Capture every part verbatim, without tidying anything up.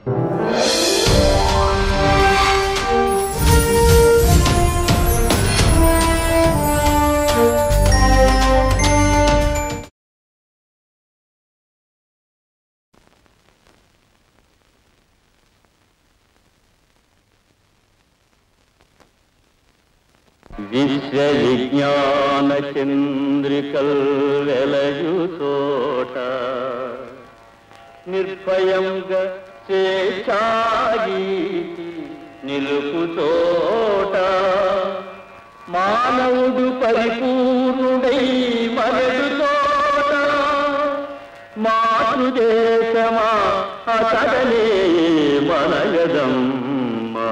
విశ్వ విజ్ఞాన చంద్రికల్ వెలయు చోట నిర్భయంగా స్వేచ్ఛాగీతి నిలుపు చోట మానవుడు పరిపూర్ణుడై మరడు చోట మాతృదేశమా అతడలే మనయదమ్మా.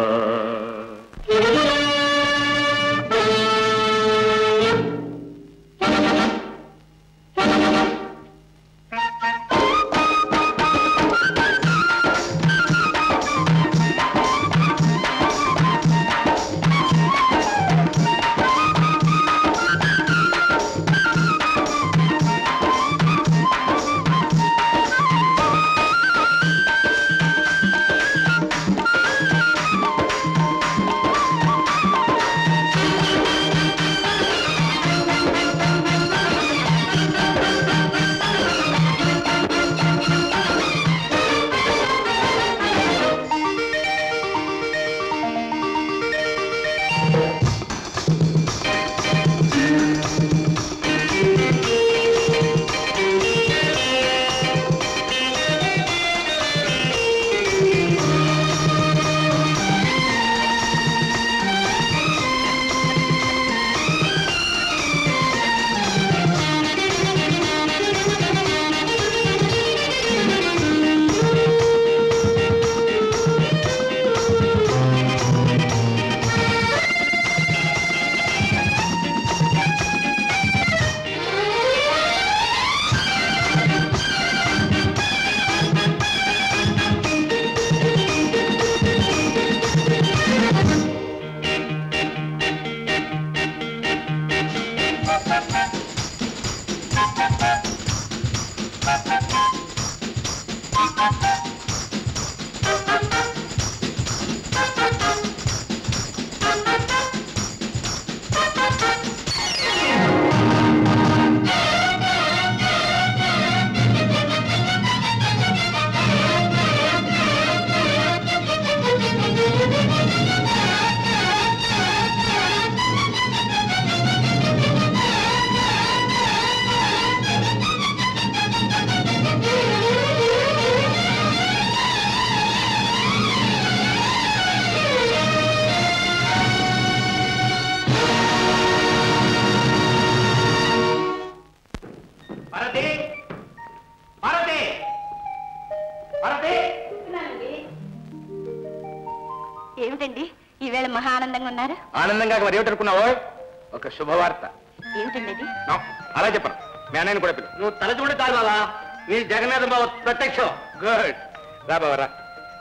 ఏమిటండి ఈవేళ మహా ఆనందంగా ఉన్నారు? ఆనందంగా మరి ఏమిటనుకున్నావో? ఒక శుభవార్త. ఏమిటండి అది? అలా చెప్పను, మీ అన్నయ్యని కూడా పిలు. నువ్వు తల చూడ చాలు అలా, నీ జగన్నాథ బాబు ప్రత్యక్షం. గుడ్, రా బావరా.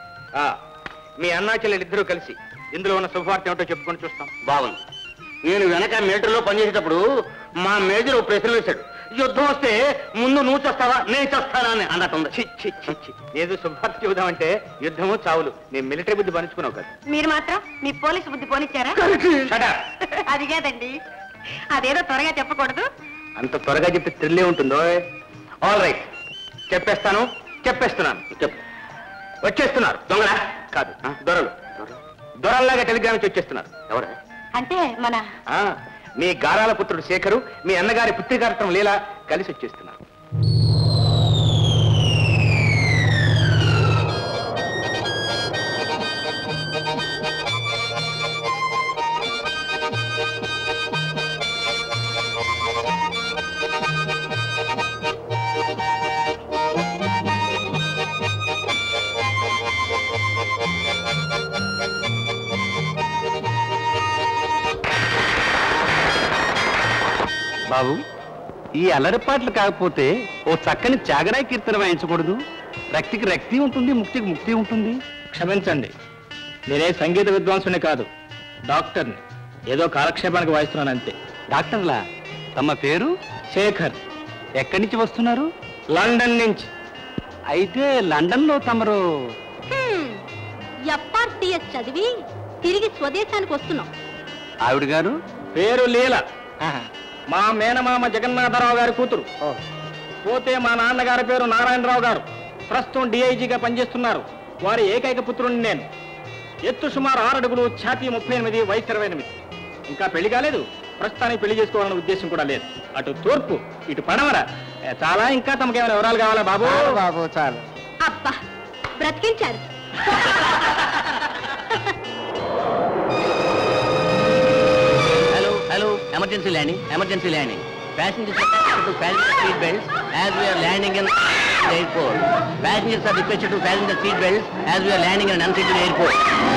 మీ అన్నా చెల్లెలిద్దరూ కలిసి ఇందులో ఉన్న శుభవార్త ఏమిటో చెప్పుకొని చూస్తాం. బాగుంది. నేను వెనక మేజర్లో పనిచేసేటప్పుడు మా మేజర్ ప్రశ్న వేశాడు, యుద్ధం వస్తే ముందు నువ్వు చేస్తావా నేను చేస్తానా అని అన్నట్టుంది. ఏదో శుభార్త చెబుదామంటే యుద్ధము చావులు. నేను మిలిటరీ బుద్ధి పనిచుకున్నావు కదా. మీరు మాత్రం మీ పోలీసు బుద్ధి పోనిచ్చారా? అది కాదండి, అదేదో త్వరగా చెప్పకూడదు. అంత త్వరగా చెప్తే థ్రిల్లే ఉంటుందో. ఆల్ రైట్, చెప్పేస్తాను, చెప్పేస్తున్నాను. చెప్పు. వచ్చేస్తున్నారు. దొంగలా కాదు, దొరలు. దొరల్లాగా టెలిగ్రామ్ నుంచి వచ్చేస్తున్నారు. ఎవరు అంటే మన మీ గారాల పుత్రుడు శేఖరు, మీ అన్నగారి పుత్రికార్తం లీల కలిసి వచ్చేస్తున్నారు. బాబు, ఈ అల్లరిపాట్లు కాకపోతే ఓ చక్కని త్యాగరాయ కీర్తన వాయించకూడదు? రక్తికి రక్తి ఉంటుంది, ముక్తికి ముక్తి ఉంటుంది. క్షమించండి, నేనే సంగీత విద్వాంసుని కాదు, డాక్టర్ని. ఏదో కాలక్షేపానికి వాయిస్తున్నాను అంతే. డాక్టర్లా? తమ పేరు? శేఖర్. ఎక్కడి నుంచి వస్తున్నారు? లండన్ నుంచి. అయితే లండన్లో తమరు ఎఫ్ఆర్సిఎస్ చదివి తిరిగి స్వదేశానికి వస్తున్నాం. ఆవిడ గారు పేరు లీల, మా మేనమామ జగన్నాథరావు గారి కూతురు. పోతే మా నాన్నగారి పేరు నారాయణరావు గారు, ప్రస్తుతం డిఐజీగా పనిచేస్తున్నారు. వారి ఏకైక పుత్రుడిని నేను. ఎత్తు సుమారు ఆరు అడుగులు, ఛాతీ ముప్పై ఎనిమిది, వయసు ఇరవై ఎనిమిది. ఇంకా పెళ్లి కాలేదు, ప్రస్తుతానికి పెళ్లి చేసుకోవాలనే ఉద్దేశం కూడా లేదు. అటు తూర్పు, ఇటు పడమర. చాలా ఇంకా తమకేమైనా వివరాలు కావాలా బాబు? బాబు చాలు. అబ్బా బ్రతికించారు. Hello, hello, emergency landing, emergency landing. Passengers are requested to fasten the seat belts as we are landing in the airport. Passengers are requested to fasten the seat belts as we are landing in an unseated airport.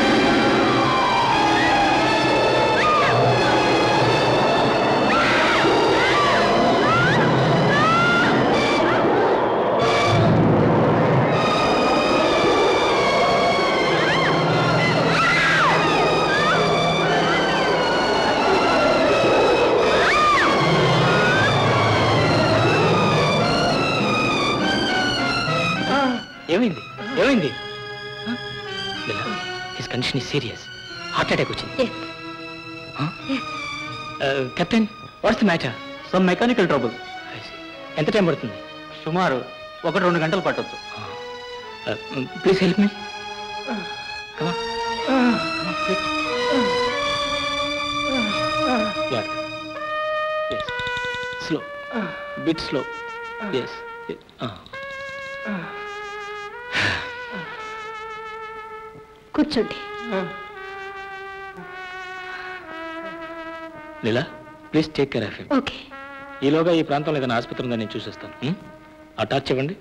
ఏమైంది ఏమైంది? His condition is serious. Heart attack వచ్చింది. Captain, what's the matter? Some mechanical trouble. ఎంత time పడుతుంది? సుమారు ఒకటి రెండు గంటలు పట్టొచ్చు. Please help me. Slow, bit slow. Yes. కూర్చోండి. Leela, please take care of him. Okay. ఈలోగా ఈ ప్రాంతంలో ఏదైనా ఆసుపత్రి ఉందని నేను చూసేస్తాను. ఆ టార్చ్ ఇవ్వండి.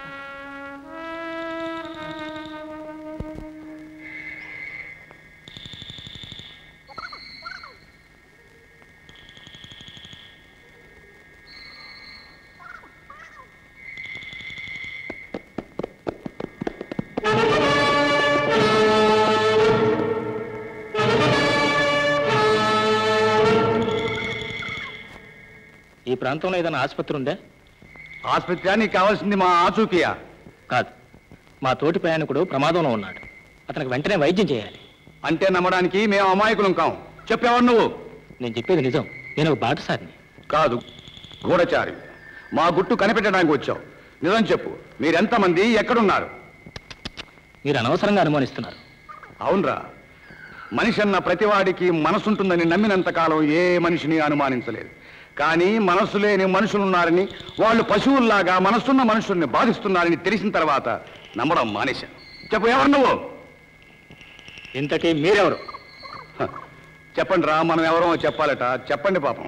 ఈ ప్రాంతంలో ఏదైనా ఆసుపత్రి ఉందా? ఆసుపత్రి నీకు కావాల్సింది మా ఆచూకియా? కాదు, మా తోటి ప్రయాణికుడు ప్రమాదంలో ఉన్నాడు. అతనికి వెంటనే వైద్యం చేయాలి. అంటే నమ్మడానికి మేము అమాయకులం కాం. చెప్పేవాడు నువ్వు? నేను చెప్పేది నిజం. నేను ఒక బాటసారిని. కాదు, గూఢచారి. మా గుట్టు కనిపెట్టడానికి వచ్చావు. నిజం చెప్పు, మీరెంతమంది, ఎక్కడున్నారు? మీరు అనవసరంగా అనుమానిస్తున్నారు. అవునరా, మనిషి అన్న ప్రతివాడికి మనసుంటుందని నమ్మినంత కాలం ఏ మనిషిని అనుమానించలేదు. కానీ మనస్సు లేని మనుషులున్నారని, వాళ్ళు పశువుల్లాగా మనస్సున్న మనుషుల్ని బాధిస్తున్నారని తెలిసిన తర్వాత నమ్మడం మానేశాను. చెప్పు, ఎవరు నువ్వు? ఇంతకీ మీరెవరు? చెప్పండి రా, మనం ఎవరో చెప్పాలట. చెప్పండి పాపం.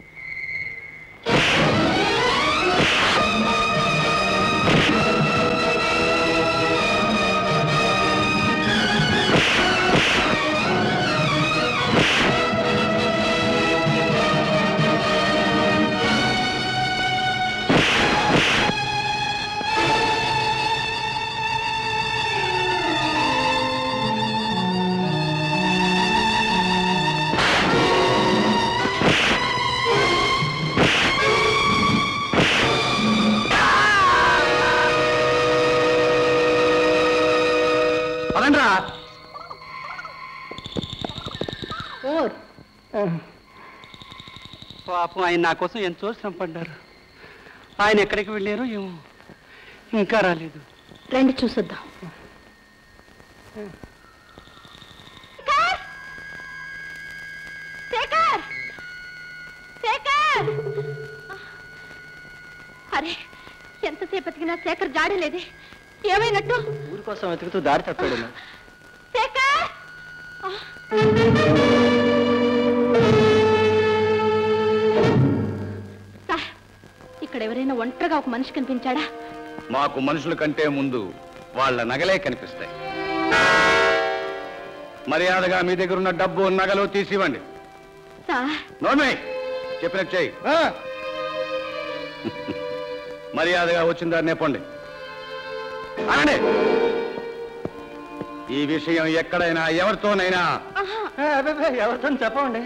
పాపం ఆయన నా కోసం ఎంతో శ్రమ పడ్డారు. ఆయన ఎక్కడికి వెళ్ళారో ఏమో, ఇంకా రాలేదు. రండి చూసొద్దాం. అరే, ఎంతసేపు ఎతికినా శేఖర్ జాడలేదే. ఏమైనట్టు? ఊరి కోసం వెతుకుతూ దారి తప్పాడు. శేఖర్! ఇక్కడ ఎవరైనా ఒంటరిగా ఒక మనిషి కనిపించాడా? మాకు మనుషుల కంటే ముందు వాళ్ళ నగలే కనిపిస్తాయి. మర్యాదగా మీ దగ్గర ఉన్న డబ్బు, నగలు తీసివ్వండి. నోర్మే, చెప్పినట్టు చెయ్యి. మర్యాదగా వచ్చిన దాన్ని నేపండి. అనండి. ఈ విషయం ఎక్కడైనా ఎవరితోనైనా ఎవరితో చెప్పండి.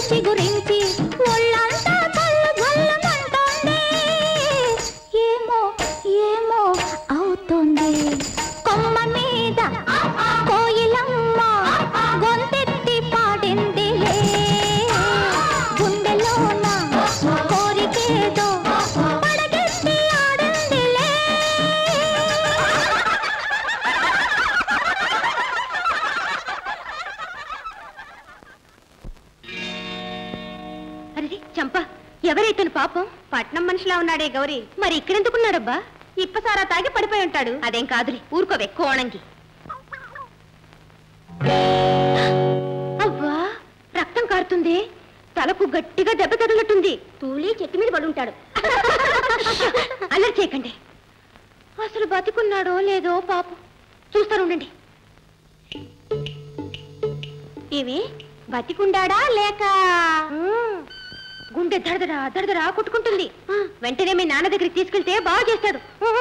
చిగురించి ఒళ్ళంతా కళ్ళు గొల్లమంటోంది ఏమో ఏమో అవుతోంది కొమ్మ మీద కోయిలమ్మ గొంతెత్తి పాడిందిలే గుండెలోన కోరికేదో పడగెత్తి ఆడిందిలే అరే చంప ఎవరైతే పాపం పట్నం మనిషిలా ఉన్నాడే గౌరీ మరి ఇక్కడెందుకున్నాడబ్బా ఇప్పసారా తాగి పడిపోయి ఉంటాడు అదేం కాదులే ఊరుకోవే కోణంగి అవ్వా రక్తం కారుతుంది తలకు గట్టిగా దెబ్బ తగిలినట్టుంది తూలి చెట్టు మీద పడి ఉంటాడు అల్లరి చేయకండి అసలు బతికున్నాడో లేదో పాపం చూస్తారు ఉండండి ఏమి బతికుండాడా లేక గుండె దడదడా దడదడా కొట్టుకుంటుంది వెంటనే మీ నాన్న దగ్గరికి తీసుకెళ్తే బాగా చేస్తాడు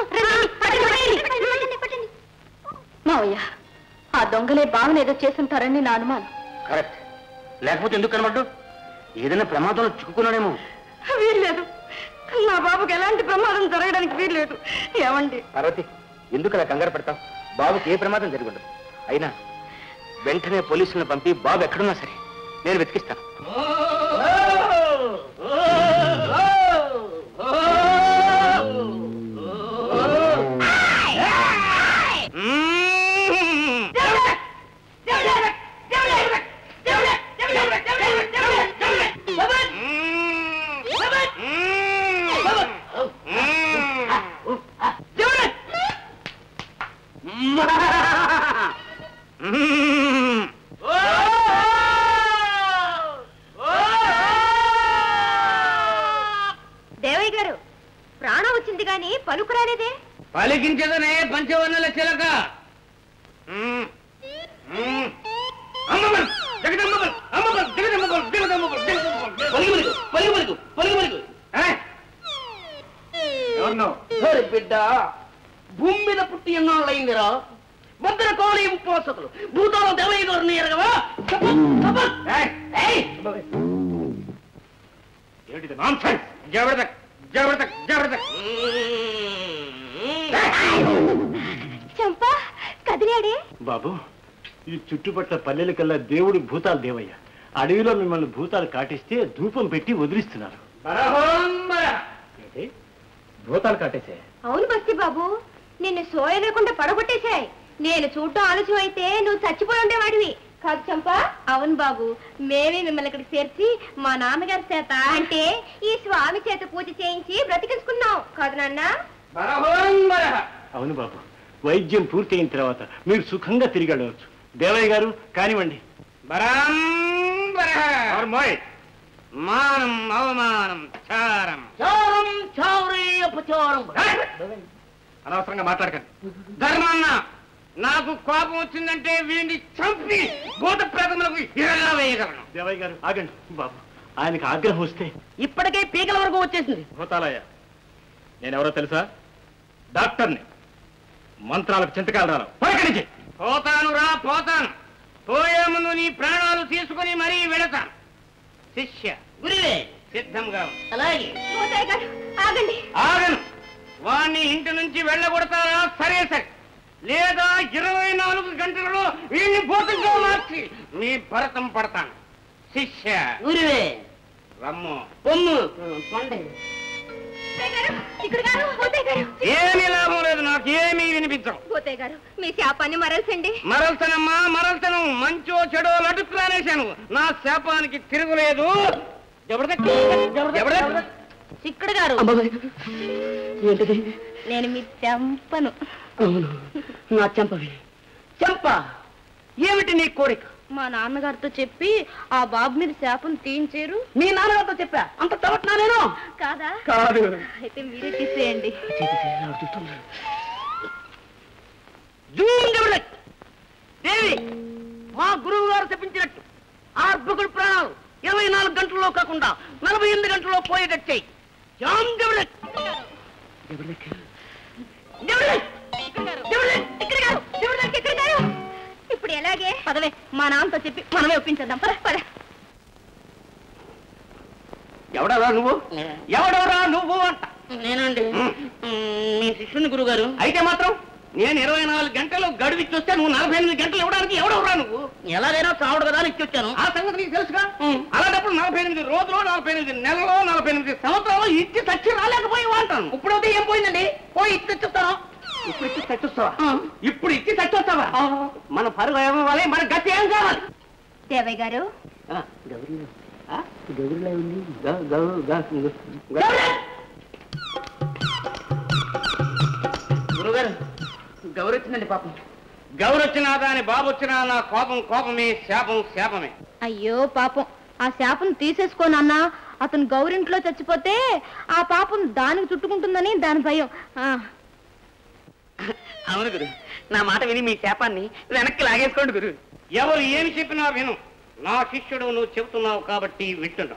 మావయ్య ఆ దొంగలే బాగా ఏదో చేస్తుంటారని నా అనుమానం కరెక్ట్ లేకపోతే ఎందుకు కనబడ్డు ఏదైనా ప్రమాదంలో చిక్కుకున్నాడేమో వీల్లేదు నా బాబుకి ఎలాంటి ప్రమాదం జరగడానికి వీల్లేదు ఏమండి పార్వతి ఎందుకు అలా కంగారు పడతావు బాబుకి ఏ ప్రమాదం జరిగి ఉండదు అయినా వెంటనే పోలీసులను పంపి బాబు ఎక్కడున్నా సరే నేను వెతికిస్తాను దేవయ్య గారు ప్రాణం వచ్చింది గాని పలుకు రాలేదే పలికించదనే పంచవర్ణల చిలక బిడ్డ భూమి మీద పుట్టి ఎన్నాళ్ళయిందిరా భద్ర కోళి ఉపవాసతులు భూతాలు దేవయ్య గారిని ఎరగవా ఏమిటిది నాన్సెన్స్ జాగ్రత్త జాగ్రత్త జాగ్రత్త చంపా కదిలాడే బాబు ఈ చుట్టుపట్ల పల్లెలకల్లా దేవుడి భూతాలు దేవయ్య అడవిలో మిమ్మల్ని భూతాలు కాటిస్తే ధూపం పెట్టి వదిలిస్తున్నారు ఏంటి? భూతాలు కాటేసే అవును బస్తి బాబు నిన్ను సోయ లేకుండా పడగొట్టేశాయి నేను చూడటం ఆలస్యం అయితే నువ్వు చచ్చిపోయి ఉండేవాడివి కాదు చంపా అవును బాబు మేమే మిమ్మల్ని ఇక్కడికి చేర్చి మా నాన్నగారి చేత అంటే ఈ స్వామి చేత పూజ చేయించి బ్రతికించుకున్నాం కాదు నాన్న అవును బాబు వైద్యం పూర్తి అయిన తర్వాత మీరు సుఖంగా తిరిగి వెళ్ళవచ్చు దేవయ్య గారు కానివ్వండి మానం అవమానం చారం చారం చావరే అపచారం అనవసరంగా మాట్లాడకండి ధర్మాన్న నాకు కోపం వచ్చిందంటే వీడిని చంపి భూత ప్రేతములకు ఇరల్లా వేయగలను దేవయ్య గారు ఆగండి బాబు ఆయనకి ఆగ్రహం వస్తే ఇప్పటికే పీకల వరకు వచ్చేసింది భూతాలయ్య నేనెవరో తెలుసా డాక్టర్ని మంత్రాలకు చింతకాలు రాను పైకి పోతాను రా పోతాను పోయే ముందు నీ ప్రాణాలు తీసుకుని మరీ వెళతాను శిష్య గురివే సిద్ధంగా ఉంది. అలాగే పోతాయి గారు ఆగండి ఆగను వాణ్ణి ఇంటి నుంచి వెళ్ళగొడతారా సరే సరే లేదా ఇరవై నాలుగు గంటలలో వీడిని భూతంగా మార్చి మీ భరతం పడతాను శిష్య గురివే రమ్ము పొమ్ము పండే ఇక్కడ గారు పోతాయి గారు ఏమీ లాభం లేదు నాకు ఏమీ వినిపించవు పోతాయి గారు మీ శాపాన్ని మరల్చండి మరల్తనమ్మా మరల్తను మంచో చెడో లడ్డు ప్లానేశాను నా శాపానికి తిరుగులేదు ఇక్కడ గారు ఏంటిది నేను మీ చంపను అవును నా చెంపవి చెంప ఏమిటి నీ కోరిక మా నాన్నగారితో చెప్పి ఆ బాబు మీద శాపం తీయించారు మీ నాన్నగారితో చెప్పా అంత తవట్నా నేను కాదా కాదు అయితే మీరే తీసేయండి దేవి మా గురువు గారు చెప్పించినట్టు ఆ అర్భకుడు ప్రాణాలు ఇరవై నాలుగు గంటల్లో కాకుండా నలభై ఎనిమిది గంటల్లో పోయేటచ్చాయి ఇప్పుడు ఎలాగే పదవే మా నాన్నతో చెప్పి మనమే ఒప్పించేద్దాం పద పద ఎవడరా నువ్వు? ఎవడరా నువ్వు అంట. నేనండి మీ శిష్యుని గురుగారు. అయితే మాత్రం నేను ఇరవై నాలుగు గంటలు గడువిచ్చి వస్తే నువ్వు నలభై ఎనిమిది గంటలు ఇవ్వడానికి ఎవడవరా నువ్వు? ఎలాగైనా చావడు కదా అని ఇచ్చి వచ్చాను. ఆ సంగతి నీకు తెలుసుగా. అలాంటప్పుడు నలభై ఎనిమిది రోజులు నలభై ఎనిమిది నెలలో నలభై ఎనిమిది సంవత్సరాలు ఇచ్చి చచ్చి రాలేకపోయావు అంటాను. ఇప్పుడైతే ఏం పోయిందండి? పోయి ఇచ్చి తెచ్చిస్తాను. ఇప్పుడు ఇచ్చి చచ్చొస్తావా? ఇప్పుడు ఇచ్చి చచ్చొస్తావా? మన పరుగు ఏమవ్వాలి? మన గతి ఏం కావాలి? దేవయ్య గారు గురుగారు గౌరీ వచ్చిందండి పాపం. గౌరు వచ్చినా దాని బాబు వచ్చినా నా కోపం కోపమే, శాపం శాపమే. అయ్యో పాపం, ఆ శాపం తీసేసుకోనన్నా. అతను గౌరింట్లో చచ్చిపోతే ఆ పాపం దానికి చుట్టుకుంటుందని దాని భయం. అవును గురు, నా మాట విని మీ శాపాన్ని వెనక్కి లాగేసుకోండి గురు. ఎవరు ఏమి చెప్పినా విను. నా శిష్యుడు నువ్వు చెబుతున్నావు కాబట్టి వింటున్నావు.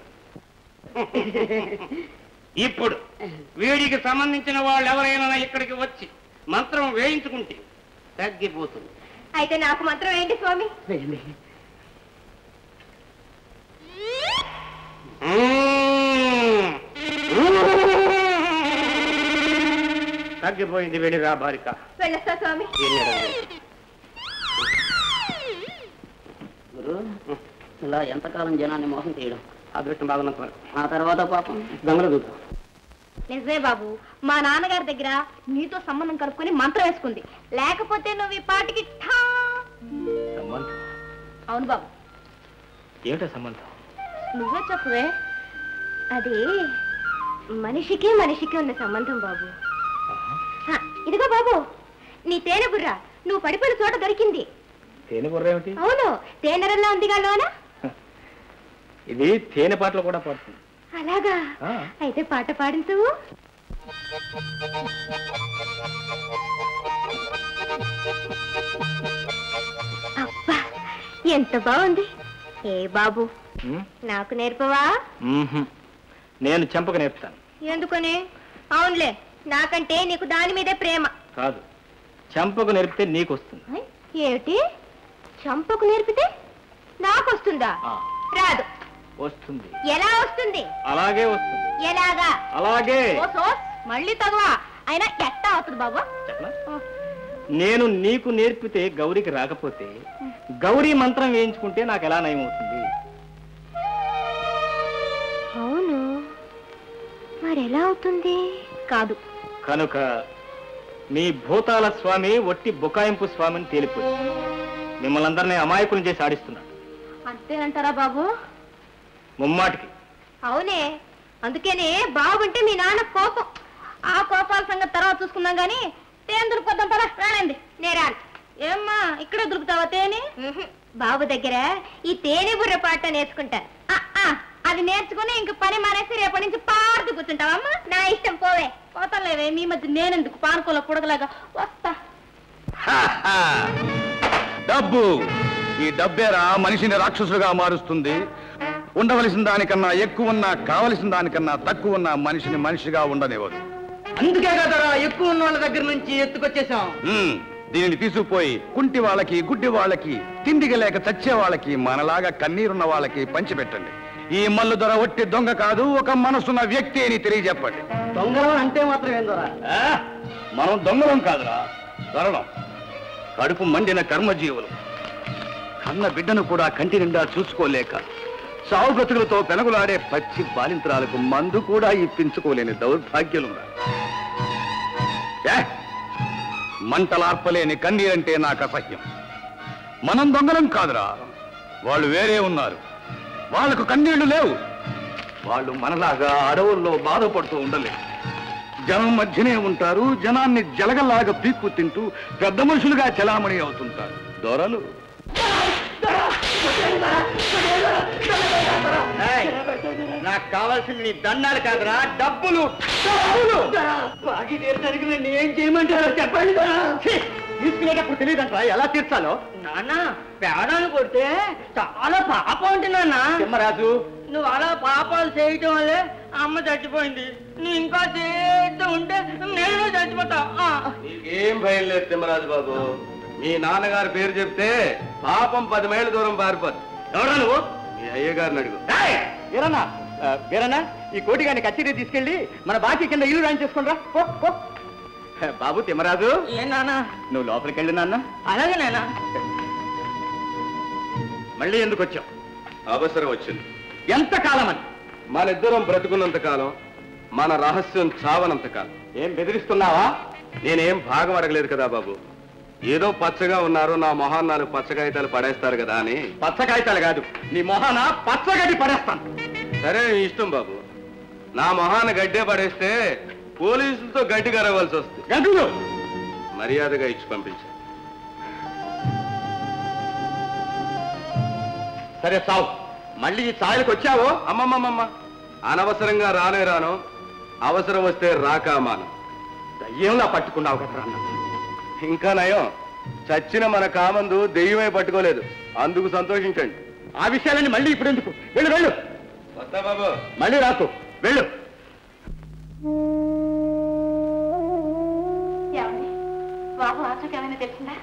ఇప్పుడు వీడికి సంబంధించిన వాళ్ళు ఎవరైనా ఇక్కడికి వచ్చి మంత్రం వేయించుకుంటే తగ్గిపోతుంది. అయితే నాకు మంత్రం ఏంటి స్వామి? తగ్గిపోయింది. వెళ్ళిరా బాలిక. వెళ్ళొస్తా స్వామి. గురు, ఇలా ఎంతకాలం జనాన్ని మోసం చేయడం? అదృష్టం బాగున్నంత వరకు. ఆ తర్వాత పాపం దొంగలు దూతం. నిజమే బాబు, మా నాన్నగారి దగ్గర నీతో సంబంధం కలుపుకొని మంత్రం వేసుకుంది. లేకపోతే నువ్వు ఈ పాటికి ఠా. సంబంధం? అవును బాబు. ఏమిటో సంబంధం? నువ్వే చెప్పవే. అది మనిషికి మనిషికి ఉన్న సంబంధం బాబు. హ, ఇదిగో బాబు, నీ తేనె బుర్ర నువ్వు పడిపోయిన చోట దొరికింది. తేనె బుర్ర ఏమిటి? అవును, తేనెరల్లా ఉందిగా లోన. ఇది తేనె పాటలు కూడా పాడుతుంది. అలాగా? అయితే పాట పాడించు. అబ్బా, ఎంత బాగుంది. ఏ బాబు, నాకు నేర్పవా? నేను చెంపకు నేర్పుతాను. ఎందుకని? అవునులే, నాకంటే నీకు దాని మీదే ప్రేమ. కాదు, చెంపకు నేర్పితే నీకు వస్తుంది. ఏమిటి? చంపకు నేర్పితే నాకు వస్తుందా? రాదు. వస్తుంది. ఎలా వస్తుంది? అలాగే వస్తుంది. ఎలాగా? అలాగే. మళ్ళీ తగవా? అయినా ఎట్టా అవుతుంది బాబు? నేను నీకు నేర్పితే గౌరికి రాకపోతే గౌరీ మంత్రం వేయించుకుంటే నాకు ఎలా నయం అవుతుంది? అవును, మరి ఎలా అవుతుంది? కాదు. కనుక మీ భూతాల స్వామి ఒట్టి బుకాయింపు స్వామిని తేలిపోయింది. మిమ్మల్ని అందరినీ అమాయకులు చేసి ఆడిస్తున్నాడు. అంతేనంటారా బాబు? ముమ్మాటికి. అవునే, అందుకేనే బాగుంటే మీ నాన్న కోపం. ఆ కోపాల సంగతి తర్వాత చూసుకుందాం గాని తేనె దొరుకుతాం పదా. రానండి నేరాలి. ఏమ్మా ఇక్కడే దొరుకుతావా తేనె? బాబు దగ్గర ఈ తేనె బుర్ర పాట నేర్చుకుంటాను. అది నేర్చుకుని ఇంక పని మానేసి రేపటి నుంచి పాడుతూ కూర్చుంటావమ్మా. నా ఇష్టం, పోవే. పోతాలేవే, మీ మధ్య నేనెందుకు పానుకోలో పుడగలాగా వస్తా. డబ్బు, ఈ డబ్బేరా మనిషిని రాక్షసులుగా మారుస్తుంది. ఉండవలసిన దానికన్నా ఎక్కువ ఉన్నా, కావలసిన దానికన్నా తక్కువ ఉన్న మనిషిని మనిషిగా ఉండనివ్వదు. అందుకే కదరా ఎక్కువ ఉన్న వాళ్ళ దగ్గర నుంచి ఎత్తుకొచ్చేసాం. దీనిని తీసుకుపోయి కుంటి వాళ్ళకి, గుడ్డి వాళ్ళకి, తిండికి లేక చచ్చే వాళ్ళకి, మనలాగా కన్నీరున్న వాళ్ళకి పంచిపెట్టండి. ఈ మల్లు దొర ఒట్టి దొంగ కాదు, ఒక మనసున్న వ్యక్తి అని తెలియజెప్పండి. దొంగలం అంటే మాత్రం ఏం దొర? మనం దొంగలం కాదురా, దొరలం. కడుపు మండిన కర్మజీవులు. కన్న బిడ్డను కూడా కంటి నిండా చూసుకోలేక సావు బ్రతుకులతో పెనగులాడే పచ్చి బాలింతరాలకు మందు కూడా ఇప్పించుకోలేని దౌర్భాగ్యులున్నారు. మంటలార్పలేని కన్నీరంటే నాకు అసహ్యం. మనం దొంగలం కాదురా, వాళ్ళు వేరే ఉన్నారు. వాళ్లకు కన్నీళ్లు లేవు. వాళ్ళు మనలాగా అడవుల్లో బాధపడుతూ ఉండలేరు. జనం మధ్యనే ఉంటారు. జనాన్ని జలగల్లాగా పీక్కు తింటూ పెద్ద మనుషులుగా చలామణి అవుతుంటారు దొరలు. నాకు కావాల్సింది నీ దండాలు కాదురా, డబ్బులు. డబ్బులు బాకీ తీర్చడానికి నన్ను ఏం చేయమంటారో చెప్పండి. తీసుకునేటప్పుడు తెలియదంటరా ఎలా తీర్చాలో. నాన్న, పేడాలు కొడితే చాలా పాపం ఉంటుంది నాన్న. తిమ్మరాజు, నువ్వు అలా పాపాలు చేయటం వల్లే అమ్మ చచ్చిపోయింది. నువ్వు ఇంకా చేస్తూ ఉంటే నేను చచ్చిపోతా. నీకేం భయం లేదు తిమ్మరాజు బాబు. మీ నాన్నగారి పేరు చెప్తే పాపం పది మైళ్ళ దూరం పారిపోదు. ఎవరా నువ్వు? మీ అయ్యగారిని అడుగు. ఏరన్నా, వీరన్నా ఈ కోటిగాని కచేరీ తీసుకెళ్ళి మన బాకీ కింద ఇల్లు రాని చేసుకుంటా బాబు తిమ్మరాజు ఏ నాన్న నువ్వు లోపలికి వెళ్ళి నాన్న అలాగే నాన్న మళ్ళీ ఎందుకు వచ్చావు అవసరం వచ్చింది. ఎంతకాలం అని మన ఇద్దరం బ్రతుకున్నంత కాలం, మన రహస్యం చావనంత కాలం. ఏం బెదిరిస్తున్నావా? నేనేం భాగం అడగలేదు కదా బాబు. ఏదో పచ్చగా ఉన్నారు, నా మొహాన్ నాలుగు పచ్చకాయితాలు పడేస్తారు కదా అని. పచ్చ కాగితాలు కాదు, నీ మొహాన పచ్చగడ్డి పడేస్తాను. సరే నీ ఇష్టం బాబు. నా మొహాన గడ్డే పడేస్తే పోలీసులతో గడ్డి కరవలసి వస్తుంది. గడ్డులు మర్యాదగా ఇచ్చి పంపించా. సరే సావు. మళ్ళీ ఈ ఛాయలకు వచ్చావో అమ్మమ్మమ్మమ్మ, అనవసరంగా రానే రాను, అవసరం వస్తే రాకామాను. దయ్యంలా పట్టుకున్నావు కదా అన్న. ఇంకా నయం, చచ్చిన మన కామందు దెయ్యమే పట్టుకోలేదు, అందుకు సంతోషించండి. ఆ విషయాలన్నీ మళ్ళీ ఇప్పుడు ఎందుకు? వెళ్ళు వెళ్ళు. వస్తా బాబు. మళ్ళీ రాకు, వెళ్ళు. బాబు ఆచకేమైనా తెలిసిందా?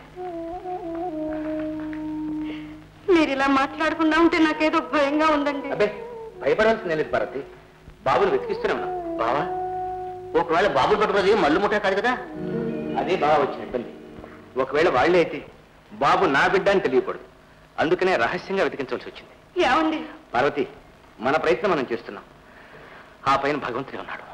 మీరు ఇలా మాట్లాడకుండా ఉంటే నాకేదో భయంగా ఉందండి. అబ్బే భయపడాల్సిందే లేదు భారతి. బాబులు వెతికిస్తూనే ఉన్నాం. బావా ఒకవేళ బాబులు పట్టుకున్నది మల్లు ముఠా కాదు కదా? అదే బాగా వచ్చిన ఇబ్బంది. ఒకవేళ వాళ్ళే అయితే బాబు నా బిడ్డ అని తెలియకూడదు. అందుకనే రహస్యంగా వెతికించవలసి వచ్చింది. ఏమండి? పార్వతి, మన ప్రయత్నం మనం చేస్తున్నాం. ఆ పైన భగవంతుడే ఉన్నాడు.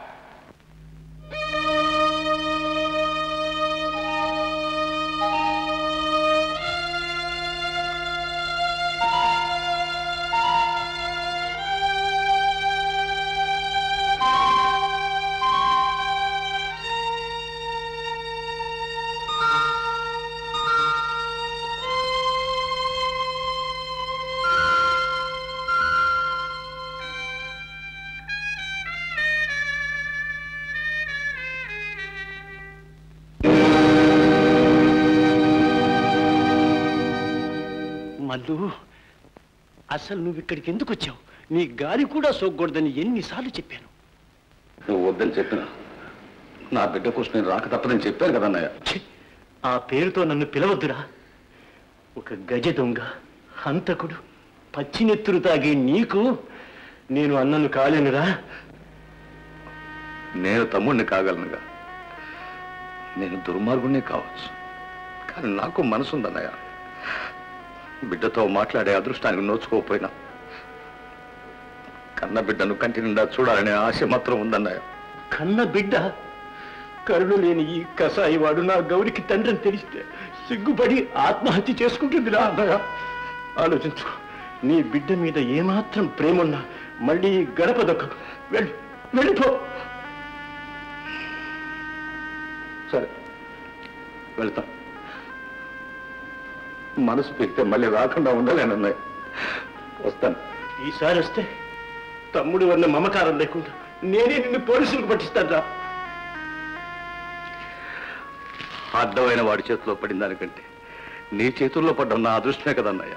మల్లు, అసలు నువ్వు ఇక్కడికి ఎందుకు వచ్చావు? నీ గాలి కూడా సోకూడదని ఎన్నిసార్లు చెప్పాను. నువ్వు వద్దని చెప్పిన నా బిడ్డ కోసం నేను రాక తప్పదని చెప్పాను కదా అన్నయ్య. ఆ పేరుతో నన్ను పిలవద్దురా. ఒక గజ దొంగ, హంతకుడు, పచ్చినెత్తురు తాగే నీకు నేను అన్నను కాలేనురా. నేను తమ్ముడిని కాగలనుగా, నేను దుర్మార్గుణ్ణి కావచ్చు, కానీ నాకు మనసుందన్నయ్య. బిడ్డతో మాట్లాడే అదృష్టానికి నోచుకోకపోయినా కన్న బిడ్డను కంటి నిండా చూడాలనే ఆశ మాత్రం ఉందన్నయ్య. కన్న బిడ్డ, కరుణ లేని ఈ కసాయి వాడు నా గౌరికి తండ్రిని తెలిస్తే సిగ్గుపడి ఆత్మహత్య చేసుకుంటుందిరా అన్నయ్య. ఆలోచించుకో. నీ బిడ్డ మీద ఏమాత్రం ప్రేమున్నా మళ్ళీ గడప దొక్కకు. వెళ్ళి వెళ్ళిపో. సరే వెళ్తా. మనసు పెడితే మళ్ళీ రాకుండా ఉండలేనన్నయ్య. వస్తాను. ఈసారి వస్తే తమ్ముడు అన్న మమకారం లేకుండా నేనే నిన్ను పోలీసులకు పట్టిస్తాను రా. అడ్డమైన వాడి చేతిలో పడిన దానికంటే నీ చేతుల్లో పడ్డం నా అదృష్టమే కదన్నయ్య.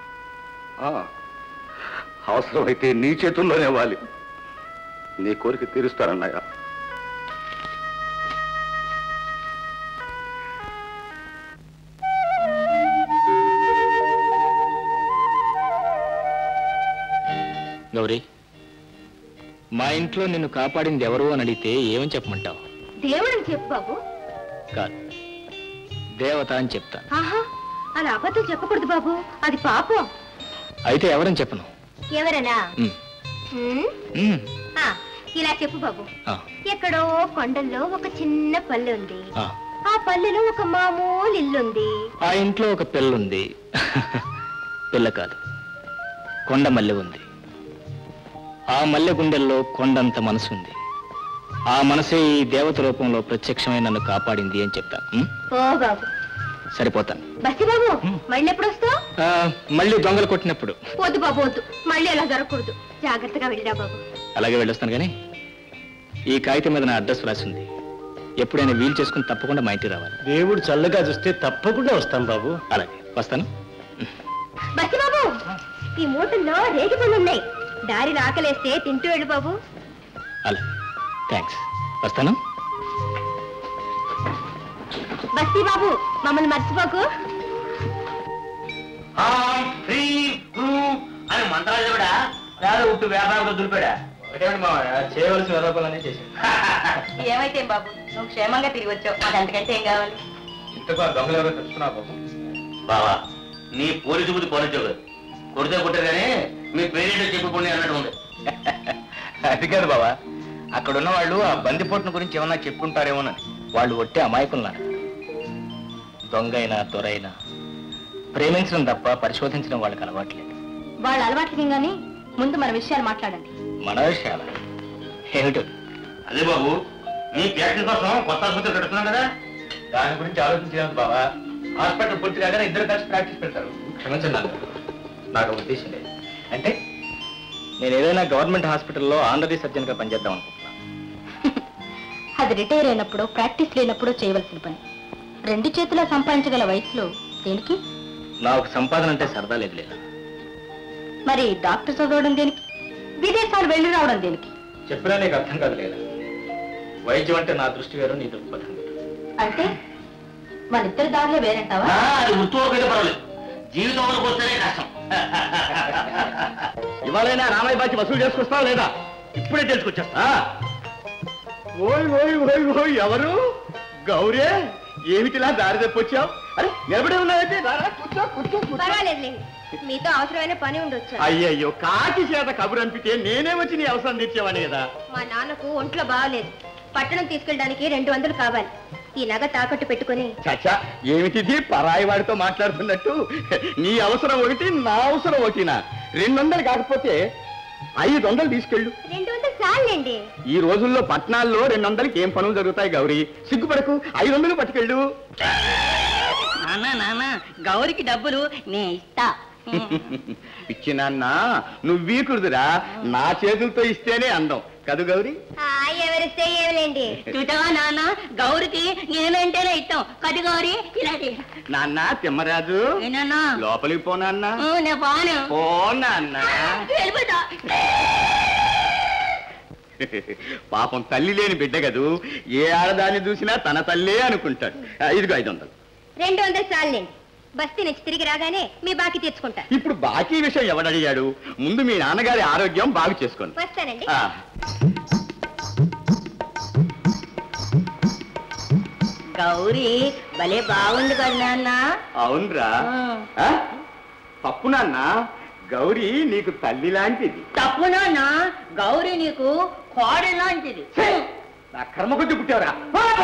అవసరమైతే నీ చేతుల్లోనే వాలి నీ కోరిక తీరుస్తానన్నయ్య. గౌరీ, మా ఇంట్లో నిన్ను కాపాడింది ఎవరు అని అడిగితే ఏమని చెప్పమంటావు? దేవుడని చెప్పు బాబు. కాదు, దేవత అని చెప్తాను. ఆహా, అలా అబద్ధం చెప్పకూడదు బాబు, అది పాపం. అయితే ఎవరని చెప్పను? ఎవరనా? ఉమ్, ఉమ్, ఉమ్, ఆ, ఇలా చెప్పు బాబు. ఆ, ఎక్కడో కొండల్లో ఒక చిన్న పల్లె ఉంది. ఆ. ఆ పల్లెలో ఒక మామూలు ఇల్లుంది. ఆ ఇంట్లో ఒక పిల్లుంది. పిల్ల కాదు, కొండ మల్లె ఉంది. ఆ మల్లె గుండెల్లో కొండంత మనసు ఉంది. ఆ మనసే ఈ దేవత రూపంలో ప్రత్యక్షమై నన్ను కాపాడింది అని చెప్తాను. ఉమ్? ఓ బాబు, సరిపోతాను. బస్సి బాబు, మళ్ళీ ఎప్పుడు వస్తావు? ఆ, మళ్ళీ దొంగలు కొట్టినప్పుడు. వద్దు బాబు, వద్దు. మళ్ళీ అలా జరగకూడదు. జాగ్రత్తగా వెళ్ళిరా బాబు. అలాగే వెళ్ళొస్తాను. కానీ ఈ కాగితం మీద నా అడ్రస్ రాసి ఉంది. ఎప్పుడైనా వీలు చేసుకుని తప్పకుండా మా ఇంటికి రావాలి. దేవుడు చల్లగా చూస్తే తప్పకుండా వస్తాం బాబు. అలాగే వస్తాను. బస్సి బాబు, ఈ మూటల్లో రేగి పళ్ళు ఉన్నాయి. దారి ఆకలేస్తే తింటూ వెళ్ళు బాబు. అలా థ్యాంక్స్. వస్తాను. బస్సి బాబు, మమ్మల్ని మర్చిపోకు. అని మంత్రాలు కూడా వేద ఉట్టు వ్యాపారంలో దులిపాడా? చేయవలసిన ఆరోపణలన్నీ చేశాను. ఏమైతే బాబు నువ్వు క్షేమంగా తిరిగి వచ్చావు అది అంతకంటే ఏం కావాలి? ఇంతకు దొంగలు ఎవరో తెలుసుకున్నావు బాబు. బావా నీ పోలీసు బుద్ధి పోలీసు కొడితే కొట్టారు కానీ మీ పేరెంట్ చెప్పుకోండి అన్నట్టు ఉంది. అది కాదు బాబా, అక్కడ ఉన్న వాళ్ళు ఆ బందిపోటును గురించి ఏమన్నా చెప్పుకుంటారేమోనని. వాళ్ళు ఒట్టే అమాయకున్నారు. దొంగ అయినా దొరైనా ప్రేమించడం తప్ప పరిశోధించడం వాళ్ళకి అలవాట్లేదు. వాళ్ళ అలవాట్లకి కానీ ముందు మన విషయాలు మాట్లాడండి. మన విషయాల ఏమిటో? అదే బాబు నీ ప్యాషన్ కోసం కొత్త ఆసుపత్రి కడుతున్నాం కదా, దాని గురించి ఆలోచించలేదు బాబా. హాస్పిటల్ పూర్తి కాగానే ఇద్దరు కలిసి ప్రాక్టీస్ పెడతారు. క్షమించండి నాన్న, నాకు ఉద్దేశం లేదు. అంటే నేను ఏదైనా గవర్నమెంట్ హాస్పిటల్లో ఆనరీ సర్జన్గా పనిచేద్దాం అనుకుంటున్నాను. అది రిటైర్ అయినప్పుడు ప్రాక్టీస్ లేనప్పుడు చేయవలసిన పని. రెండు చేతులా సంపాదించగల వయసులో దేనికి? నాకు సంపాదన అంటే సరదా లేదు లేదా. మరి డాక్టర్ చదవడం దేనికి? విదేశాలు వెళ్ళి రావడం దేనికి? చెప్పినా నీకు అర్థం కాదు లేదా. వైద్యం అంటే నా దృష్టి వేరు, నీ దృక్పథం వేరు. అంటే మన ఇద్దరు దారిలో వేరంటావా? అది గుర్తువరకైతే పర్వాలేదు, జీవితం వరకు వస్తేనే కష్టం. ఇవాళైనా రామయ్య బాచి వసూలు చేసుకొస్తావా లేదా? ఇప్పుడే తెలుసుకొచ్చేస్తా. ఓయ్ ఓయ్ ఓయ్ ఓయ్ ఎవరు? గౌరే, ఏమిటిలా దారి తెప్పొచ్చావు? అరే నిలబడి ఉన్నావైతే కూర్చో కూర్చో పర్వాలేదులేండి, మీతో అవసరమైన పని ఉండొచ్చు. అయ్యయ్యో, కాకి చేత కబురు అనిపితే నేనే వచ్చి నీ అవసరం తీర్చేవానే కదా. మా నాన్నకు ఒంట్లో బాగలేదు, పట్టణం తీసుకెళ్ళడానికి రెండు వందలు కావాలి. ఈ నగ తాకట్టు పెట్టుకుని. చచ్చా, ఏమిటిది పరాయి వాడితో మాట్లాడుతున్నట్టు? నీ అవసరం ఒకటి, నా అవసరం ఒకటినా? రెండు వందలు కాకపోతే ఐదు వందలు తీసుకెళ్ళు. రెండు వందలు చాలండి. ఈ రోజుల్లో పట్టణాల్లో రెండు వందలకి ఏం పనులు జరుగుతాయి గౌరీ? సిగ్గుపడకు, ఐదు వందలు పట్టుకెళ్ళు. నాన్న నాన్న, గౌరికి డబ్బులు నే ఇస్తా. ఇచ్చినాన్న నువ్వీకుడుదురా, నా చేతులతో ఇస్తేనే అందం కదు గౌరీ. ఎవరిస్తే ఏమిలేండి. చూసావా నాన్న, గౌరికి నేనంటేనే ఇస్తాం కదు గౌరీ. ఇలా నాన్న తిమ్మరాజు, లోపలికి పోనాన్న. పోను పోనాన్న. పాపం తల్లి లేని బిడ్డ కదూ, ఏ ఆడదాన్ని చూసినా తన తల్లే అనుకుంటాడు. ఇదిగో ఐదు వందలు. రెండు వందలు చాలండి, బస్తీ నుంచి తిరిగి రాగానే మీ బాకీ తీర్చుకుంటా. ఇప్పుడు బాకీ విషయం ఎవడడిగాడు? ముందు మీ నాన్నగారి ఆరోగ్యం బాగు చేసుకోండి. వస్తానండి. గౌరీ భలే బాగుంది కదా నాన్న. అవునరా, తప్పు నాన్న, గౌరీ నీకు తల్లి లాంటిది. తప్పు నాన్న, గౌరీ నీకు కోడలు లాంటిది. నా కర్మ కొద్ది పుట్టావురా.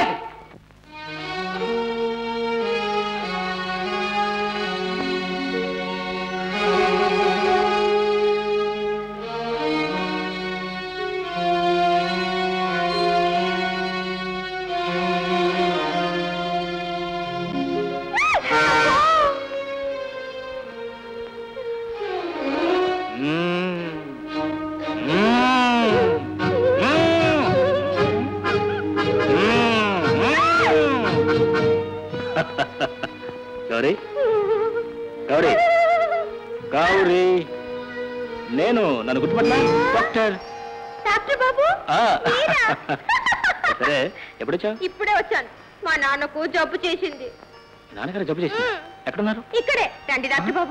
గౌరీ, గౌరీ, గౌరీ, నేను నన్ను గుర్తుపట్టినా? డాక్టర్ డాక్టర్ బాబు. సరే, ఎప్పుడొచ్చావు? ఇప్పుడే వచ్చాను. మా నాన్నకు జబ్బు చేసింది. నాన్నగారు జబ్బు చేసింది? ఎక్కడున్నారు? ఇక్కడే రండి డాక్టర్ బాబు.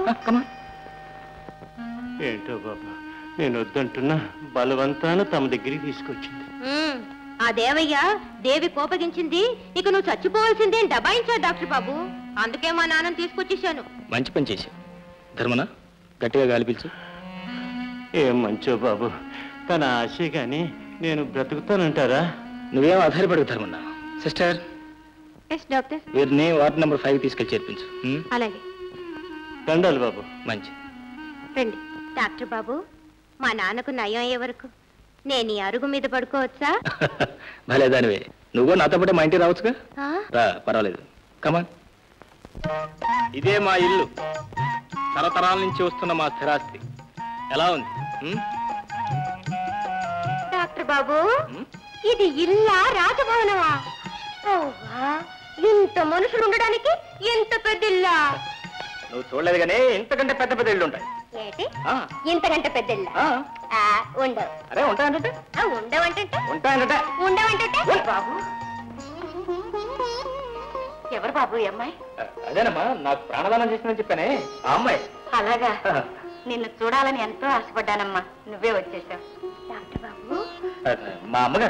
ఏంటో బాబా, నేను వద్దంటున్నా బలవంతాన తమ దగ్గరికి తీసుకొచ్చింది. ఆ దేవయ్య దేవి కోపగించింది, ఇక నువ్వు చచ్చిపోవాల్సిందే డబాయించాడు డాక్టర్ బాబు. అందుకే మా నాన్నని తీసుకొచ్చేసాను. మంచి పని చేశావు. ధర్మనా, గట్టిగా గాలి పీల్చు. ఏం మంచో బాబు, తన ఆశే గాని నేను బ్రతుకుతానంటారా? నువ్వేం ఆధారపడకు ధర్మన్నా. Sister, yes doctor. వీరిని వార్డు నెంబర్ ఫైవ్ తీసుకెళ్ళి చేర్పించు. అలాగే. దండాలి బాబు. మంచి. రండి డాక్టర్ బాబు, మా నాన్నకు నయం అయ్యే వరకు నేను ఈ అరుగు మీద పడుకోవచ్చా? భలే దానివే, నువ్వు నాతో పాటే మా ఇంటికి రావచ్చుగా. రా, పర్వాలేదు. కమాన్. ఇదే మా ఇల్లు, తరతరాల నుంచి వస్తున్న మా స్థిరాస్తి. ఎలా ఉంది? డాక్టర్ బాబు, ఇది ఇల్లా రాజభవనమా? ఇంత మనుషులు ఉండడానికి ఎంత పెద్ద ఇల్లా? నువ్వు చూడలేదు కానీ ఇంతకంటే పెద్ద పెద్ద ఇళ్ళు ఉంటాయి. ఏంటి ఇంతకంటే పెద్ద ఇల్లా? ఉండవు. అరే ఉంటాయంటే ఉండవంటే ఉంటాయంటే ఉండవంటే బాబు. ఎవరు బాబు ఈ అమ్మాయి? అదేనమ్మా, నాకు ప్రాణదానం చేసిందని చెప్పానే ఆ అమ్మాయి. అలాగా, నిన్ను చూడాలని ఎంతో ఆశపడ్డానమ్మా, నువ్వే వచ్చేసావు. డాక్టర్ బాబు, మా అమ్మగారు.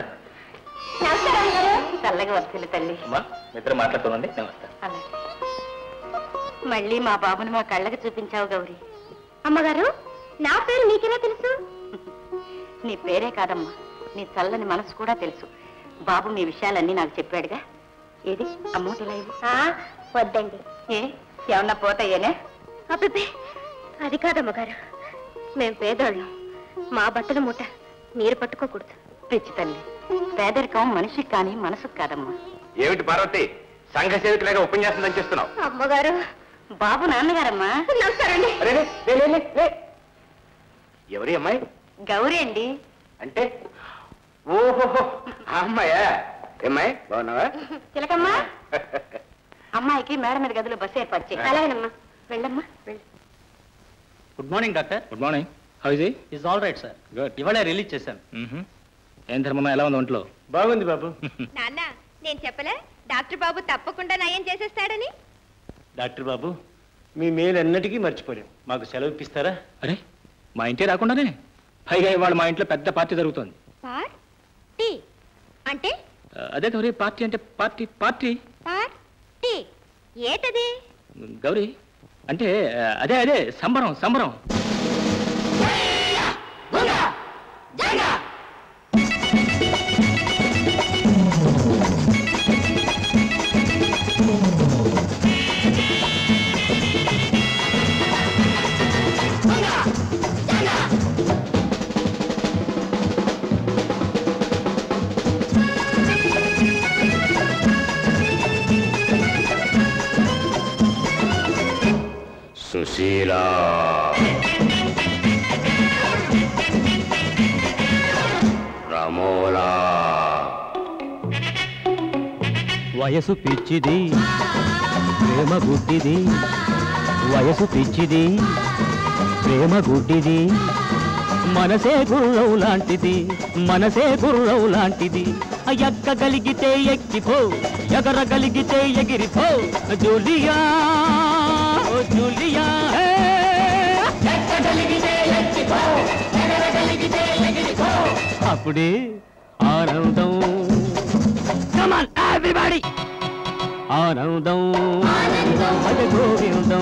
చల్లగా వస్తుంది తల్లి. అమ్మా ఇద్దరు మాట్లాడుకోనండి. నమస్తే. అలాగే. మళ్ళీ మా బాబుని మా కళ్ళకి చూపించావు గౌరీ. అమ్మగారు, నా పేరు నీకెలా తెలుసు? నీ పేరే కాదమ్మా, నీ చల్లని మనసు కూడా తెలుసు. బాబు మీ విషయాలన్నీ నాకు చెప్పాడుగా. ఏది అమ్మోటిలా ఇది? వద్దండి. ఏ ఏమన్నా పోతాయేనే? అబ్బే అది కాదమ్మగారు, మేం పేదోళ్ళం. మా బట్టల మూట మీరు పట్టుకోకూడదు. పిచ్చి తల్లి, పేదరికం మనిషికి కానీ మనసుకు కాదమ్మా. ఏమిటి పార్వతి, సంఘ సేవకులాగా ఉపన్యాసం దంచేస్తున్నావు? అమ్మగారు, బాబు నాన్నగారమ్మా. నమస్కారండి. ఎవరి అమ్మాయి? గౌరీ అండి. అంటే ఓహో అమ్మాయా? ఏమ్మాయి బాగున్నావా? చిలకమ్మా, అమ్మాయికి మేడ మీద గదిలో బస్సు ఏర్పాటు చేయి. అలాగేనమ్మా, వెళ్ళమ్మా వెళ్ళి. Good morning doctor. Good morning. How is he? Is all right sir. Good. ఇవాళ రిలీజ్ చేశాను. ఏం ధర్మం, ఎలా ఉంది ఒంట్లో? బాగుంది బాబు. నాన్న, నేను చెప్పలే డాక్టర్ బాబు తప్పకుండా నయం చేసేస్తాడని? డాక్టర్ బాబు, మీ మేలు ఎన్నటికీ మర్చిపోలేం. మాకు సెలవు ఇప్పిస్తారా? అరే మా ఇంటి రాకుండానే, పైగా ఇవాళ మా ఇంట్లో పెద్ద పార్టీ జరుగుతోంది. పార్టీ అంటే? అదే గౌరీ, పార్టీ అంటే పార్టీ పార్టీ పార్టీ ఏటది? గౌరీ అంటే అదే అదే సంబరం సంబరం. సుశీలా, రమోలా. వయసు పిచ్చిది, ప్రేమ గుడ్డిది. వయసు పిచ్చిది, ప్రేమ గుడ్డిది. మనసే గుర్రం లాంటిది, మనసే గుర్రం లాంటిది. ఎక్కగలిగితే ఎక్కిపో, ఎగరగలిగితే ఎగిరిపో. జూలియా ఓ జూలియా, ఎక్కగలిగితే ఎక్కిపో, ఎగరగలిగితే ఎగిరిపో. అప్పుడే ఆనందం. Come on, everybody! ఆనందం భజ గోవిందం,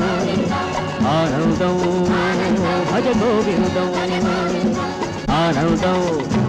ఆనందం భజ గోవిందం, ఆనందం.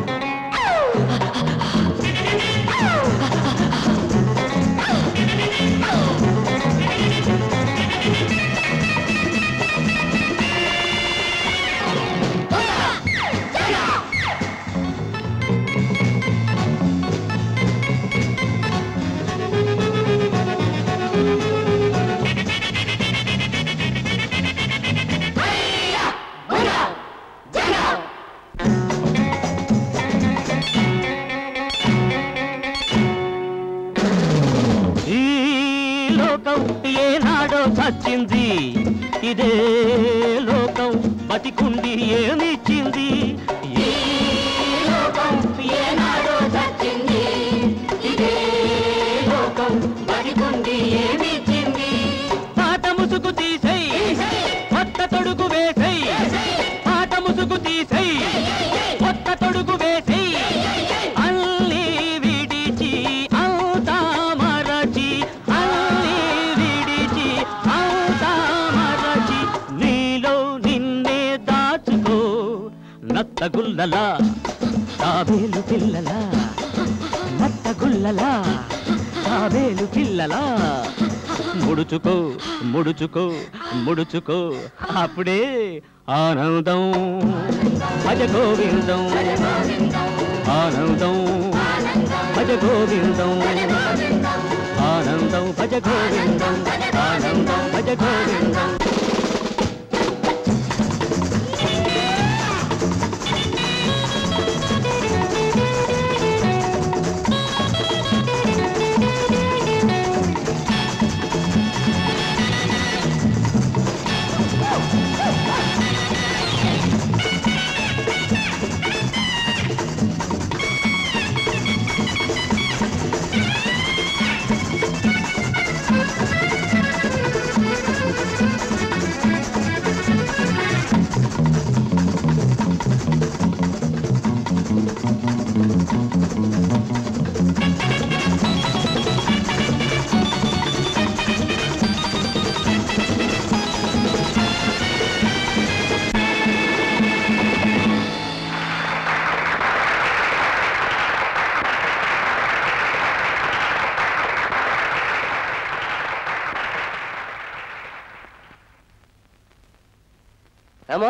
ఏనాడో చచ్చింది, ఇదే లోకం బతికుండి ఏమిచ్చింది. ఈ లోకం ఏనాడో చచ్చింది, ఇదే లోకం బతికుండి ఏమిచ్చింది. పాట ముసుగు తీసై కొత్త తొడుగు వేసై, పాట ముసుగు తీసై కొత్త తొడుగు వేసై. అల్లి విడిచి అవుతా మరచి, అల్లి విడిచి అవుతా మరచి. నీలో నిన్నే దాచుకో నత్తగుల్లలా, తాబేలు పిల్లలా. నత్తగుల్లలా, తాబేలు పిల్లలా. ముడుచుకో ముడుచుకో ముడుచుకో, అప్పుడే ఆనందం భజ గోవిందం, ఆనందం భజ గోవిందం, ఆనందం భజ గోవిందం, ఆనందం భజ గోవిందం. ఏమా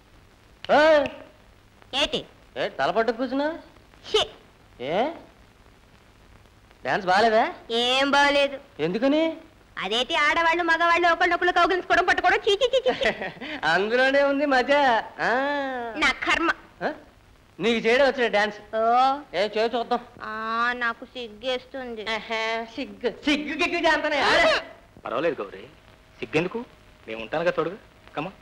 ఏంటి ఏ తలపట్టు కూర్చున్నా ఏ డాన్స్ బాగాలేదా? ఏం బాగలేదు. ఎందుకని? అదేంటి ఆడవాళ్ళు మగవాళ్ళు ఒకళ్ళొకళ్ళు కౌగిలించుకోవడం పట్టుకోవడం చీచి చీచి. అందులోనే ఉంది మజా. నా కర్మ. నీకు చేయడం వచ్చిన డాన్స్ ఓ ఏ చేయి చూద్దాం. నాకు సిగ్గేస్తుంది. సిగ్గు సిగ్గు గిగ్గు చేస్తానే. పర్వాలేదు గౌరీ, సిగ్గెందుకు, నేను ఉంటానుగా తోడుగా. కమా,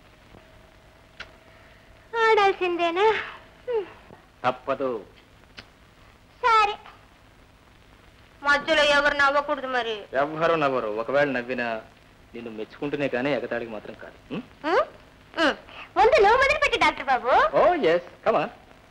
ఆడాల్సిందేనా? తప్పదు. సరే, మధ్యలో ఎవరు నవ్వకూడదు. మరి ఎవ్వరు నవ్వరు. ఒకవేళ నవ్వినా నిన్ను మెచ్చుకుంటూనే కానీ ఎగతాడికి మాత్రం కాదు. ముందు నువ్వు మొదలు పెట్టి డాక్టర్ బాబు. ఓ ఎస్, కమా.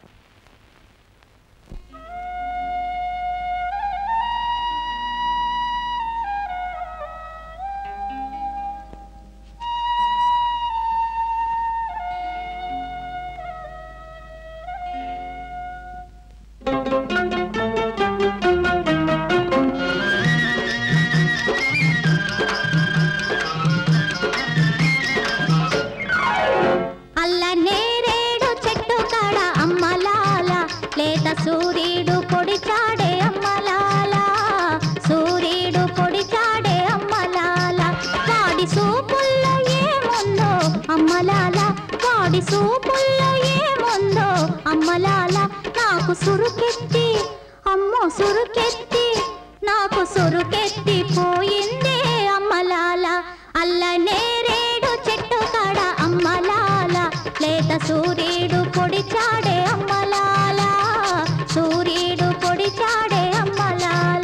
సూర్యుడు పొడిచాడే అమ్మలాల, సూర్యుడు పొడిచాడే అమ్మలాల, వాడి సూపుల్లో ఏముందో అమ్మలాల, వాడి సూపుల్లో ఏముందో అమ్మలాల, నాకు సురుకెత్తి అమ్మో సురుకెత్తి, నాకు సురుకెత్తి పోయిందే అమ్మలాల, అల్ల నేరేడు చెట్టు కాడ అమ్మలాల, లేత సూర్యుడు పొడిచాడే అమ్మలాల, సూర్యుడు పొడిచాడే అమ్మలాల.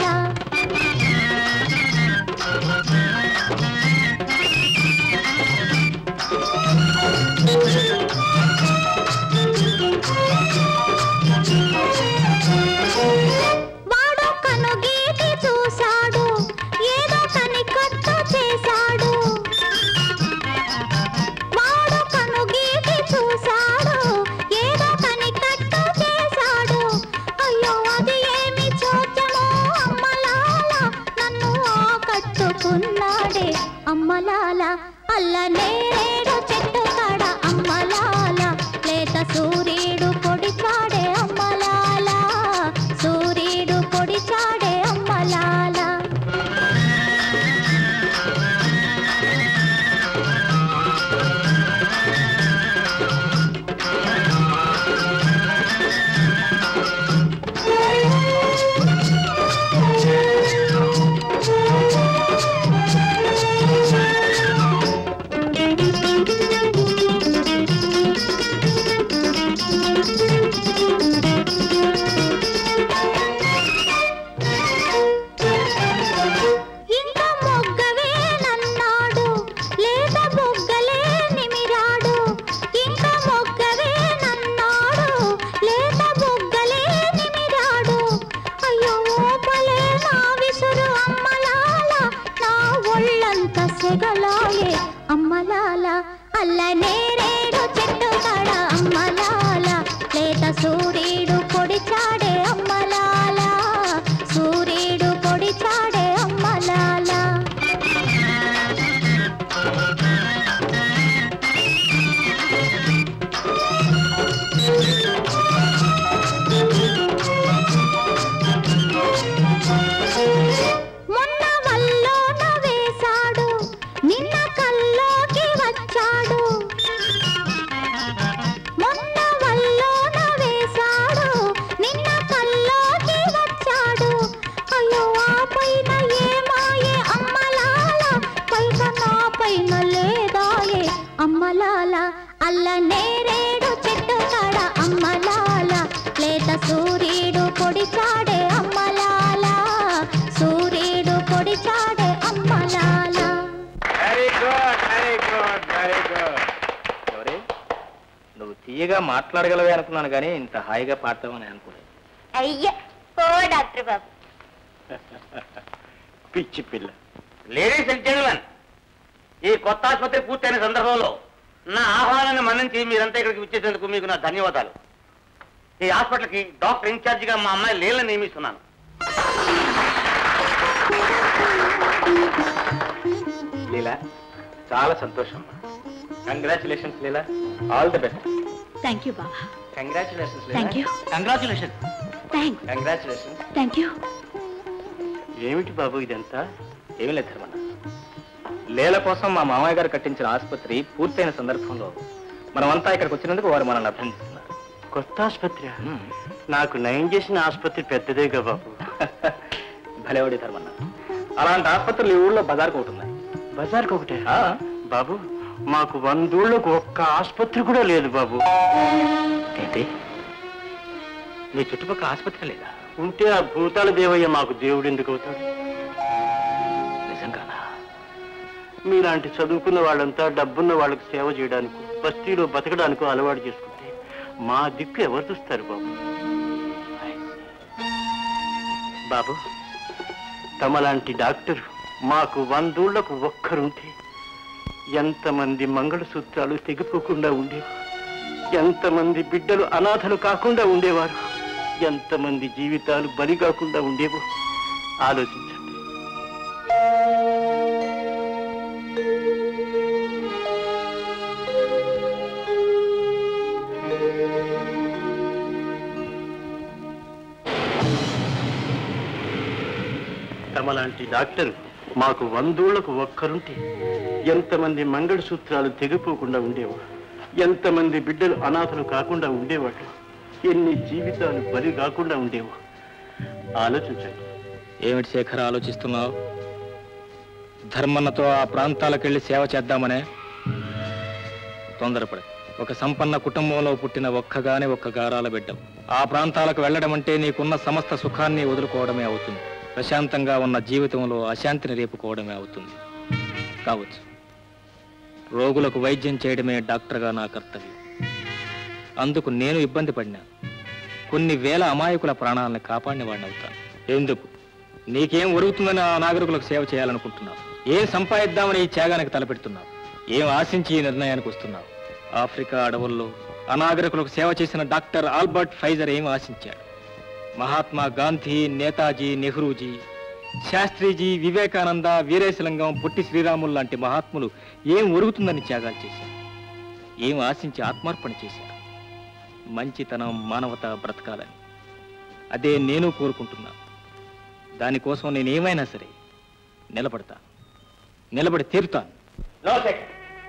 వాడు కనుగీటి చూశాడు, ఏదో కనికట్టు చేశాడు, వాడు కనుగీటి చూశాడు, ఏదో కనికట్టు చేశాడు, అయ్యో అది ఏమి చోద్యమో అమ్మలాల, నన్ను ఆకట్టుకున్నాడే అమ్మలాల, అల్ల నేరేడు చెట్టు కాడ అమ్మలాల, లేత సూర్యుడు పొడిచాడే అమ్మలాల, సూర్యుడు పొడిచాడే అమ్మలాల. ఇంకా మొగ్గవే నన్నాడు, లేత బుగ్గలే నిమిరాడు, ఇంకా మొగ్గవే నన్నాడు, లేత బుగ్గలే నిమిరాడు, అయ్యో ఓపలే నా విసురు అమ్మలాల, నా ఒళ్ళంత సెగలాయే అమ్మలాల, అల్ల నేరేడు చెట్టు కాడ అమ్మలాల, లేత సూర్యుడు పొడిచాడే అమ్మలాల, సూర్యుడు పొడిచాడే అమ్మలాల. మొన్న వల్లోన వేశాడు, నిన్న కల్లోకి వచ్చాడు, మొన్న వల్లోన వేశాడు, నిన్న కల్లోకి వచ్చాడు, అయ్యో ఆ పైన ఏమాయే అమ్మలాల, పైన నా పైన లేదాయే అమ్మలాల, అల్ల నేరేడు చెట్టు కాడ అమ్మలాల, లేత సూర్యుడు పొడిచాడే అమ్మలాల, సూర్యుడు పొడిచాడే అమ్మలాల. Very good, very good, very good. Gauri, నువ్వు తీయగా మాట్లాడగలవే అనుకున్నాను కానీ ఇంత హాయిగా పాడతామని అనుకోలేదు. అయ్యా ఓ డాక్టర్ బాబు. పిచ్చి పిల్ల. లేడీస్ అండ్ జెంట్మెన్, ఈ కొత్త ఆసుపత్రి పూర్తయిన సందర్భంలో నా ఆహ్వానాన్ని మన్నించి మీరంతా ఇక్కడికి వచ్చేసేందుకు మీకు నా ధన్యవాదాలు. ఈ హాస్పిటల్కి డాక్టర్ ఇన్ఛార్జిగా మా అమ్మాయి లీలను నియమిస్తున్నాను. లీలా, చాలా సంతోషం. Congratulations Leela, all the best. Thank you Baba. Congratulations thank you. Congratulations. Thanks. Congratulations. Thank you. ఏమిటి బాబు ఇదంతా? ఏమీ లేదు ధర్మన్న, లీల కోసం మా మామయ్య గారు కట్టించిన ఆసుపత్రి పూర్తయిన సందర్భంలో మనమంతా ఇక్కడికి వచ్చినందుకు వారు మనల్ని అభినందిస్తున్నారు. కొత్త ఆసుపత్రి? నాకు నయం చేసిన ఆసుపత్రి పెద్దదేగా బాబు. భలేవాడి ధర్మన్న, అలాంటి ఆసుపత్రులు ఈ ఊళ్ళో బజార్కు ఒకటి ఉన్నాయి. బజార్కి ఒకటే? బాబు మాకు వందూళ్ళకు ఒక్క ఆసుపత్రి కూడా లేదు బాబు. ఏంటి, మీ చుట్టుపక్కల ఆసుపత్రి లేదా? ఉంటే ఆ భూతాల దేవయ్య మాకు దేవుడు ఎందుకు అవుతాడు? నిజంగానా? మీలాంటి చదువుకున్న వాళ్ళంతా డబ్బున్న వాళ్ళకి సేవ చేయడానికి, బస్తీలో బతకడానికి అలవాటు చేసుకుంటే మా దిక్కు ఎవరు చూస్తారు బాబు? బాబు, తమలాంటి డాక్టర్ మాకు వందూళ్లకు ఒక్కరుంటే ఎంతమంది మంగళసూత్రాలు తెగిపోకుండా ఉండేవి, ఎంతమంది బిడ్డలు అనాథలు కాకుండా ఉండేవారు, ఎంతమంది జీవితాలు బలి కాకుండా ఉండేవో ఆలోచించండి. తమలాంటి డాక్టర్ మాకు వందూళ్లకు ఒక్కరుంటే ఎంతమంది మంగళసూత్రాలు తెగిపోకుండా ఉండేవో, ఎంతమంది బిడ్డలు అనాథలు కాకుండా ఉండేవాళ్ళు, ఎన్ని జీవితాలు బలి కాకుండా ఉండేవో ఆలోచించండి. ఏమిటి శేఖర్ ఆలోచిస్తున్నావు? ధర్మన్నతో ఆ ప్రాంతాలకు వెళ్ళి సేవ చేద్దామనే? తొందరపడి ఒక సంపన్న కుటుంబంలో పుట్టిన ఒక్కగానే ఒక్క గారాల బిడ్డం. ఆ ప్రాంతాలకు వెళ్ళడం అంటే నీకున్న సమస్త సుఖాన్ని వదులుకోవడమే అవుతుంది. ప్రశాంతంగా ఉన్న జీవితంలో అశాంతిని రేపుకోవడమే అవుతుంది. కావచ్చు, రోగులకు వైద్యం చేయడమే డాక్టర్గా నా కర్తవ్యం. అందుకు నేను ఇబ్బంది పడినా కొన్ని వేల అమాయకుల ప్రాణాలను కాపాడిన వాడిని అవుతాను. ఎందుకు? నీకేం ఒరుగుతుందని ఆ నాగరికులకు సేవ చేయాలనుకుంటున్నావు? ఏం సంపాదిద్దామని ఈ త్యాగానికి తలపెడుతున్నావు? ఏం ఆశించి ఈ నిర్ణయానికి వస్తున్నావు? ఆఫ్రికా అడవుల్లో అనాగరికులకు సేవ చేసిన డాక్టర్ ఆల్బర్ట్ ఫైజర్ ఏం ఆశించాడు? మహాత్మా గాంధీ, నేతాజీ, నెహ్రూజీ, శాస్త్రీజీ, వివేకానంద, వీరేశలింగం, పొట్టి శ్రీరాములు లాంటి మహాత్ములు ఏం ఒరుగుతుందని త్యాగాలు చేశారు? ఏం ఆశించి ఆత్మార్పణ చేశారు? మంచితనం, మానవత బ్రతకాలని. అదే నేను కోరుకుంటున్నాను. దానికోసం నేనేమైనా సరే నిలబడతాను, నిలబడి తీరుతాను. No second.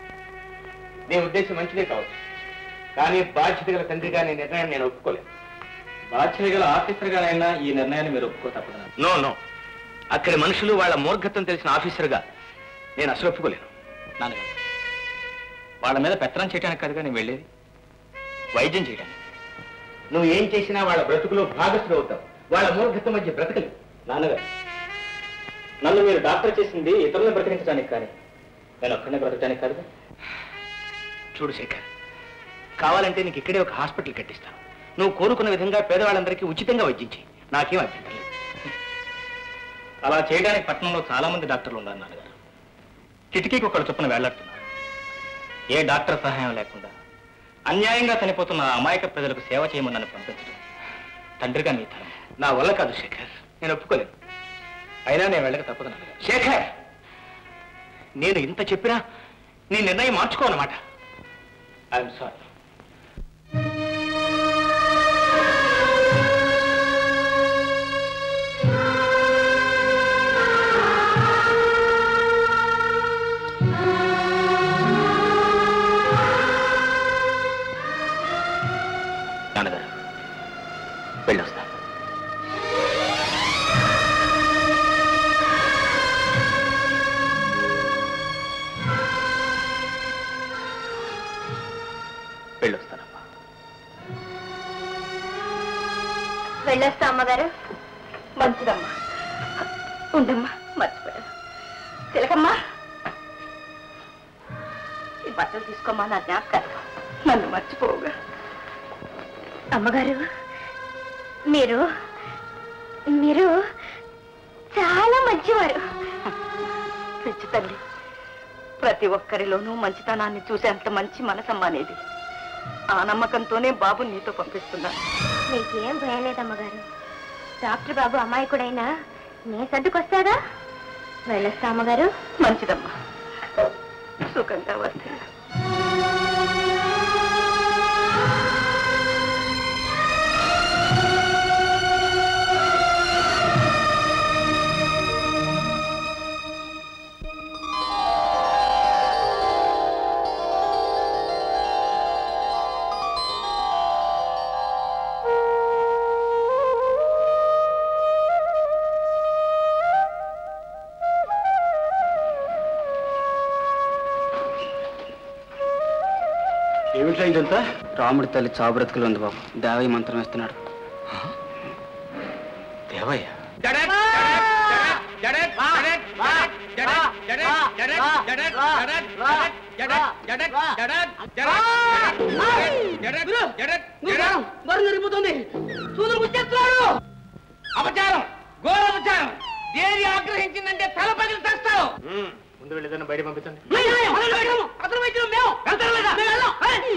నీ ఉద్దేశం మంచిదే కావచ్చు, కానీ బాధ్యత గల తండ్రిగా నీ నిర్ణయం నేను ఒప్పుకోలేను. బాధ్యత గల ఆఫీసర్గానైనా ఈ నిర్ణయాన్ని మీరు ఒప్పుకో తప్పదు. నో నో అక్కడి మనుషులు వాళ్ళ మూర్ఖత్వం తెలిసిన ఆఫీసర్గా నేను అసలు ఒప్పుకోలేను. నాన్నగారు, వాళ్ళ మీద పెత్తనం చేయడానికి కనుక నేను వెళ్ళేది, వైద్యం చేయడానికి. నువ్వు ఏం చేసినా వాళ్ళ బ్రతుకులో భాగస్థులు అవుతావు. వాళ్ళ మూర్ఖత్వం మధ్య బ్రతకలు. నాన్నగారు, నన్ను మీరు డాక్టర్ చేసింది ఇతరులను బ్రతికించడానికి కానీ నేను ఒక్కడనే బ్రతకడానికి కాదుగా. చూడు శేఖర్, కావాలంటే నీకు ఇక్కడే ఒక హాస్పిటల్ కట్టిస్తాను. నువ్వు కోరుకున్న విధంగా పేదవాళ్ళందరికీ ఉచితంగా వైద్యం చేయి. నాకేం అభ్యంతరం లేదు. అలా చేయడానికి పట్టణంలో చాలా మంది డాక్టర్లు ఉన్నారు నాన్నగారు. కిటికీకి ఒకళ్ళు చొప్పున వేళ్లాడుతున్నారు. ఏ డాక్టర్ సహాయం లేకుండా అన్యాయంగా చనిపోతున్న అమాయక ప్రజలకు సేవ చేయమని నన్ను పంపించడం తండ్రిగా మీ ధర్మం. నా వల్ల కాదు శేఖర్, నేను ఒప్పుకోలేను. అయినా నేను వెళ్ళక తప్పదు నాన్నగారు. శేఖర్, నేను ఇంత చెప్పినా నీ నిర్ణయం మార్చుకోనమాట. I'm sorry. నాన్నగారు, వెళ్ళొస్తా. వెళ్ళొస్తానమ్మా. వెళ్ళొస్తా అమ్మగారు. మంచిదమ్మా, ఉండమ్మా, మర్చిపోయాను. తిలకమ్మా, ఈ బట్టలు తీసుకోమ్మా, నా జ్ఞాపకాలు. నన్ను మర్చిపోవుగా. అమ్మగారు మీరు మీరు చాలా మంచివారు. పిచ్చి తల్లి, ప్రతి ఒక్కరిలోనూ మంచితనాన్ని చూసేంత మంచి మనసమ్మ అనేది. ఆ నమ్మకంతోనే బాబు నీతో పంపిస్తున్నాను. మీకేం భయం లేదమ్మగారు. డాక్టర్ బాబు అమాయకుడైనా నే సర్దుకొస్తాగా. వెళ్ళొస్తా అమ్మగారు. మంచిదమ్మా, సుఖంగా వర్తిల్లు. ఏమిట్రా ఇదంతా? రాముడి తల్లి చావుబ్రతుకులు ఉంది బాబు. దేవయ్య మంత్రం వేస్తున్నాడు. దేవయ్య జరిగిపోతుంది. సూదులు గుచ్చేస్తున్నాడు. అపచారం, ఘోరాపచారం. దేవి ఆగ్రహించిందంటే తల పగిలి తెస్తావు. ముందు వెళ్ళేదన్నా బయట పంపించండి. అతను వైద్యులు మేము వెళ్తాం లేదా? మేము వెళ్ళాం.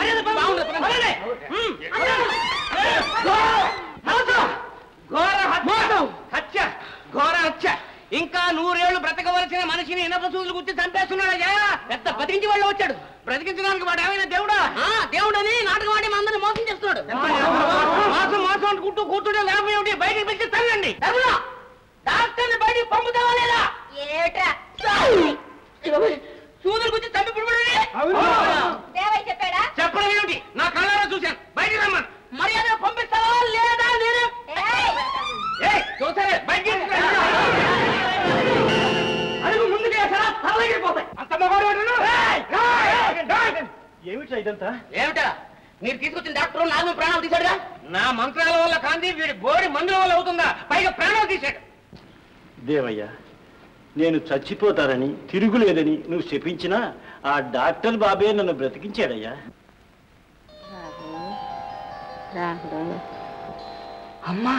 ఘోర హత్య, ఘోర హత్య. ఇంకా నూరేళ్లు బ్రతకవలసిన మనిషిని ఇనప సూదులు గుర్తి చంపేస్తున్నాడయ్యా. పెద్ద బతికించి వాళ్ళు వచ్చాడు. బ్రతికించడానికి వాడు ఏమైనా దేవుడా? దేవుడని నాటకం ఆడి మా అందరిని మోసం చేస్తున్నాడు. మోసం మోసం అని కుట్టు కూర్చుంటే లాభం ఏమిటి? బయటికి పిలిచి తల్లండి. డాక్టర్ని బయటికి పంపుతావా లేదా? సూదులు గుర్తి చంపి చెప్పాడా? చెప్పడం ఏమిటి? నా కళ్ళారా చూశాను. బయటికి రమ్మను. మర్యాద పంపిస్తావా లేదా? నేను చూసారే బయటికి అడుగు ముందుకే తలగిరిపోతాయి. అంత ఏమిట్రా ఇదంతా? ఏమిటా? మీరు తీసుకొచ్చిన డాక్టర్ నాకు ప్రాణాలు తీశాడుగా. నా మంత్రాల వల్ల కాంతి వీడి బోడి మందుల వల్ల అవుతుందా? పైగా ప్రాణాలు తీశాడు. దేవయ్య, నేను చచ్చిపోతానని తిరుగులేదని నువ్వు చెప్పించినా ఆ డాక్టర్ బాబే నన్ను బ్రతికించాడయ్యా. అమ్మా,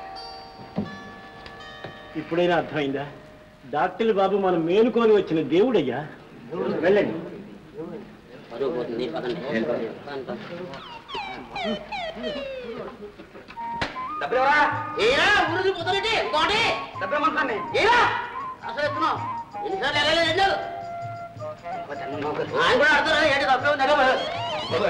ఇప్పుడైనా అర్థమైందా? డాక్టర్ బాబు మనం మేలుకొని వచ్చిన దేవుడయ్యా. వెళ్ళండి. అసలు ఎత్తున్నావు ఎన్నిసార్లు వెళ్ళలేదు. ఆయన కూడా అర్థం ఏంటి తప్పే.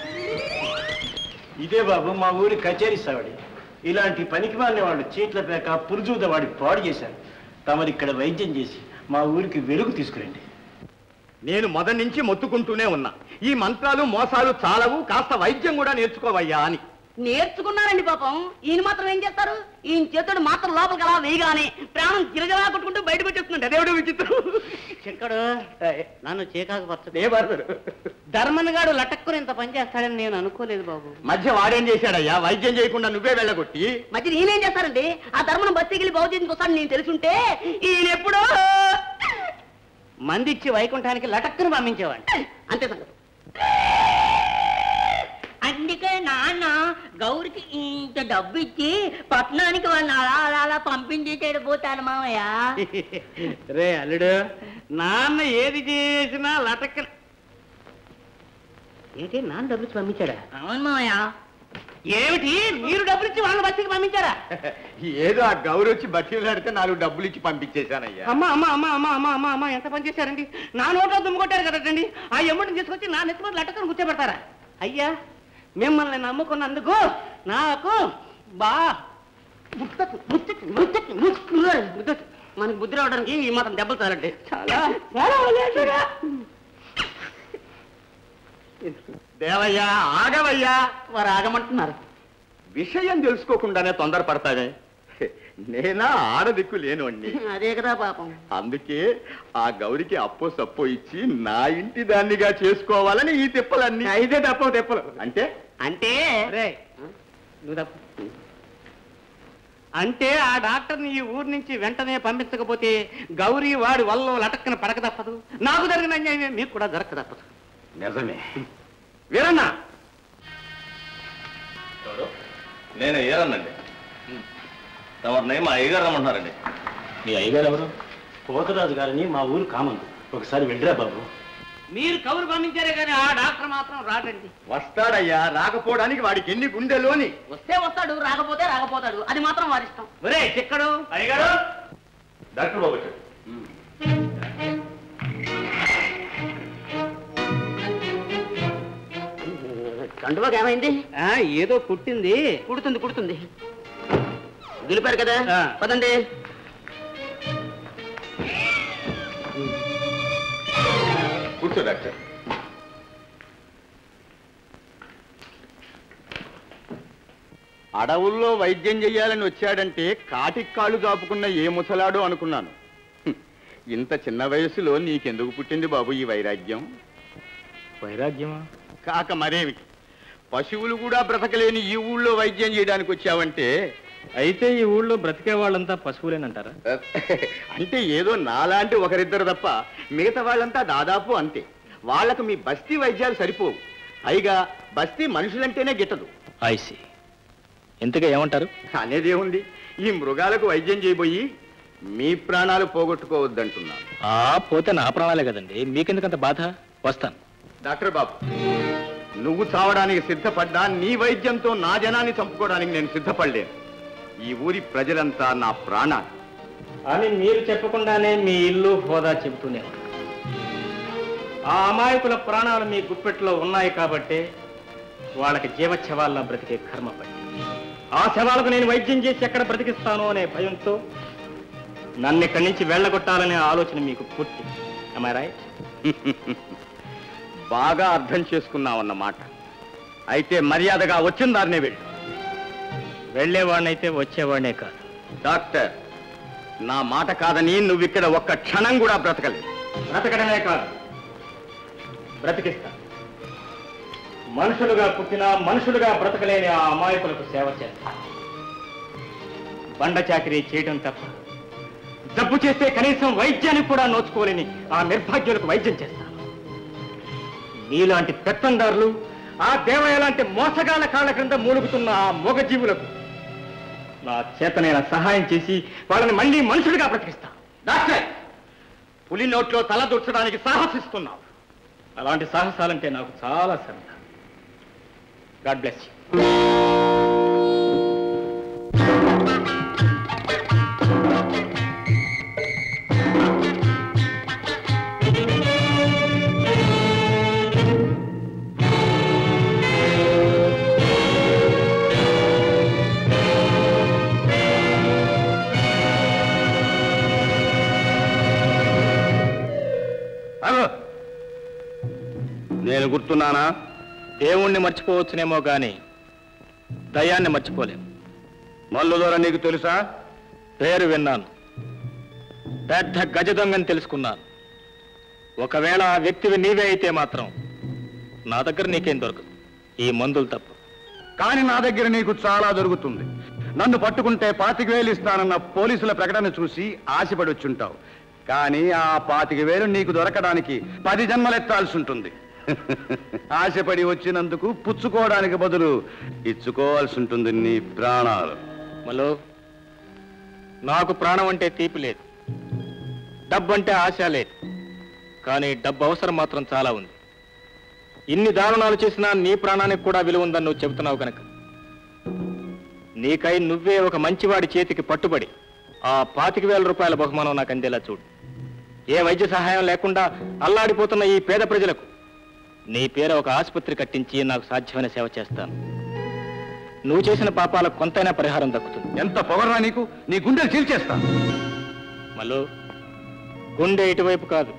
ఇదే బాబు మా ఊరి కచేరీ సావడి. ఇలాంటి పనికి మాలిన వాళ్ళు చీట్ల పేక పురుజూద వాడి పాడు చేశారు. తమరు ఇక్కడ వైద్యం చేసి మా ఊరికి వెలుగు తీసుకురండి. నేను మొదటి నుంచి మొత్తుకుంటూనే ఉన్నా, ఈ మంత్రాలు మోసాలు చాలవు, కాస్త వైద్యం కూడా నేర్చుకోవయ్యా అని. నేర్చుకున్నారండి పాపం. ఈయన మాత్రం ఏం చేస్తారు? ఈయన చేతుడు మాత్రం లోపలికి అలా వేయగానే ప్రాణం గిరగలా కొట్టుకుంటూ బయటకు వచ్చేస్తున్నాడు. అదేవిడ విచిత్రం. చెక్కడు నన్ను చీకాకు పరచడు. ధర్మన్ గాడు లటక్కుని ఇంత పని చేస్తాడని నేను అనుకోలేదు బాబు. మధ్య వాడేం చేశాడయ్యా? వైద్యం చేయకుండా నువ్వే వెళ్ళగొట్టి. మధ్య ఈయనేం చేస్తారండి? ఆ ధర్మను బస్తికి బాగు చేసిన వస్తాడు నేను తెలుసుంటే ఈయన ఎప్పుడో మందిచ్చి వైకుంఠానికి లటక్కుని పంపించేవాడు. అంతే సంగతి. అందుకే నాన్న గౌరికి ఇంత డబ్బు ఇచ్చి పట్టణానికి వాళ్ళని అలా అలా అలా పంపించి చెడిపోతాను మామయ్య. రే అల్లుడు, నాన్న ఏది చేసినా లటక్క. ఏంటి నాన్న డబ్బులు ఇచ్చి పంపించాడా? అవును మామయ్య. ఏమిటి మీరు డబ్బులు ఇచ్చి వాళ్ళని బస్తికి పంపించారా? ఏదో ఆ గౌరీ వచ్చి బతిలాడితే నాలుగు డబ్బులు ఇచ్చి పంపించేశానయ్యా. అమ్మా అమ్మా అమ్మా అమ్మా అమ్మా అమ్మా అమ్మా ఎంత పని చేశారండి. నా నోట్లో దుమ్ము కొట్టారు కదండి. ఆ ఎమ్మడిని తీసుకొచ్చి నా నెత్తి మీద లటక్కను కూర్చోబెడతారా? అయ్యా, మిమ్మల్ని నమ్ముకున్నందుకు నాకు బా ముచ్చట్లు ముచ్చట్లు ముచ్చట్లు ముచ్చట్లు మనకి బుద్ధి రావడానికి ఈ మాత్రం దెబ్బలు చాలండి. చాలా దేవయ్యా, ఆగవయ్యా. వారు ఆగమంటున్నారు. విషయం తెలుసుకోకుండానే తొందరపడతానే. నేనా ఆడదిక్కు లేను అండి. అదే కదా పాపం. అందుకే ఆ గౌరికి అప్పో సప్పో ఇచ్చి నా ఇంటి దాన్నిగా చేసుకోవాలని ఈ తిప్పలన్నీ. అయితే తప్ప తిప్పలు అంటే అంటే నువ్వు తప్పు. అంటే ఆ డాక్టర్ని ఈ ఊరి నుంచి వెంటనే పంపించకపోతే గౌరీ వాడి వల్ల లటక్కన పడక తప్పదు. నాకు జరిగిన అన్యాయమే మీకు కూడా జరగక తప్పదు. నిజమే. వీరన్నా, నేను అయ్యారనండి. తమరిని మా అయ్యగారు రమ్మంటున్నారండి. మీ అయ్యగారు ఎవరు? పోతరాజు గారిని మా ఊరు కామందు. ఒకసారి వెళ్ళరా బాబు. మీరు కబురు పంపించారే కానీ ఆ డాక్టర్ మాత్రం రాడండి. వస్తాడయ్యా, రాకపోవడానికి వాడికి ఎన్ని గుండెలోని. వస్తే వస్తాడు, రాకపోతే రాకపోతాడు. అది మాత్రం వారిష్టం. ఒరే చిక్కడు అయ్యగారు, డాక్టర్ బాబు వచ్చాడు. కండువాకి ఏమైంది? ఏదో కుట్టింది. కుడుతుంది కుడుతుంది దులిపారు కదా, పదండి. కూర్చో డాక్టర్. అడవుల్లో వైద్యం చెయ్యాలని వచ్చాడంటే కాటికి కాళ్ళు దాపుకున్న ఏ ముసలాడు అనుకున్నాను. ఇంత చిన్న వయసులో నీకెందుకు పుట్టింది బాబు ఈ వైరాగ్యం? వైరాగ్యమా? కాక మరేమి, పశువులు కూడా బ్రతకలేని ఈ ఊళ్ళో వైద్యం చేయడానికి వచ్చావంటే అయితే ఈ ఊళ్ళో బ్రతికే వాళ్ళంతా పశువులేనంటారా? అంటే ఏదో నాలాంటి ఒకరిద్దరు తప్ప మిగతా వాళ్ళంతా దాదాపు అంతే. వాళ్లకు మీ బస్తీ వైద్యాలు సరిపోవు. పైగా బస్తీ మనుషులంటేనే గిట్టదు. ఐసి ఇంతగా ఏమంటారు? అనేదేముంది, ఈ మృగాలకు వైద్యం చేయబోయి మీ ప్రాణాలు పోగొట్టుకోవద్దంటున్నాను. ఆ పోతే నా ప్రాణాలే కదండి, మీకెందుకంత బాధ? వస్తాను. డాక్టర్ బాబు, నువ్వు చావడానికి సిద్ధపడ్డా నీ వైద్యంతో నా జనాన్ని చంపుకోవడానికి నేను సిద్ధపడలేను. ఈ ఊరి ప్రజలంతా నా ప్రాణాలు అని మీరు చెప్పకుండానే మీ ఇల్లు హోదా చెబుతూనే ఆ అమాయకుల ప్రాణాలు మీ గుప్పెట్లో ఉన్నాయి కాబట్టి వాళ్ళకి జీవచ్ఛవాల్లో బ్రతికే కర్మ పడి ఆ శవాలకు నేను వైద్యం చేసి ఎక్కడ బ్రతికిస్తాను అనే భయంతో నన్ను ఇక్కడి నుంచి వెళ్ళగొట్టాలనే ఆలోచన మీకు పుట్టి. am I right? బాగా అర్థం చేసుకున్నావన్నమాట. అయితే మర్యాదగా వచ్చిన దారినే వెళ్ళు. వెళ్ళేవాడినైతే వచ్చేవాడినే కాదు. డాక్టర్, నా మాట కాదని నువ్వు ఇక్కడ ఒక్క క్షణం కూడా బ్రతకలేదు. బ్రతకడమే కాదు, బ్రతికిస్తా. మనుషులుగా పుట్టిన మనుషులుగా బ్రతకలేని ఆ అమాయకులకు సేవ చేస్తా. బండ చాకరీ చేయడం తప్ప జబ్బు చేస్తే కనీసం వైద్యానికి కూడా నోచుకోలేని ఆ నిర్భాగ్యులకు వైద్యం చేస్తాను. నీలాంటి పెత్తందారులు, ఆ దేవయ్య లాంటి మోసగాళ్ళ కాళ్ళ క్రింద మూలుగుతున్న ఆ మూగజీవులకు నా చేతనైన సహాయం చేసి వాళ్ళని మళ్ళీ మనుషులుగా బ్రతికిస్తా. డాక్టర్, పులి నోట్లో తల దూర్చడానికి సాహసిస్తున్నావు. అలాంటి సాహసాలంటే నాకు చాలా సరదా. God bless you. నేను గుర్తున్నానా? దేవుణ్ణి మర్చిపోవచ్చునేమో గాని దయాన్ని మర్చిపోలేము. మల్లు ద్వారా నీకు తెలుసా? పేరు విన్నాను, పెద్ద గజ దొంగని తెలుసుకున్నాను. ఒకవేళ ఆ వ్యక్తివి నీవే అయితే మాత్రం నా దగ్గర నీకేం దొరకదు, ఈ మందులు తప్ప. కానీ నా దగ్గర నీకు చాలా దొరుకుతుంది. నన్ను పట్టుకుంటే పాతిక వేలు ఇస్తానన్న పోలీసుల ప్రకటన చూసి ఆశపడి వచ్చుంటావు. కానీ ఆ పాతిక వేలు నీకు దొరకడానికి పది జన్మలెత్తాల్సి ఉంటుంది. ఆశపడి వచ్చినందుకు పుచ్చుకోవడానికి బదులు ఇచ్చుకోవాల్సి ఉంటుంది నీ ప్రాణాలు. మలో, నాకు ప్రాణం అంటే తీపి లేదు, డబ్బు అంటే ఆశ లేదు. కానీ డబ్బు అవసరం మాత్రం చాలా ఉంది. ఇన్ని దారుణాలు చేసినా నీ ప్రాణానికి కూడా విలువ ఉందని నువ్వు చెబుతున్నావు కనుక నీకై నువ్వే ఒక మంచివాడి చేతికి పట్టుబడి ఆ పాతిక వేల రూపాయల బహుమానం నాకు అందేలా చూడు. ఏ వైద్య సహాయం లేకుండా అల్లాడిపోతున్న ఈ పేద ప్రజలకు నీ పేర ఒక ఆసుపత్రి కట్టించి నాకు సాధ్యమైన సేవ చేస్తాను. నువ్వు చేసిన పాపాలకు కొంతైనా పరిహారం దక్కుతుంది. ఎంత పొగరా నీకు! నీ గుండెలు చీల్చేస్తాను. మళ్ళీ గుండె ఇటువైపు కాదు.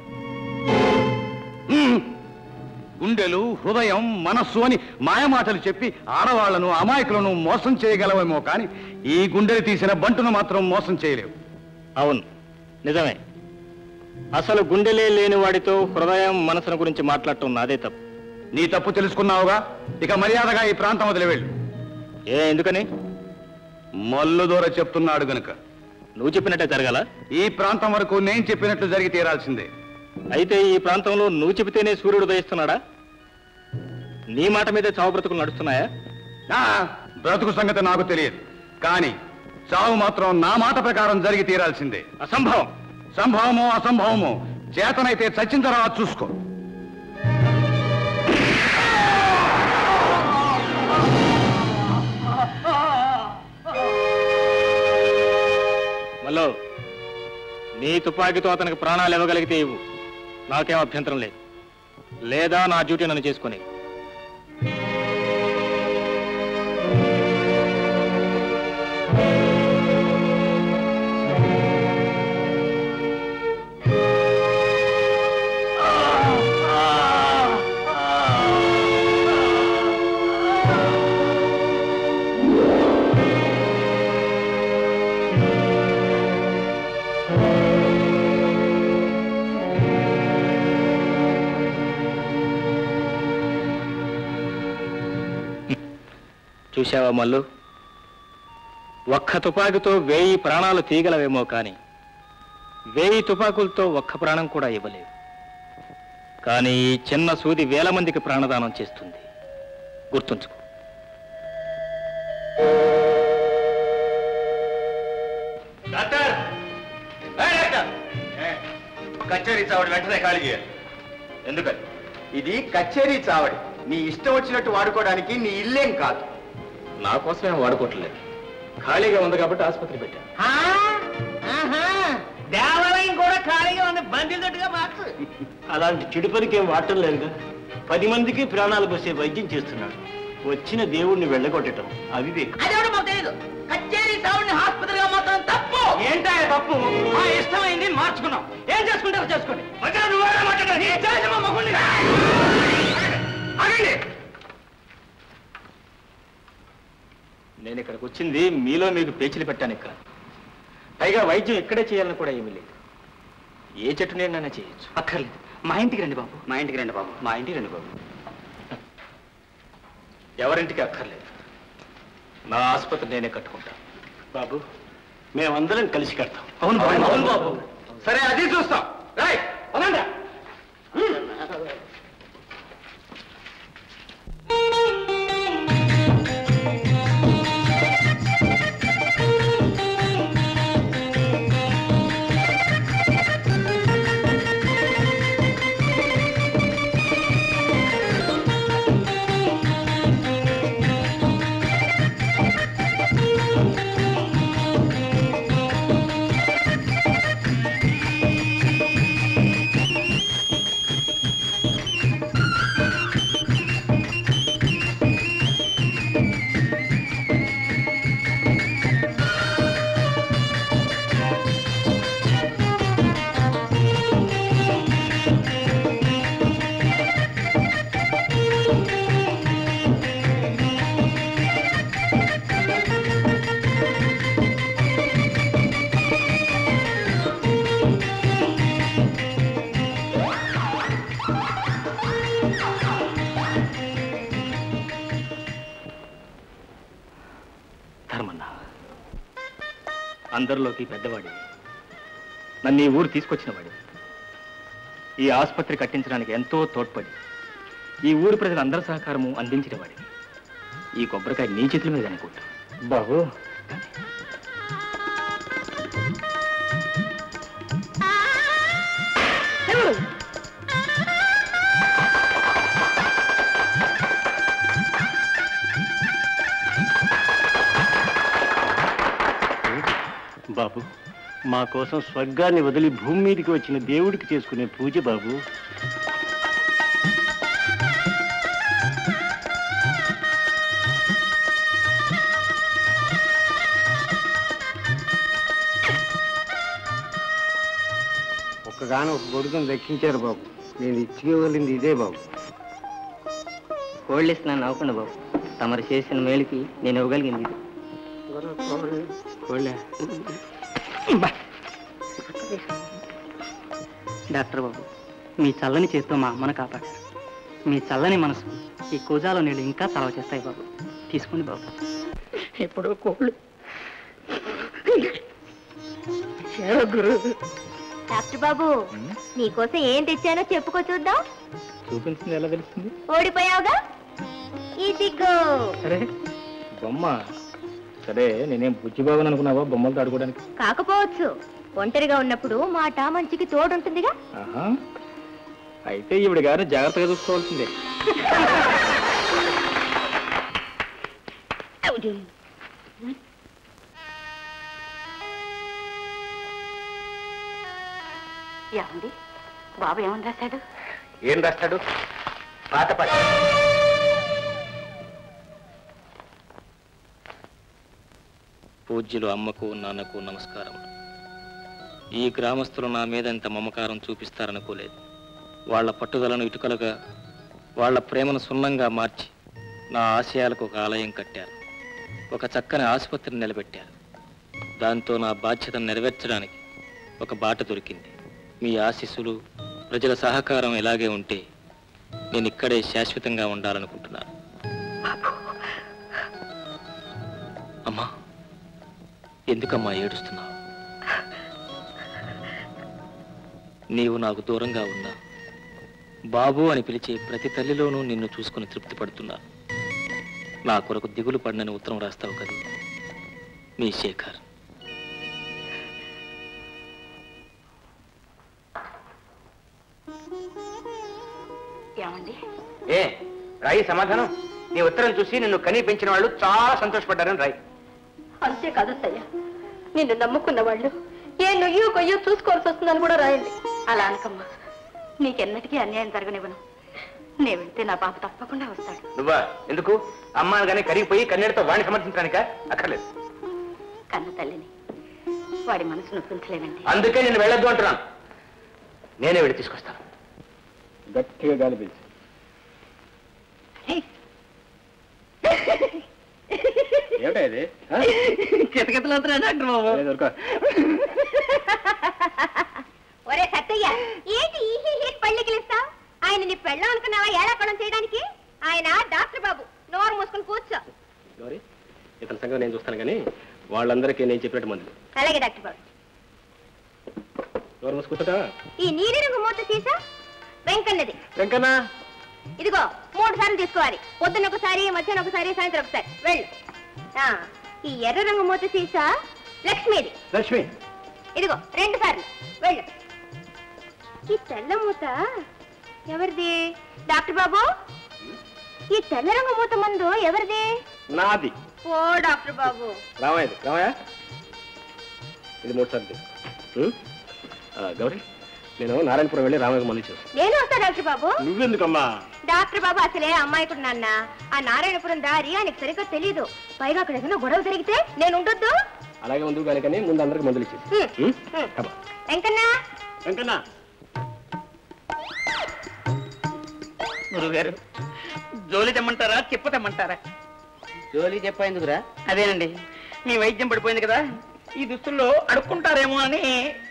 గుండెలు, హృదయం, మనస్సు అని మాయమాటలు చెప్పి ఆడవాళ్లను, అమాయకులను మోసం చేయగలవేమో కానీ ఈ గుండెలు తీసిన బంటును మాత్రం మోసం చేయలేవు. అవును, నిజమే. అసలు గుండెలే లేని వాడితో హృదయం, మనసును గురించి మాట్లాడటం నాదే తప్పు. నీ తప్పు తెలుసుకున్నావుగా, ఇక మర్యాదగా ఈ ప్రాంతం వదిలి వెళ్ళు. ఏ ఎందుకని? మల్లు దూర చెప్తున్నాడు గనుక. నువ్వు చెప్పినట్టే జరగాల? ఈ ప్రాంతం వరకు నేను చెప్పినట్లు జరిగి తీరాల్సిందే. అయితే ఈ ప్రాంతంలో నువ్వు చెబితేనే సూర్యుడు ఉదయిస్తున్నాడా? నీ మాట మీదే చావు బ్రతుకులు నడుస్తున్నాయా? బ్రతుకు సంగతి నాకు తెలియదు, కానీ చావు మాత్రం నా మాట ప్రకారం జరిగి తీరాల్సిందే. అసంభవం. సంభవమో అసంభవమో చేతనైతే చచ్చిన తర్వాత చూసుకో. మల్లో, నీ తుపాకీతో అతనికి ప్రాణాలు ఇవ్వగలిగితే ఇవ్వు, నాకేం అభ్యంతరం లేదు. లేదా నా డ్యూటీ నన్ను చేసుకుని. చూశావా మల్లు, ఒక్క తుపాకీతో వేయి ప్రాణాలు తీయగలవేమో కానీ వేయి తుపాకులతో ఒక్క ప్రాణం కూడా ఇవ్వలేవు. కానీ ఈ చిన్న సూది వేల మందికి ప్రాణదానం చేస్తుంది, గుర్తుంచుకో. డాక్టర్, కచేరీ చావడి వెంటనే ఖాళీ చేయాలి. ఎందుకని? ఇది కచేరీ చావడి. నీ ఇష్టం వచ్చినట్టు వాడుకోవడానికి నీ ఇల్లేం కాదు. నా కోసం ఏం వాడుకోవట్లేదు, ఖాళీగా ఉంది కాబట్టి ఆసుపత్రి పెట్టాను. దేవాలయం కూడా ఖాళీగా ఉంది, బండిల్ తట్టుగా మార్చు. అలాంటి చెడు పనికి ఏం వాడటం లేదుగా. పది మందికి ప్రాణాలు పోసే వైద్యం చేస్తున్నాడు. వచ్చిన దేవుణ్ణి వెళ్ళగొట్టడం అవివేకం. అదేవిడ మాకు తెలియదు. కచేరీ చావుడిని ఆసుపత్రిగా మాత్రం తప్పు. ఏంటా తప్పు? మా ఇష్టమైంది మార్చుకున్నాం. ఏం చేసుకుంటారో చేసుకోండి. నేను ఇక్కడికి వచ్చింది మీలో మీకు పేచీలు పెట్టాను ఇక్కడ. పైగా వైద్యం ఇక్కడే చేయాలని కూడా ఏమీ లేదు. ఏ చెట్టు నేనైనా చేయొచ్చు. అక్కర్లేదు. మా ఇంటికి రండి బాబు. మా ఇంటికి రండి బాబు. మా ఇంటికి రండి బాబు. ఎవరింటికి అక్కర్లేదు, నా ఆసుపత్రి నేనే కట్టుకుంటాను. బాబు, మేమందరం కలిసి కడతాం. అవును బాబు. అవును బాబు. సరే, అది చూస్తాం. రాయ్ అవునండి. అందరిలోకి పెద్దవాడి, నన్ను ఈ ఊరు తీసుకొచ్చిన వాడి, ఈ ఆసుపత్రి కట్టించడానికి ఎంతో తోడ్పడి ఈ ఊరి ప్రజలందరి సహకారము అందించిన వాడి. ఈ కొబ్బరికాయ నీ చేతుల మీద అనుకుంటా. బాబు, బాబు, మా కోసం స్వర్గాన్ని వదిలి భూమి మీదకి వచ్చిన దేవుడికి చేసుకునే పూజ బాబు. ఒక్కగానో ఒక కొడుకుని రక్షించారు బాబు. నేను ఇచ్చుకోగలిగింది ఇదే బాబు. కోళ్ళు ఇస్తున్నాను నవ్వకుండా బాబు. తమరు చేసిన మేలుకి నేను ఇవ్వగలిగింది ఇది. డాక్టర్ బాబు, మీ చల్లని చేతితో మా అమ్మను కాపాడారు. మీ చల్లని మనసు ఈ కూజాలో నీళ్ళు ఇంకా చలవ చేస్తాయి బాబు. తీసుకోండి బాబు. ఇప్పుడు కోళ్ళు డాక్టర్ బాబు, నీకోసం ఏం తెచ్చానో చెప్పుకో చూద్దాం. చూపించింది ఎలా తెలుస్తుంది? ఓడిపోయావుగా, ఇదిగో. సరే, బొమ్మ సరే, నేనేం బుజ్జిబాబు అనుకున్నావా బొమ్మలతో ఆడుకోవడానికి? కాకపోవచ్చు, ఒంటరిగా ఉన్నప్పుడు మాట మంచికి తోడుంటుందిగా. ఆహా, అయితే ఈవిడ గారు జాగ్రత్తగా చూసుకోవాల్సిందే. ఏమండి బాబు ఏమని రాశాడు? ఏం రాస్తాడు? పాత పాట. పూజ్యులు అమ్మకు నాన్నకు నమస్కారం. ఈ గ్రామస్తులు నా మీద ఇంత మమకారం చూపిస్తారనుకోలేదు. వాళ్ళ పట్టుదలను ఇటుకలుగా, వాళ్ళ ప్రేమను సున్నంగా మార్చి నా ఆశయాలకు ఒక ఆలయం కట్టారు. ఒక చక్కని ఆసుపత్రిని నిలబెట్టారు. దాంతో నా బాధ్యతను నెరవేర్చడానికి ఒక బాట దొరికింది. మీ ఆశీస్సులు, ప్రజల సహకారం ఇలాగే ఉంటే నేను ఇక్కడే శాశ్వతంగా ఉండాలనుకుంటున్నాను. అమ్మా, ఎందుకమ్మా ఏడుస్తున్నావు? నీవు నాకు దూరంగా ఉన్నా బాబు అని పిలిచే ప్రతి తల్లిలోనూ నిన్ను చూసుకుని తృప్తి పడుతున్నా. నా కొరకు దిగులు పడినని ఉత్తరం రాస్తావు కదా. నీ శేఖర్. ఏమండి ఏ రాయి సమాధానం? నీ ఉత్తరం చూసి నిన్ను కని పెంచిన వాళ్ళు చాలా సంతోషపడ్డారని రాయి. అంతేకాదు సయ్య, నిన్ను నమ్ముకున్న వాళ్ళు ఏ నొయ్యో కొయ్యో చూసుకోవాల్సి వస్తుందని కూడా రాయండి. అలా అనకమ్మా, నీకెన్నటికీ అన్యాయం జరగనివ్వను. నేను వెళ్తే నా బాబు తప్పకుండా వస్తాడు. నువ్వా? ఎందుకు? అమ్మాను కానీ కరిగిపోయి కన్నీటితో వాడిని సమర్థించడానిక? అక్కర్లేదు. కన్న తల్లిని వాడి మనసు నొప్పించలేనండి. అందుకే నేను వెళ్ళొద్దు అంటున్నాను. నేనే వెళ్ళి తీసుకొస్తాను. గట్టిగా గాలి పీల్చి. ఏమిటా ఇది? కితకితలు అవుతున్నాయి డాక్టర్ బాబు. ఒరే సత్తయ్య, ఏంటి ఈ హీట్ పళ్ళకిలిస్తావు? ఆయన నీ పెళ్ళం అనుకున్నావా ఏడాపడం చేయడానికి? ఆయన డాక్టర్ బాబు, నోరు మూసుకుని కూర్చో. గౌరీ, ఇతని సంగతి నేను చూస్తాను కానీ వాళ్ళందరికీ నేను చెప్పినట్టు మందులు. అలాగే డాక్టర్ బాబు. నోరు మూసుకుంటా. ఈ నీలి రంగు మూత సీసా వెంకన్నది. వెంకన్న, ఇదిగో మూడు సార్లు తీసుకోవాలి. పొద్దున్న ఒకసారి, మధ్యాహ్నం ఒకసారి, సాయంత్రం ఒకసారి. వెళ్ళు. ఆ, ఈ ఎర్ర రంగు మూత సీసా లక్ష్మిది. లక్ష్మి, ఇదిగో రెండు సార్లు. వెళ్ళు. ఈ తెల్ల మూత ఎవరిది? డాక్టర్ బాబు, ఈ తెల్ల రంగు మూత మందు ఎవరిది? నాది. ఓ డాక్టర్ బాబు. రామయ్య, రామయ్య, ఇది మూడు సార్లు. గౌరీ, నేను నారాయణపురం వెళ్ళి రామయ్య మంది చేస్తాను. నేను వస్తా డాక్టర్ బాబు. నువ్వెందుకమ్మా? డాక్టర్ బాబు అసలే అమ్మాయికుడు నాన్న. ఆ నారాయణపురం దారి ఆయనకు సరిగ్గా తెలీదు. పైగా అక్కడ ఏదైనా గొడవ జరిగితే నేను ఉండొద్దు. అలాగే ముందు కానీ కానీ ముందు అందరికి మందులు ఇచ్చేసి. వెంకన్నా, వెంకన్నా. గురువు గారు, జోలి తెమ్మంటారా చెప్ప తెమ్మంటారా? జోలి చెప్పేందుకురా? అదేనండి, మీ వైద్యం పడిపోయింది కదా, ఈ దుస్తుల్లో అడుక్కుంటారేమో అని.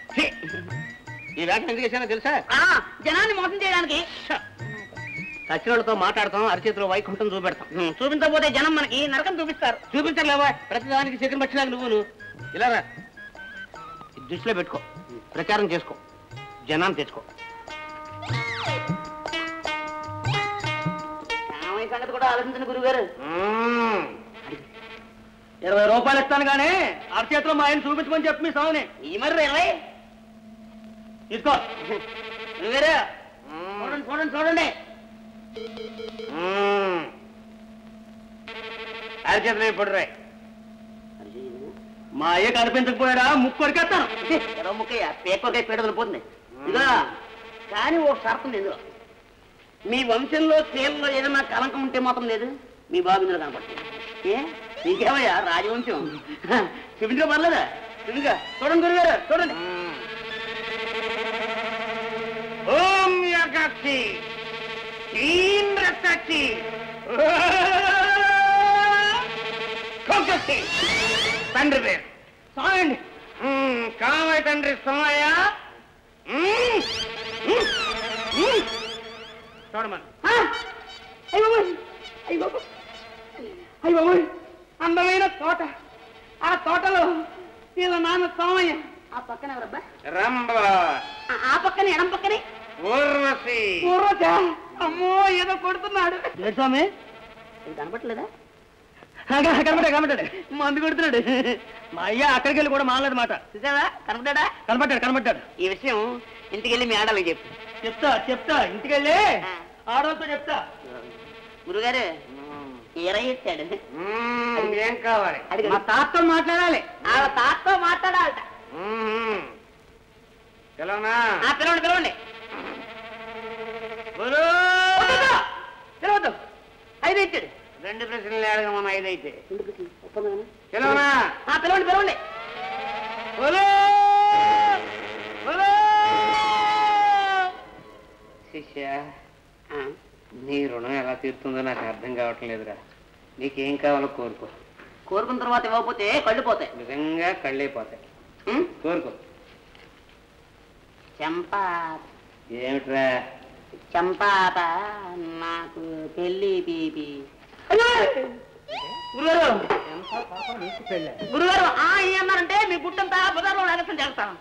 ఈ వేషం ఎందుకు చేశానో తెలుసా? జనాన్ని మోసం చేయడానికి. సచ్చినోళ్ళతో మాట్లాడతాం, అరచేతిలో వైకుంఠం చూపెడతాం. చూపించకపోతే జనం మనకి నరకం చూపిస్తారు. చూపించలేవా? ప్రతిదానికి చికెన్ పచ్చిలాగా నువ్వును ఇలా రా. దృష్టిలో పెట్టుకో, ప్రచారం చేసుకో, జనాన్ని తెచ్చుకో. సంగతి కూడా ఆలోచించండి గురుగారు. ఇరవై రూపాయలు ఇస్తాను కానీ అరచేతిలో మా ఆయన చూపించమని చెప్పి మీ స్వామిని. ఈ మరి ఇరవై తీసుకో గురుగారు. చూడండి చూడండి చూడండి. అరచేతిలో ఇప్పుడు రాయి. మా అయ్య కనిపించకపోయాడా ముక్కు కొరికేస్తాను. ఇరవై ముక్కయ్య పేకొకే పీడలు పోతుంది. ఇదా కానీ ఓ షరతు ఉంది ఇందులో. మీ వంశంలో స్త్రీలలో ఏదైనా కలంకం ఉంటే మాత్రం లేదు, మీ బాబు ఇందులో కనపడుతుంది. ఏ నీకేమయ్యా రాజవంశం? చూపించుకో పర్లేదా? చూపించుగా చూడండి గురుగారు చూడండి. ఓం యాగాక్షి తీన్ రక్తాక్షి కోకక్షి. తండ్రి పేరు సాయండి. కామయ్య తండ్రి సోమయ్య. చూడమని. అయ్య బాబోయ్, అయ్య బాబోయ్, అయ్య బాబోయ్, అందమైన తోట. ఆ తోటలో వీళ్ళ నాన్న సోమయ్య. ఆ పక్కన ఎవరబ్బా? రంభ. ఆ పక్కన ఎడం పక్కనే ఊర్వశి. ఊర్వశ. అమ్మో ఏదో కొడుతున్నాడు. స్వామి ఇది కనపట్లేదా? కనబడ్డా కనబడ్డాడు మందు కొడుతున్నాడు మా అయ్య అక్కడికి వెళ్ళి కూడా మాట్లాడమాట చూసావా కనపడ్డా కనబడ్డాడు కనబడ్డాడు ఈ విషయం ఇంటికెళ్ళి మీ ఆడలకి చెప్పు చెప్తా చెప్తా ఇంటికెళ్ళి ఆడవాళ్ళతో చెప్తా గురుగారు ఎరగెత్తాడు ఏం కావాలి మా తాతతో మాట్లాడాలి ఆ తాతతో మాట్లాడాలట పిలవనా పిలవండి పిలవండి పిలవద్దు ఐదు ఇచ్చాడు రెండు ప్రశ్నలు అడగ మన ఐదు అయితే పిలవండి పిలవండి శిష్య నీ రుణం ఎలా తీరుతుందో నాకు అర్థం కావట్లేదురా నీకేం కావాలో కోరుకో కోరుకున్న తర్వాత ఇవ్వకపోతే కళ్ళు పోతాయి నిజంగా కళ్ళైపోతాయి కోరుకో చంపా ఏమిట్రా చంపాత నాకు పెళ్లి పీపి గురుగారు గురుగారు ఆ ఏమన్నారంటే మీ గుట్టంతా బజార్లో ఆలస్యం చేస్తాను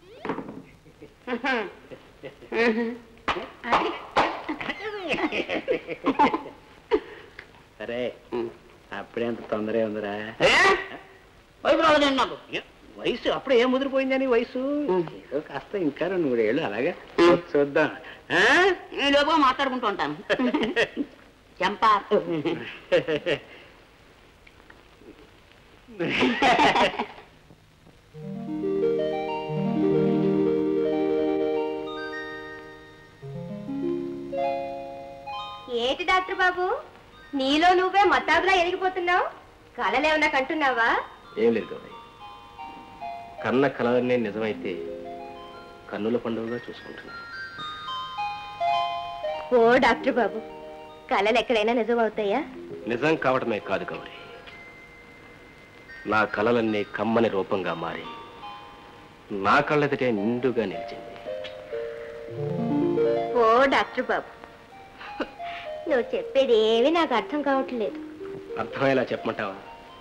సరే అప్పుడేంత తొందర ఉందిరా వయసు రాలేదండి నాకు వయసు అప్పుడే ఏం ముదిరిపోయిందని వయసు ఏదో కాస్త ఇంకా రెండు మూడేళ్ళు అలాగే చూద్దాం నేను లోపల మాట్లాడుకుంటూ ఉంటాను చంపా ఏంటి డాక్టర్ బాబు నీలో నువ్వే మతాబులా ఎదిగిపోతున్నావు కలలేమన్నా కంటున్నావా ఏం లేదు గౌరీ కన్న కలనే నిజమైతే కన్నుల పండుగగా చూసుకుంటున్నాను ఓ డాక్టర్ బాబు కళలు ఎక్కడైనా నిజం అవుతాయా నిజం కావటమే కాదు గౌరీ నా కలలన్నీ కమ్మని రూపంగా మారి నా కళ్ళెదిటే నిండుగా నిలిచింది ఓ డాక్టర్ బాబు నువ్వు చెప్పేది ఏమీ నాకు అర్థం కావట్లేదు అర్థమయ్యేలా చెప్పమంటావా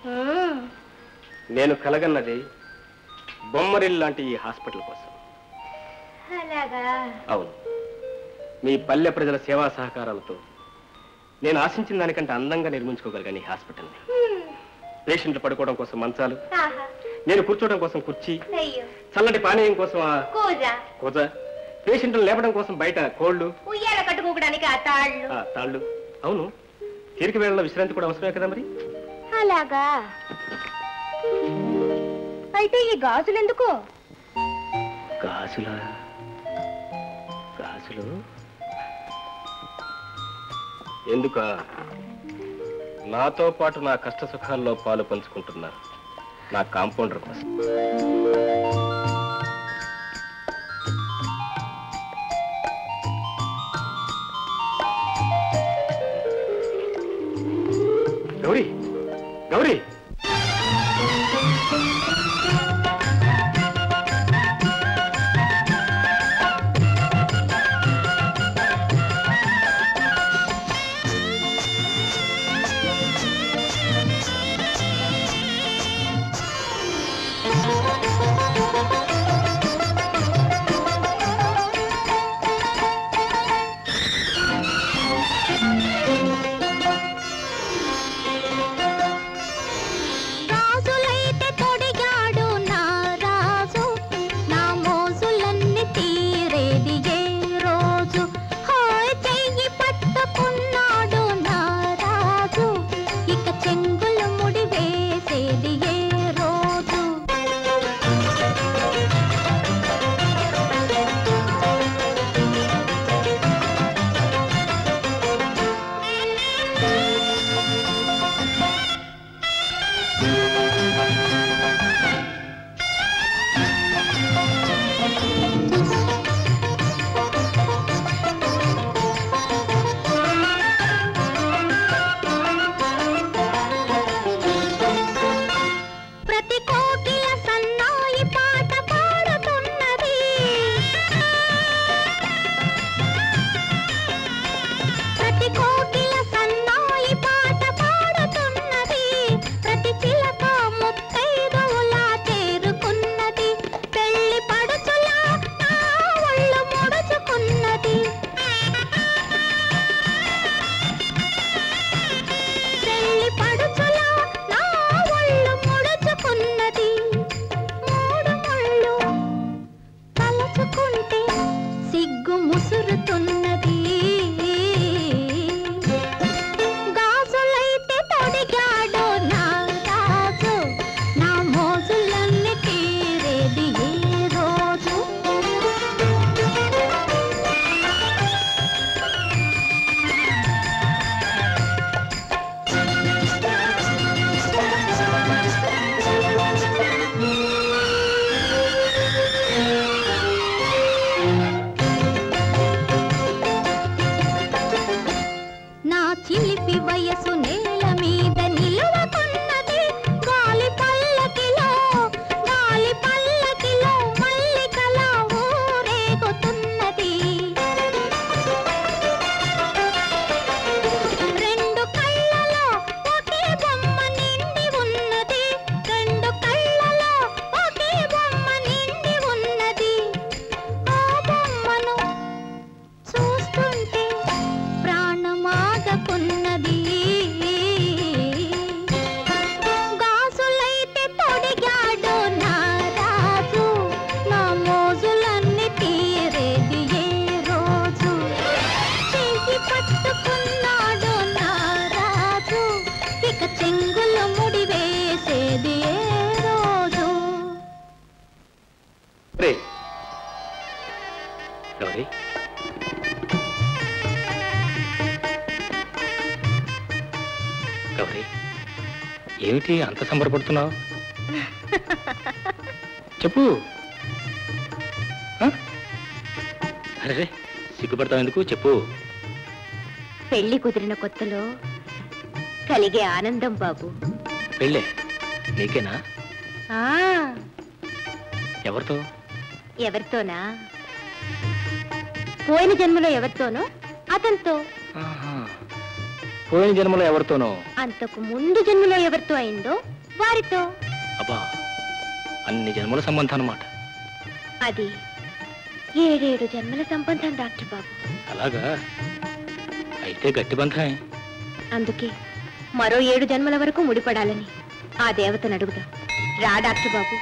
నేను కలగన్నది బొమ్మరిల్ లాంటి ఈ హాస్పిటల్ కోసం అలాగా అవును మీ పల్లె ప్రజల సేవా సహకారాలతో నేను ఆశించిన దానికంటే అందంగా నిర్మించుకోగలిగాను ఈ హాస్పిటల్ని పేషెంట్లు పడుకోవడం కోసం మంచాలు నేను కూర్చోవడం కోసం కుర్చీ చల్లటి పానీయం కోసం కూజ పేషెంట్లు లేపడం కోసం బయట కోళ్లు ఉయ్యాల కట్టుకోవడానికి ఆ తాళ్ళు తాళ్ళు అవును తీరిక వేళలో విశ్రాంతి కూడా అవసరమే కదా మరి అలాగా అయితే ఈ గాజులు ఎందుకు గాజులా గాజులు ఎందుక నాతో పాటు నా కష్ట సుఖాల్లో పాలు పంచుకుంటున్నా నా కాంపౌండర్ కోసం గౌరీ గౌరీ గౌరీ గౌరీ ఏమిటి అంత సంబరపడుతున్నావు? చెప్పు. అరే సిగ్గుపడతావు ఎందుకు? చెప్పు. పెళ్లి కుదిరిన కొత్తలో కలిగే ఆనందం బాబు. పెళ్ళే నీకేనా? ఆ ఎవరితో? ఎవరితోనా? పోయిన జన్మలో ఎవరితోనో అతనితో. పోయిన జన్మలో ఎవరితోనో? అంతకు ముందు జన్మలో ఎవరితో అయిందో వారితో. అబ్బా, అన్ని జన్మల సంబంధం అన్నమాట. అది ఏడేడు జన్మల సంబంధం డాక్టర్ బాబు. అలాగా? అయితే గట్టి బంధమే. అందుకే మరో ఏడు జన్మల వరకు ముడిపడాలని ఆ దేవతను అడుగుదాం. రా డాక్టర్ బాబు.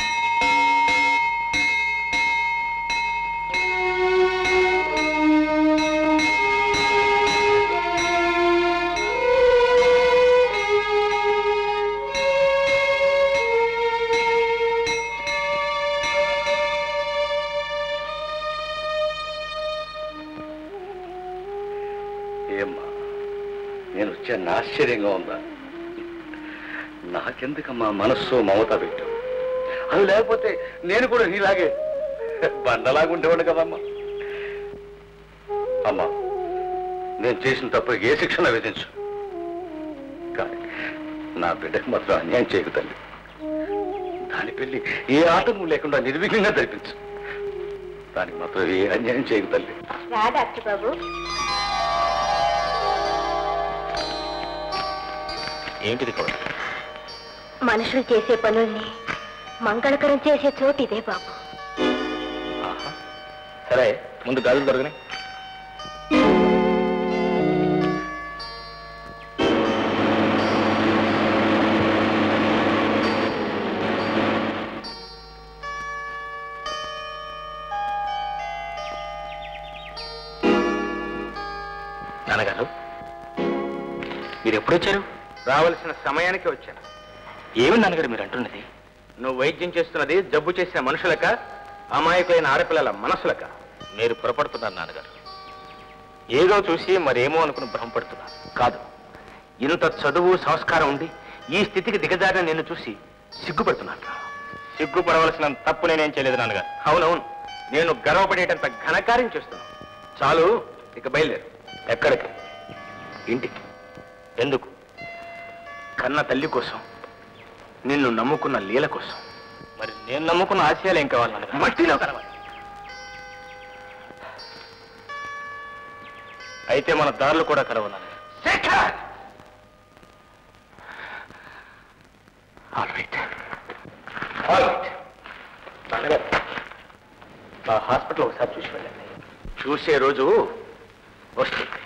నేను వచ్చాను ఆశ్చర్యంగా ఉందా? నాకెందుకమ్మా మనస్సు మమత పెట్టావు? అది లేకపోతే నేను కూడా నీలాగే బండలాగా ఉండేవాడు కదమ్మా. అమ్మా, నేను చేసిన తప్పు ఏ శిక్షణ విధించు, కానీ నా బిడ్డకు మాత్రం అన్యాయం చేయకు తల్లి. దాని పెళ్లి ఏ ఆటంకం లేకుండా నిర్విఘ్నంగా జరిపించు. దానికి మాత్రం ఏ అన్యాయం చేయకు తల్లి. రా డాక్టర్ బాబు. ఏంటిది కూడా? మనుషులు చేసే పనుల్ని మంగళకరం చేసే చోటు ఇదే బాబు. సరే, ముందు గాజులు దొరకని. నాన్నగారు, మీరు ఎప్పుడు వచ్చారు? రావలసిన సమయానికి వచ్చాను. ఏమి నాన్నగారు మీరు అంటున్నది? నువ్వు వైద్యం చేస్తున్నది జబ్బు చేసిన మనుషులక, అమాయకులైన ఆడపిల్లల మనసులక? మీరు పొరపడుతున్నారు నాన్నగారు. ఏదో చూసి మరేమో అనుకుని భ్రమపడుతున్నారు. కాదు, ఇంత చదువు సంస్కారం ఉండి ఈ స్థితికి దిగజారిన నిన్ను చూసి సిగ్గుపడుతున్నాను. సిగ్గుపడవలసిన తప్పు నేనేం చేయలేదు నాన్నగారు. అవునవును, నేను గర్వపడేటంత ఘనకార్యం చేస్తున్నాను. చాలు, ఇక బయలుదేరు. ఎక్కడికి? ఇంటికి. ఎందుకు? కన్న తల్లి కోసం, నిన్ను నమ్ముకున్న లీల కోసం. మరి నేను నమ్ముకున్న ఆశయాలు ఏం కావాలి నాన్నగారు? మట్టిలో కలవాలి. అయితే మన దారులు కూడా కలవన్నాను. ఆ హాస్పిటల్ ఒకసారి చూసి వెళ్ళండి. చూసే రోజు వస్తుంది.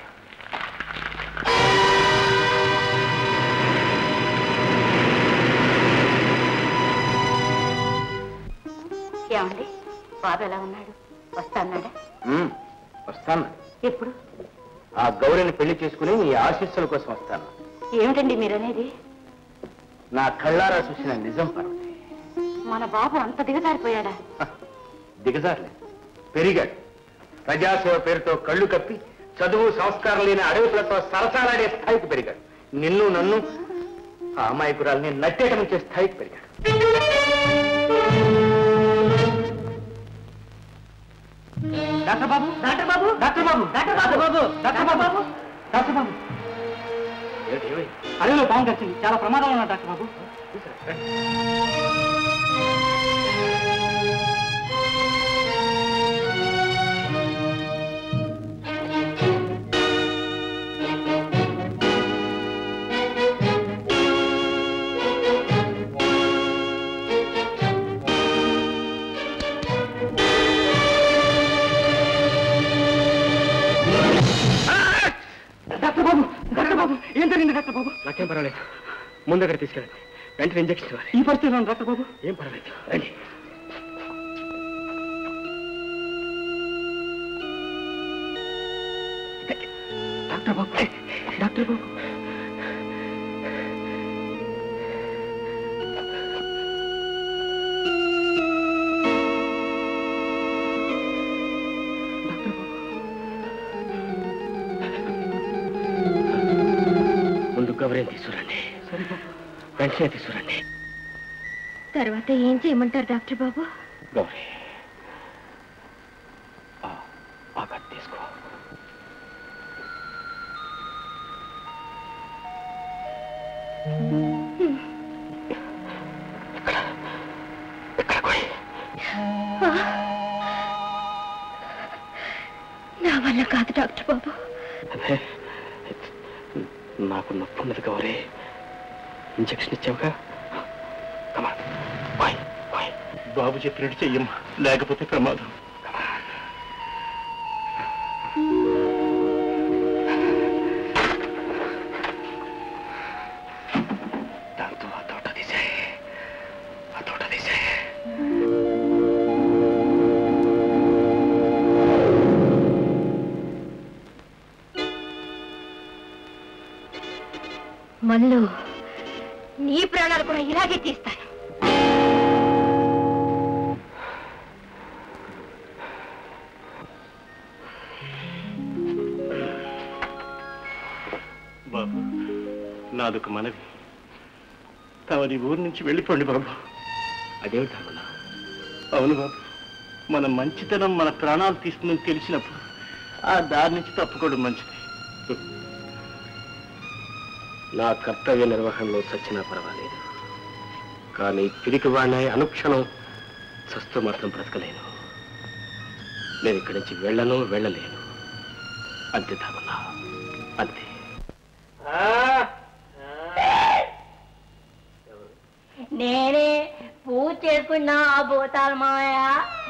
ఏమండి, బాబు ఎలా ఉన్నాడు? వస్తాన్నాడా? వస్తాను. ఎప్పుడు? ఆ గౌరిని పెళ్లి చేసుకుని నీ ఆశీస్సుల కోసం వస్తాను. ఏమిటండి మీరనేది? నా కళ్ళారా చూసిన నిజం పార్వతి. మన బాబు అంత దిగజారిపోయాడా? దిగజారులే, పెరిగాడు. ప్రజాసేవ పేరుతో కళ్ళు కప్పి చదువు సంస్కారం లేని అడవికులతో సరసాలాడే స్థాయికి పెరిగాడు. నిన్ను నన్ను ఆ అమాయకురాల్ని నట్టేయడం చేసే స్థాయికి పెరిగాడు. Doctor Babu, doctor Babu, doctor Babu, doctor Babu, doctor Babu, doctor Babu. అడవిలో పాము కలిసింది, చాలా ప్రమాదాలు ఉన్నా doctor Babu. Doctor Babu, doctor Babu, ఏం జరిగింది డాక్టర్ బాబు? నాకేం పర్వాలేదు, ముందు దగ్గర తీసుకెళ్ళండి. వెంటనే ఇంజక్షన్ ఇవ్వాలి. ఈ పరిస్థితిలో డాక్టర్ బాబు? ఏం పర్వాలేదు, రండి. Doctor Babu, doctor Babu, doctor తీసుకురండి వెంటనే తీసుకురండి. తర్వాత ఏం చేయమంటారు డాక్టర్ బాబు? గౌరీ ఆ కత్తి తీసుకో. నా వల్ల కాదు డాక్టర్ బాబు. అదే నాకు నొప్పి ఉన్నది గౌరీ. ఇంజక్షన్ ఇచ్చావుగా. బాబు చెప్పినట్టు చెయ్యమ్మా, లేకపోతే ప్రమాదం. దాంతో ఆ తోట తీసాయి, ఆ తోట తీసాయి. మల్లు, నీ ప్రాణాలు కూడా ఇలాగే తీస్తాను. బాబు, నాదొక మనవి. తమరి ఊరు నుంచి వెళ్ళిపోండి బాబు. అదేమిటి అమ్మా? అవును బాబు, మన మంచితనం మన ప్రాణాలు తీస్తుందని తెలిసినప్పుడు ఆ దారి నుంచి తప్పుకోవడం మంచిది. నా కర్తవ్య నిర్వహణలో చచ్చినా పర్వాలేదు, కానీ తిరిగి వాడిన అనుక్షణం చస్తూ మాత్రం బ్రతకలేను. నేను ఇక్కడి నుంచి వెళ్ళను, వెళ్ళలేను. అంతే తామన్నా, అంతే. నేనే పూజ చేసుకున్నా ఆ భూతాల మావయ్య.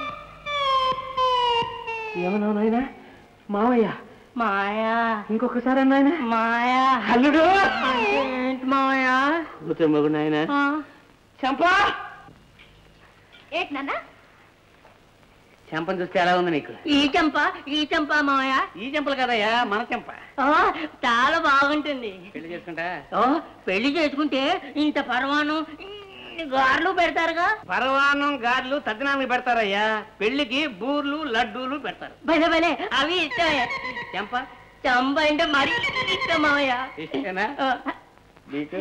ఏమన్నా నాయన? మావయ్య మాయా ఇంకొకసారి అన్నాయన. మాయా అల్లుడు ఏంటి మావయ్య? మగు నాయన. చంపా ఏంటి నాన్న? చెంపను చూస్తే ఎలా ఉంది నీకు? ఈ చెంప ఈ చెంప మావయ్య. ఈ చెంపలు కదయ్యా, మన చెంప. చాలా బాగుంటుంది. పెళ్లి చేసుకుంటా? పెళ్లి చేసుకుంటే ఇంత పరమాణం గార్లు పెడతారుగా. పరవాన్నం గార్లు తద్దినానికి పెడతారయ్యా. పెళ్లికి బూర్లు లడ్డూలు పెడతారు. భలే భలే అవి ఇష్టమే. చెంప చెంప అంటే మరీ ఇష్టం మావయ్య. ఇష్టమేనా నీకు?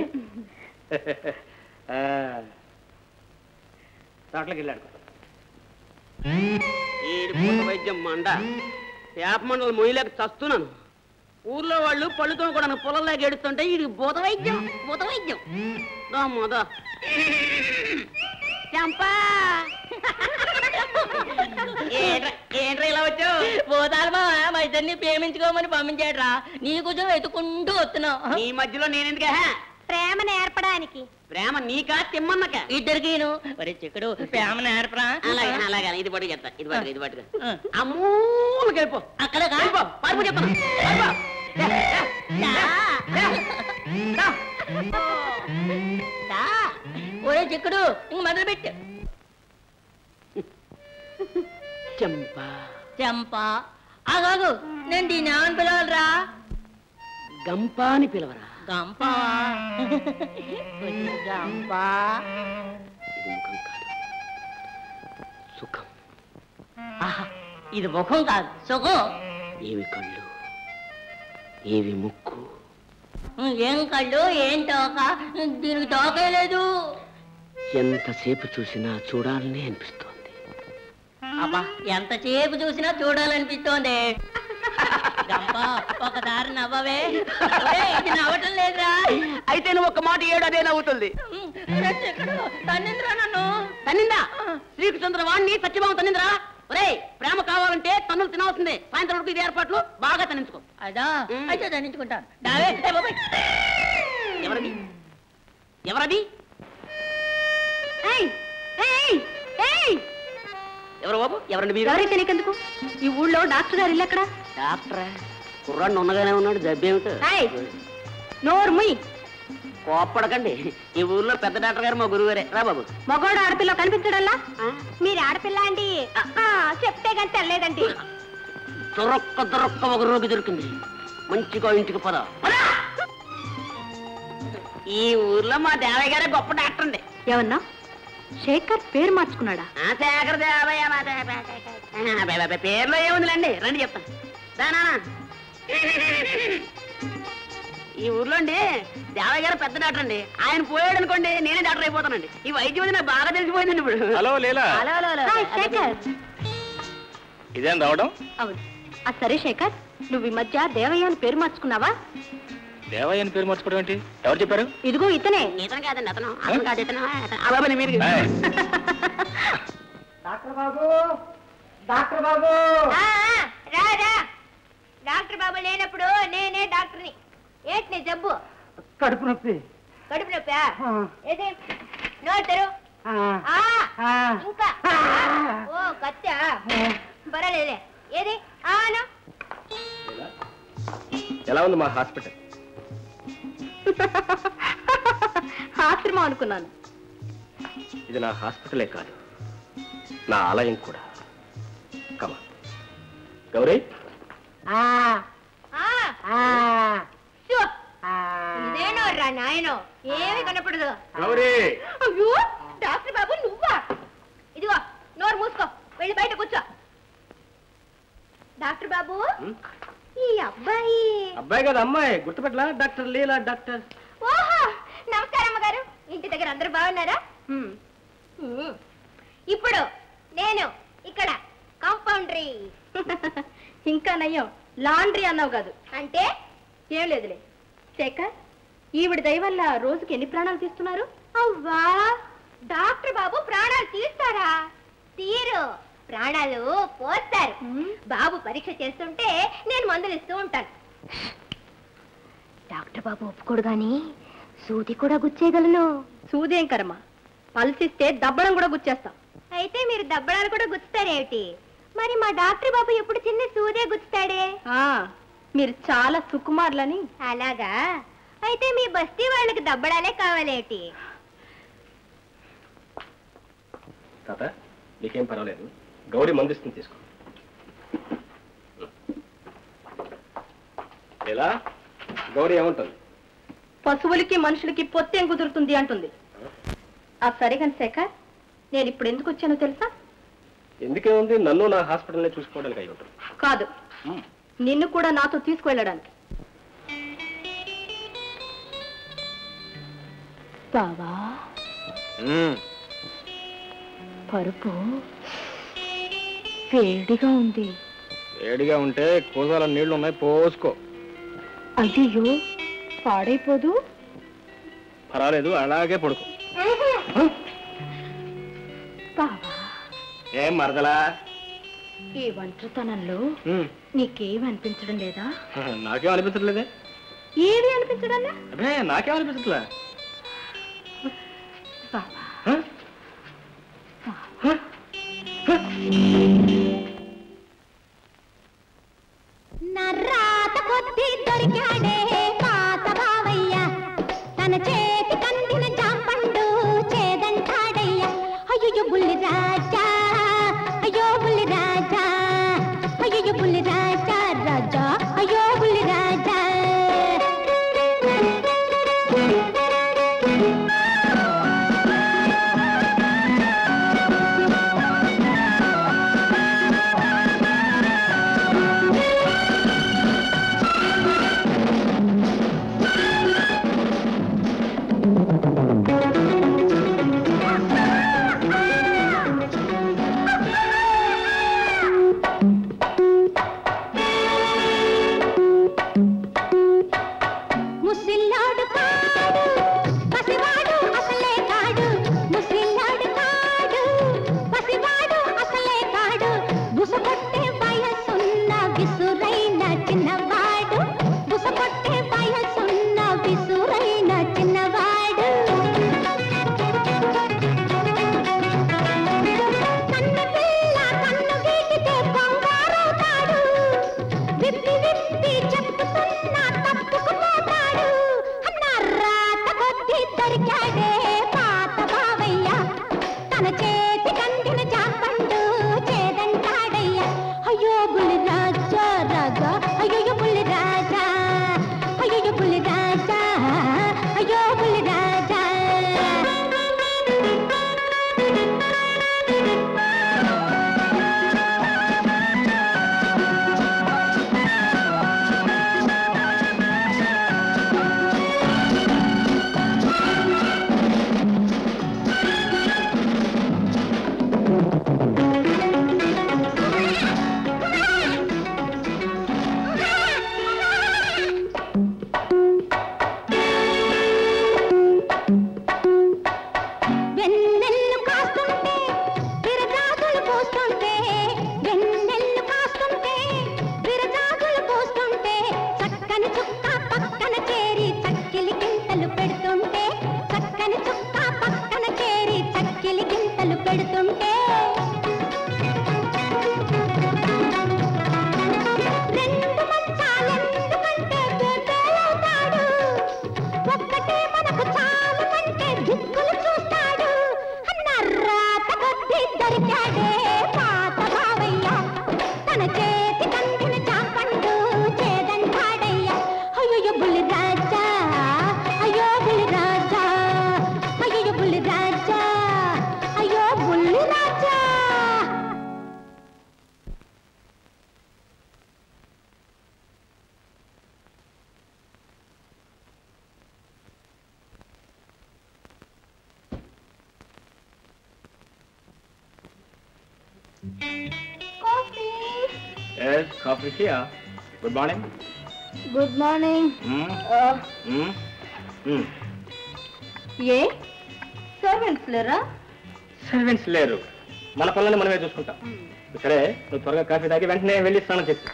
తోటలోకి వెళ్ళాడుకో. ఈడు పూత వైద్యం మండ వేప మండలు మొయ్యలేక చస్తున్నాను. ఊర్లో వాళ్ళు పళ్ళుతో కూడా పొలంలాగా ఏడుస్తుంటే ఇది భూత వైద్యం, భూత వైద్యం. దోమోదా చంపా ఏంట్రా ఇలా వచ్చావు? పోతాలు మా మా ఇద్దరిని ప్రేమించుకోమని పంపించాడురా. నీ కొంచెం వెతుకుంటూ వస్తున్నావు. ఈ మధ్యలో నేనెందుకే? ప్రేమ నేర్పడానికి. ప్రేమ నీకా తిమ్మన్నక? ఇద్దరికిను. మరి చిక్కడు ప్రేమ నేర్పరా? అలాగే అలాగే. ఇది పట్టుకు చెప్తా, ఇది పట్టుకు ఇది పట్టుకు. అమ్మూలకి వెళ్ళిపో. అక్కడ పారిపో చెప్తాను. ఒరే చిక్కుడు ఇంక మొదలు పెట్టు. చంపా చంపా ఆగాగు. నేను దీన్ని ఏమని పిలవాలరా? గంపా అని పిలవరా? గంపా గంపా. ఇది ముఖం కాదు, సుఖం. ఆహా, ఇది ముఖం కాదు సుఖం. ఏవి కళ్ళు, ఏవి ముక్కు, ఏం కళ్ళు ఏం తోక? దీనికి తోకే లేదు. ఎంతసేపు చూసినా చూడాలని అనిపిస్తోంది. అబ్బా ఎంతసేపు చూసినా చూడాలనిపిస్తోంది. గంప ఒకసారి నవ్వవే. ఇది నవ్వటం లేదురా. అయితే నువ్వు ఒక మాట ఏడు అదే నవ్వుతుంది. తన్నింద్రా నన్ను. తన్నిందా? శ్రీకృష్ణ వాణ్ణి సత్యభావం తన్నింద్రా. ఒరే ప్రేమ కావాలంటే తన్నులు తినవలసిందే. సాయంత్రం వరకు ఇది ఏర్పాట్లు బాగా తన్నించుకో. అదా అయితే తన్నించుకుంటాను. ఎవరది? ఎవరది? ఎవరు బాబు? ఎవరండి మీరు? ఎవరైతే నీకెందుకు? ఈ ఊళ్ళో డాక్టర్ గారు ఇల్లు ఎక్కడ? డాక్టరా? కుర్రాడు ఉన్నగానే ఉన్నాడు. జబ్బేమిటో. నోరు ముయ్. కోప్పడకండి. ఈ ఊర్లో పెద్ద డాక్టర్ గారు మా గురువు గారే. రా బాబు. మగోడు ఆడపిల్ల కనిపించడల్లా? మీరు ఆడపిల్ల అండి. చెప్తే కానీ తెల్లేదండి. దొరక్క దొరక్క ఒక రోగి దొరికింది. మంచిగా ఇంటికి పద. ఈ ఊర్లో మా దేవయ్య గారే గొప్ప డాక్టర్ అండి. ఏమన్నా శేఖర్ పేరు మార్చుకున్నాడా? శేఖర్ దేవయ్య పేర్లో ఏముందిలేండి. రండి చెప్తాను. దానా ఈ ఊర్లో అండి దేవయ్య గారు పెద్ద డాక్టర్ అండి. ఆయన పోయాడు అనుకోండి నేనే డాక్టర్ అయిపోతానండి. ఈ వైద్యం అది నాకు బాగా తెలిసిపోయిందండి ఇప్పుడు. Hello Leela. Hello hello hello Sekhar. ఇదేం రావడం? అవును. ఆ సరే శేఖర్, నువ్వు ఈ మధ్య దేవయ్య అని పేరు మార్చుకున్నావా? దేవయ్య అని పేరు మార్చుకోవడం ఏంటి? ఎవరు చెప్పారు? ఇదిగో ఇతనే. ఇతను కాదండి అతను. అతను కాదు ఇతను. ఆ బాబాని మీరు డాక్టర్ బాబు, డాక్టర్ బాబు. రా రా. డాక్టర్ బాబు లేనప్పుడు నేనే డాక్టర్ని. ఏంటి నీ జబ్బు? కడుపు నొప్పి. కడుపు నొప్పా? ఏది నోటరు ఇంకా ఓ కత్తా పర్వాలేదులే. ఏది ఆనా ఎలా ఉంది మా హాస్పిటల్? ఆశ్రమం అనుకున్నాను. ఇది నా హాస్పిటలే కాదు, నా ఆలయం కూడా. కమా గౌరీ. ఇదేనో రా నాయనో, ఏమి కనపడదు. గౌరీ. అయ్యో డాక్టర్ బాబు నువ్వా? ఇదిగో నోరు మూసుకో, వెళ్ళి బయట కూర్చో. డాక్టర్ బాబు, ఈ అబ్బాయి. అబ్బాయి కదా అమ్మాయి, గుర్తుపెట్టలా? డాక్టర్ లీలా డాక్టర్. ఓహో నమస్కారం అమ్మగారు. ఇంటి దగ్గర అందరూ బాగున్నారా? ఇప్పుడు నేను ఇక్కడ కాంపౌండరీ. ఇంకా నయ్యం లాండ్రీ అన్నావు కాదు. అంటే ఏం లేదులే. శేఖర్, ఈవిడ దయ వల్ల రోజుకి ఎన్ని ప్రాణాలు తీస్తున్నారు? అవ్వా, డాక్టర్ బాబు ప్రాణాలు తీస్తారా? తీరు, ప్రాణాలు పోస్తారు. బాబు పరీక్ష చేస్తుంటే నేను మందులు ఇస్తూ ఉంటాను. డాక్టర్ బాబు ఒప్పుకోడు గాని సూది కూడా గుచ్చేయగలను. సూదేం కర్మ, పల్సిస్తే దబ్బడం కూడా గుచ్చేస్తాం. అయితే మీరు దబ్బడాలు కూడా గుచ్చుతారేమిటి? మరి మా డాక్టర్ బాబు ఎప్పుడు చిన్న సూదే గుచ్చుతాడే. మీరు చాలా సుకుమారులని. అలాగా? అయితే మీ బస్తీ వాళ్ళకి దబ్బడాలే కావాలేటి? తాత నీకేం పర్వాలేదు, గౌరీ మందిస్తుంది, తీసుకో. ఎలా గౌరీ ఏమంటుంది? పశువులకి మనుషులకి పొత్తేం కుదురుతుంది అంటుంది. ఆ సరే కానీ శేఖర్, నేను ఇప్పుడు ఎందుకు వచ్చానో తెలుసా? ఎందుకేముంది, నన్ను నా హాస్పిటల్ని చూసుకోవడానికి అయి ఉంటుంది. కాదు, నిన్ను కూడా నాతో తీసుకువెళ్ళడానికి. బావా, పరుపు వేడిగా ఉంది. వేడిగా ఉంటే కూసాల నీళ్లు ఉన్నాయి, పోసుకో. అయ్యో పాడైపోదు. పర్వాలేదు, అలాగే పడుకో. బావా, ఏం మరదలా? ఈ ఒంటరితనంలో నీకేం అనిపించడం లేదా? నాకేం అనిపించట్లేదే. ఏది అనిపించడం? అదే నాకేం అనిపించట్లే. నర్రాత కొద్ది దొరికాడే పాత బావయ్య, తన చేతి కందిన జాంపండు చేదంటాడయ్యా. అయ్యో బుల్లి రాజా, అయ్యో బుల్లి రాజా, అయ్యో బుల్లి రాజా, రాజా అయ్యో బుల్లి రాజా. ముసిల్లాడు కాడు పసివాడు అసలే కాడు, ముసిల్లాడు కాడు పసివాడు అసలే కాడు, బుసకొట్టే వయసున్న విసురైన చిన్నవాడు, బుసకొట్టే వయసున్న విసురైన చిన్నవాడు. కన్ను పిల్ల కన్ను గీకితే బంగారవుతాడు, విప్పి విప్పి చెప్పుతున్నా తప్పుకుపోతాడు. నర్రాత కొద్ది దొరికాడే పాత బావయ్య, తన చేతి కందిన జాంపండు చేదంటాడయ్యా. అయ్యో బుల్లి రాజా, రాజా అయ్యో బుల్లి రాజా, అయ్యో బుల్లి రాజా, అయ్యో Bulli Raja. Yes, coffee here. Good morning. Good morning. ఏ సర్వెంట్స్ లేరా? సర్వెంట్స్ లేరు, మన పనులను మనమే చూసుకుంటాం. సరే, నువ్వు త్వరగా కాఫీ తాగి వెంటనే వెళ్ళి స్నానం చెప్పు.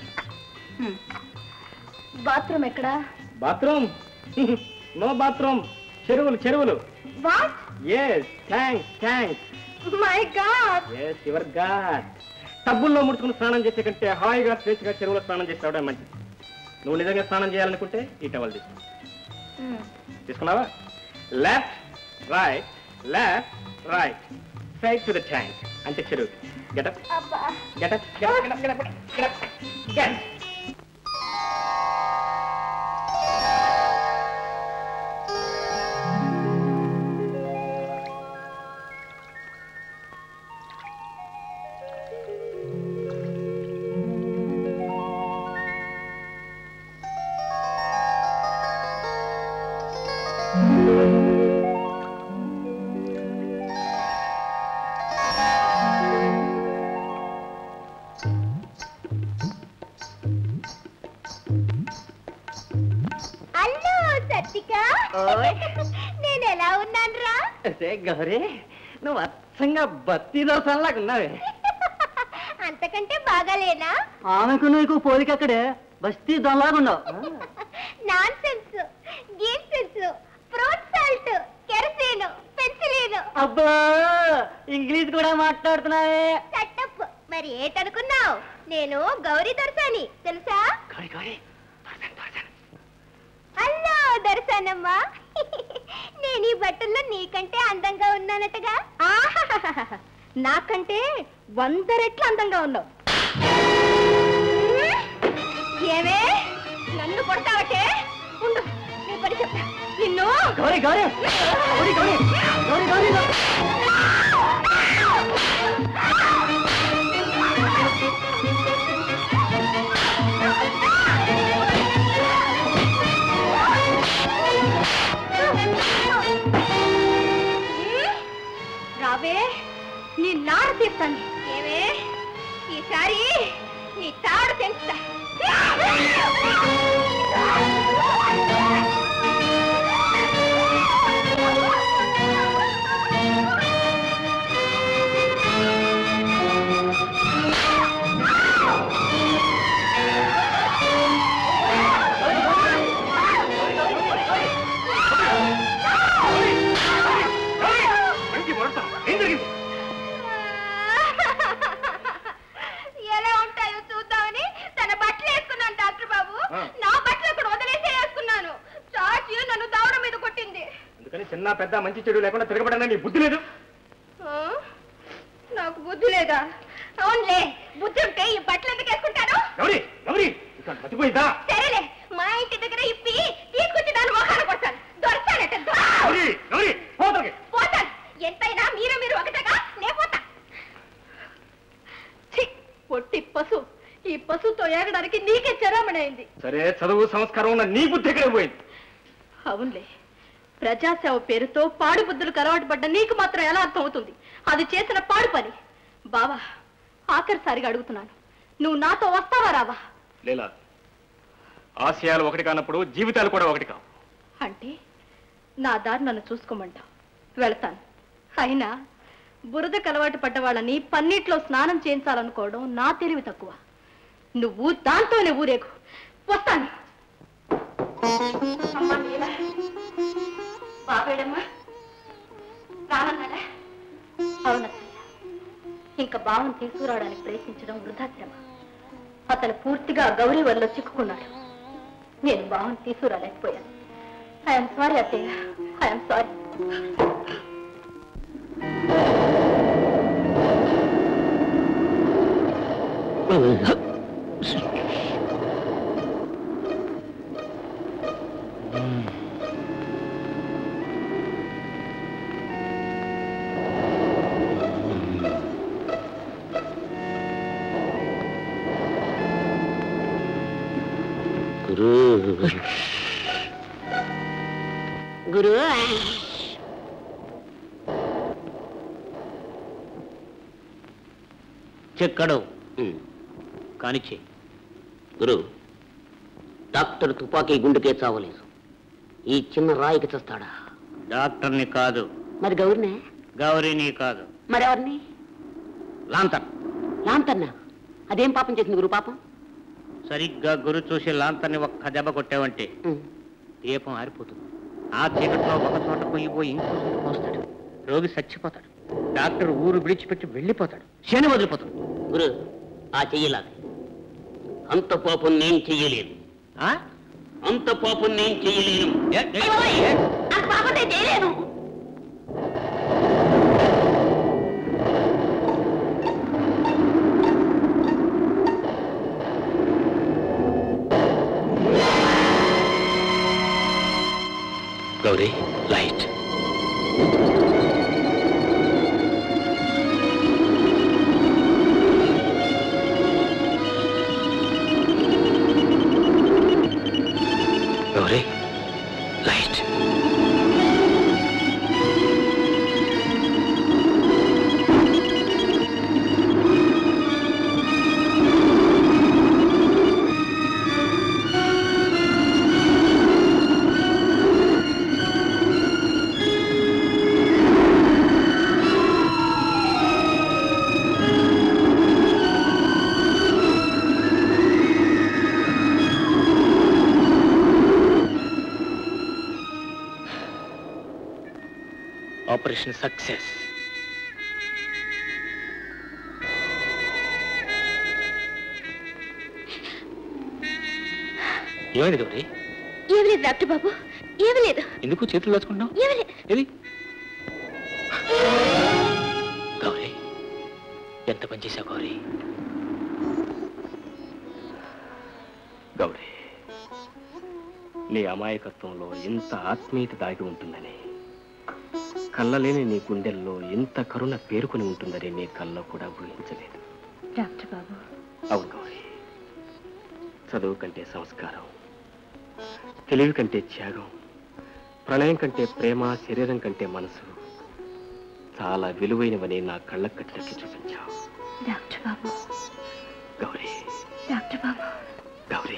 బాత్రూమ్ ఎక్కడా? బాత్రూమ్? No bathroom. చెరువులు చెరువులు. What? Yes, thanks thanks. My god. Yes, your god. టబ్బుల్లో ముడుచుకుని స్నానం చేసే కంటే హాయిగా స్వేచ్ఛగా చెరువులో స్నానం చేసి రావడం మంచిది. నువ్వు నిజంగా స్నానం చేయాలనుకుంటే ఈ టవల్ తీసుకో. తీసుకున్నావా? Left right left right straight to the tank అంటే చెరువు. Get up get up get up get up get up get up get. నేను ఎలా ఉన్నాను రా? గౌరీ, నువ్వు అచ్చంగా బస్తీ దోసంలాగా ఉన్నావే. అంతకంటే బాగాలేనా? ఆమెకు నీకు పోలికక్కడే బస్తీ దొంలాగా ఉన్నావు. నాన్ సెన్స్, గీన్ sense, fruit salt, kerosene, penicillin. అబ్బా, ఇంగ్లీష్ కూడా మాట్లాడుతున్నావే. సెటప్. మరి ఏటనుకున్నావు? నేను గౌరీ దొరసాని, తెలుసా? హలో దొరసానమ్మా, నేను ఈ బట్టల్లో నీకంటే అందంగా ఉన్నానటగా. నాకంటే వంద రెట్లు అందంగా ఉన్నావు. ఏమే నన్ను కొడతావటే? ఉండు, నీ పని చెప్తా. నిన్ను గౌరీ గౌరీ గౌరీ గౌరీ గౌరీ గౌరీ రావే, నీ నాడు తీస్తాను. ఏమే ఈసారి నీ తాడు తెంచుతా. ఎలా ఉంటాయో చూద్దామని తన బట్టలు వేసుకున్నాను డాక్టర్ బాబు. నా బట్టలు అక్కడ వదిలేసే వేసుకున్నాను. చాచి నన్ను దవడ మీద కొట్టింది. అందుకని చిన్న పెద్ద మంచి చెడు లేకుండా తిరగబడన్నా నీ బుద్ధి లేదు. నాకు బుద్ధి లేదా? అవునులే, బుద్ధి ఉంటే ఈ బట్టలు ఎందుకు వేసుకుంటాను? మతిపోయిందా? సరేలే, మా ఇంటి దగ్గర ఇప్పి తీసుకొచ్చి దాన్ని మొహాన కొడతాను. దొరసానట పోతాను. ఎంతైనా మీరు మీరు ఒకటగా నే పోతా. పొట్టి పశు, ఈ పశుతో ఏగడానికి నీకే చరామణైంది. సరే, చదువు సంస్కారం ఉన్న నీ బుద్ధి ఎక్కడ పోయింది? అవునులే, ప్రజాసేవ పేరుతో పాడు బుద్ధులకు అలవాటు పడ్డ నీకు మాత్రం ఎలా అర్థం అవుతుంది? అది చేసిన పాడు పని. బావా, ఆఖరిసారిగా అడుగుతున్నాను, నువ్వు నాతో వస్తావా రావా? లేలా, ఆశయాలు ఒకటి కానప్పుడు జీవితాలు కూడా ఒకటి కావు. అంటే నా దారి నన్ను చూసుకోమంటావు. వెళతాను. అయినా బురద కలవాటు పడ్డ వాళ్ళని పన్నీట్లో స్నానం చేయించాలనుకోవడం నా తెలివి తక్కువ. నువ్వు దాంతోనే ఊరేగు. వస్తాను. బాబేడమ్మా రానన్నాడా? అవునత్తయ్య, ఇంకా బావను తీసుకురావడానికి ప్రయత్నించడం వృధాశ్రమ. అతను పూర్తిగా గౌరీ వల్ల చిక్కుకున్నాడు. నేను బావను తీసుకురాలేకపోయాను. ఐఎమ్ సారీ అత్తయ్య, ఐఎమ్ సారీ. గురు గురు చెక్కడు కానిచ్చే. గురు, డాక్టర్ తుపాకీ గుండెకే చావలేదు, ఈ చిన్న రాయికి చస్తాడా? డాక్టర్ని కాదు. మరి గౌరినే? గౌరీని కాదు. మరెవరిని? లాంతర్. లాంతర్నా? అదేం పాపం చేసింది గురు? పాపం సరిగ్గా గురు చూసి లాంతర్ని ఒక్క దెబ్బ కొట్టావంటే దీపం ఆరిపోతుంది. ఆ చీకట్లో ఒక చోట పోయి పోయి ఇంకో చోట పోస్తాడు. రోగి చచ్చిపోతాడు. డాక్టర్ ఊరు విడిచిపెట్టి వెళ్ళిపోతాడు. శని వదిలిపోతాడు. గురు, ఆ చెయ్యలాగా అంత పాపం నేను చెయ్యలేను. అంత పాపం నేను చెయ్యలేను. చేయలేను. Gauri, light. Gauri, light. Operation success. ఏమైంది గౌరీ? ఏమి లేదు డాక్టర్ బాబు, ఏమి లేదు. ఎందుకు చేతులు దాచుకుంటున్నావు? ఏమి లేదు. ఏది? గౌరీ, ఎంత పని చేశావు గౌరీ? గౌరీ, నీ అమాయకత్వంలో ఎంత ఆత్మీయత దాగి ఉంటుందని, కళ్ళలేని నీ గుండెల్లో ఎంత కరుణ పేరుకుని ఉంటుందని నీ కళ్ళలో కూడా ఊహించలేదు. డాక్టర్ బాబు. అవును గౌరీ, చదువు కంటే సంస్కారం, తెలివి కంటే త్యాగం, ప్రణయం కంటే ప్రేమ, శరీరం కంటే మనసు చాలా విలువైనవని నా కళ్ళకు కట్టినట్లు చూపించావు. డాక్టర్ బాబు. గౌరీ, డాక్టర్ బాబు. గౌరీ.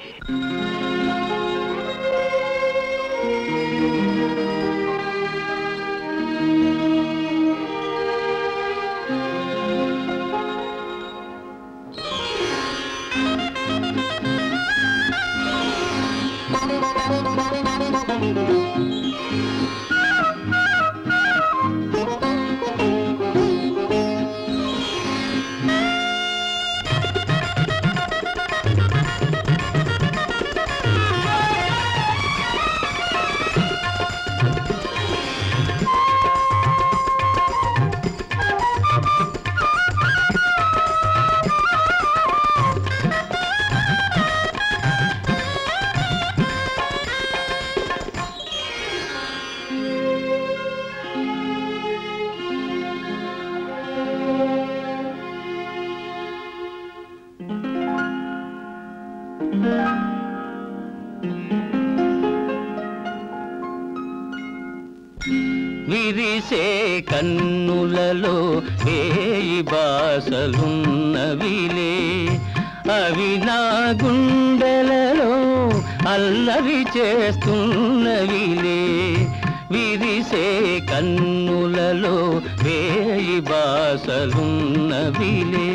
విరిసే కన్నులలో వేయి వేయి బాసలున్నవిలే అవి నా గుండెలలో అల్లరి చేస్తున్నవిలే విరిసే కన్నులలో వేయి బాసలున్నవిలే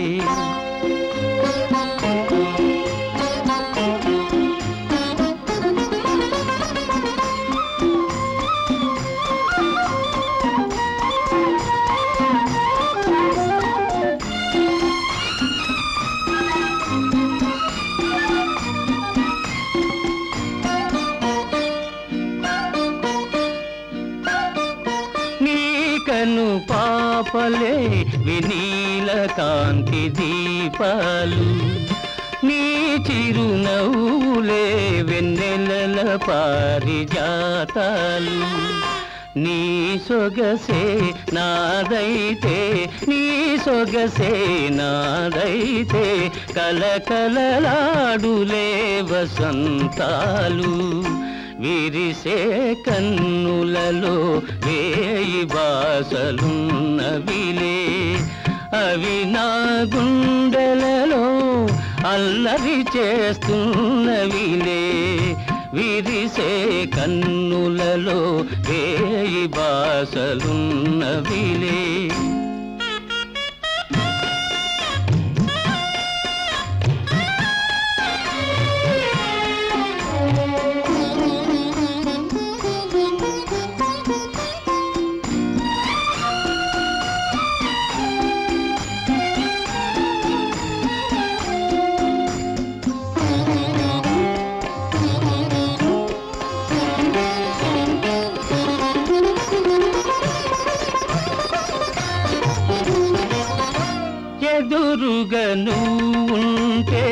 నీకను పాపలే వినీల కాంతి దీపాలు నీ చిరునవ్వులే వెన్నెలల పారిజాతాలు నీ సొగసే నాదైతే నీ సొగసే నాదైతే కలకలలాడులే వసంతాలు విరిసే కన్నులలో వేయి బాసలున్నవిలే అవి నా గుండెలలో అల్లరి చేస్తున్నవిలే విరిసే కన్నులలో వేయి బాసలున్నవిలే ఎదురుగా నువ్వుంటే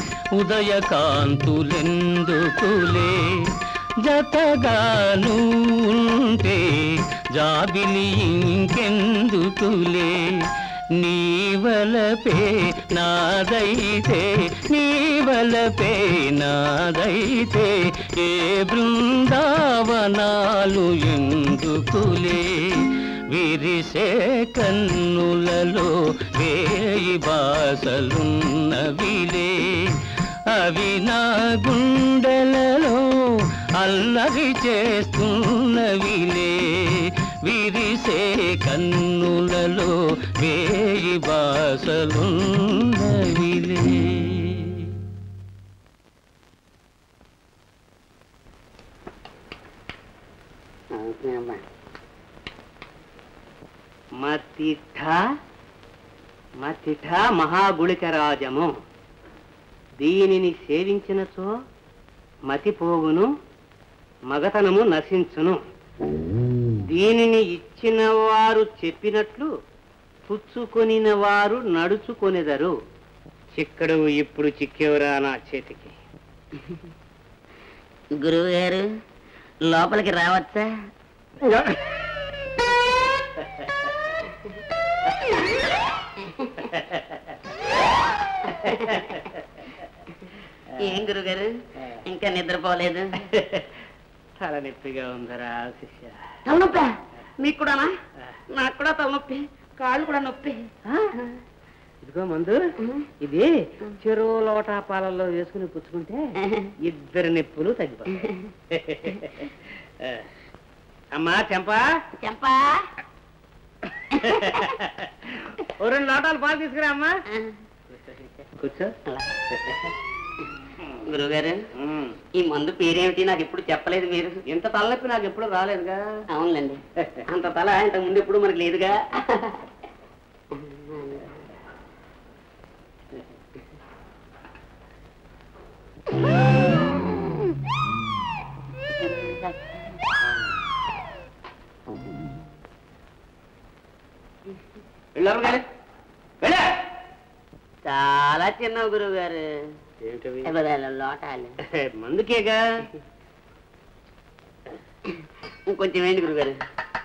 ఉదయకాంతులెందుకులే జతగా నువ్వుంటే జాబిలి ఇంకెందుకులే నీవలపే నాదైతే నీవలపే నాదైతే ఏ బృందావనాలు ఎందుకులే విరిసే కన్నులలో వేయి బాసలున్నవిలే అవి నా గుండెలలో అల్లరి చేస్తున్నవిలే విరిసే కన్నులలో వేయి బాసలున్నవిలే మతిఠ మతిఠ మహాగుళికరాజము దీనిని సేవించినచో మతిపోగును మగతనము నశించును దీనిని ఇచ్చిన వారు చెప్పినట్లు పుచ్చుకొనిన వారు నడుచుకొనెదరు చిక్కడు ఇప్పుడు చిక్కేవరా నా చేతికి గురువు గారు లోపలికి రావచ్చా? ఏం గురుగారు ఇంకా నిద్రపోలేదు? తలనొప్పిగా ఉందరా శిష్య. తలనొప్పి మీకు కూడానా? నాకు కూడా తలనొప్పి, కాళ్ళు కూడా నొప్పి. ఇదిగో మందు, ఇది చెరువు లోటా పాలల్లో వేసుకుని పుచ్చుకుంటే ఇద్దరు నొప్పులు తగ్గిపోతాయి. అమ్మా చెంపా చెంపా ఓ రెండు లోటాలు పాలు తీసుకురా అమ్మా. కూర్చో. గురువుగారు ఈ మందు పేరేమిటి నాకు ఎప్పుడు చెప్పలేదు మీరు. ఇంత తలనొప్పి నాకు ఎప్పుడు రాలేదుగా. అవునులేండి, అంత తల ఇంతకు ముందు ఎప్పుడు మనకు లేదుగా. చాలా చిన్నవి గురువు గారు. లోటాలు మందుకేగా. ఇంకొంచెం ఏంటి గురువు గారు?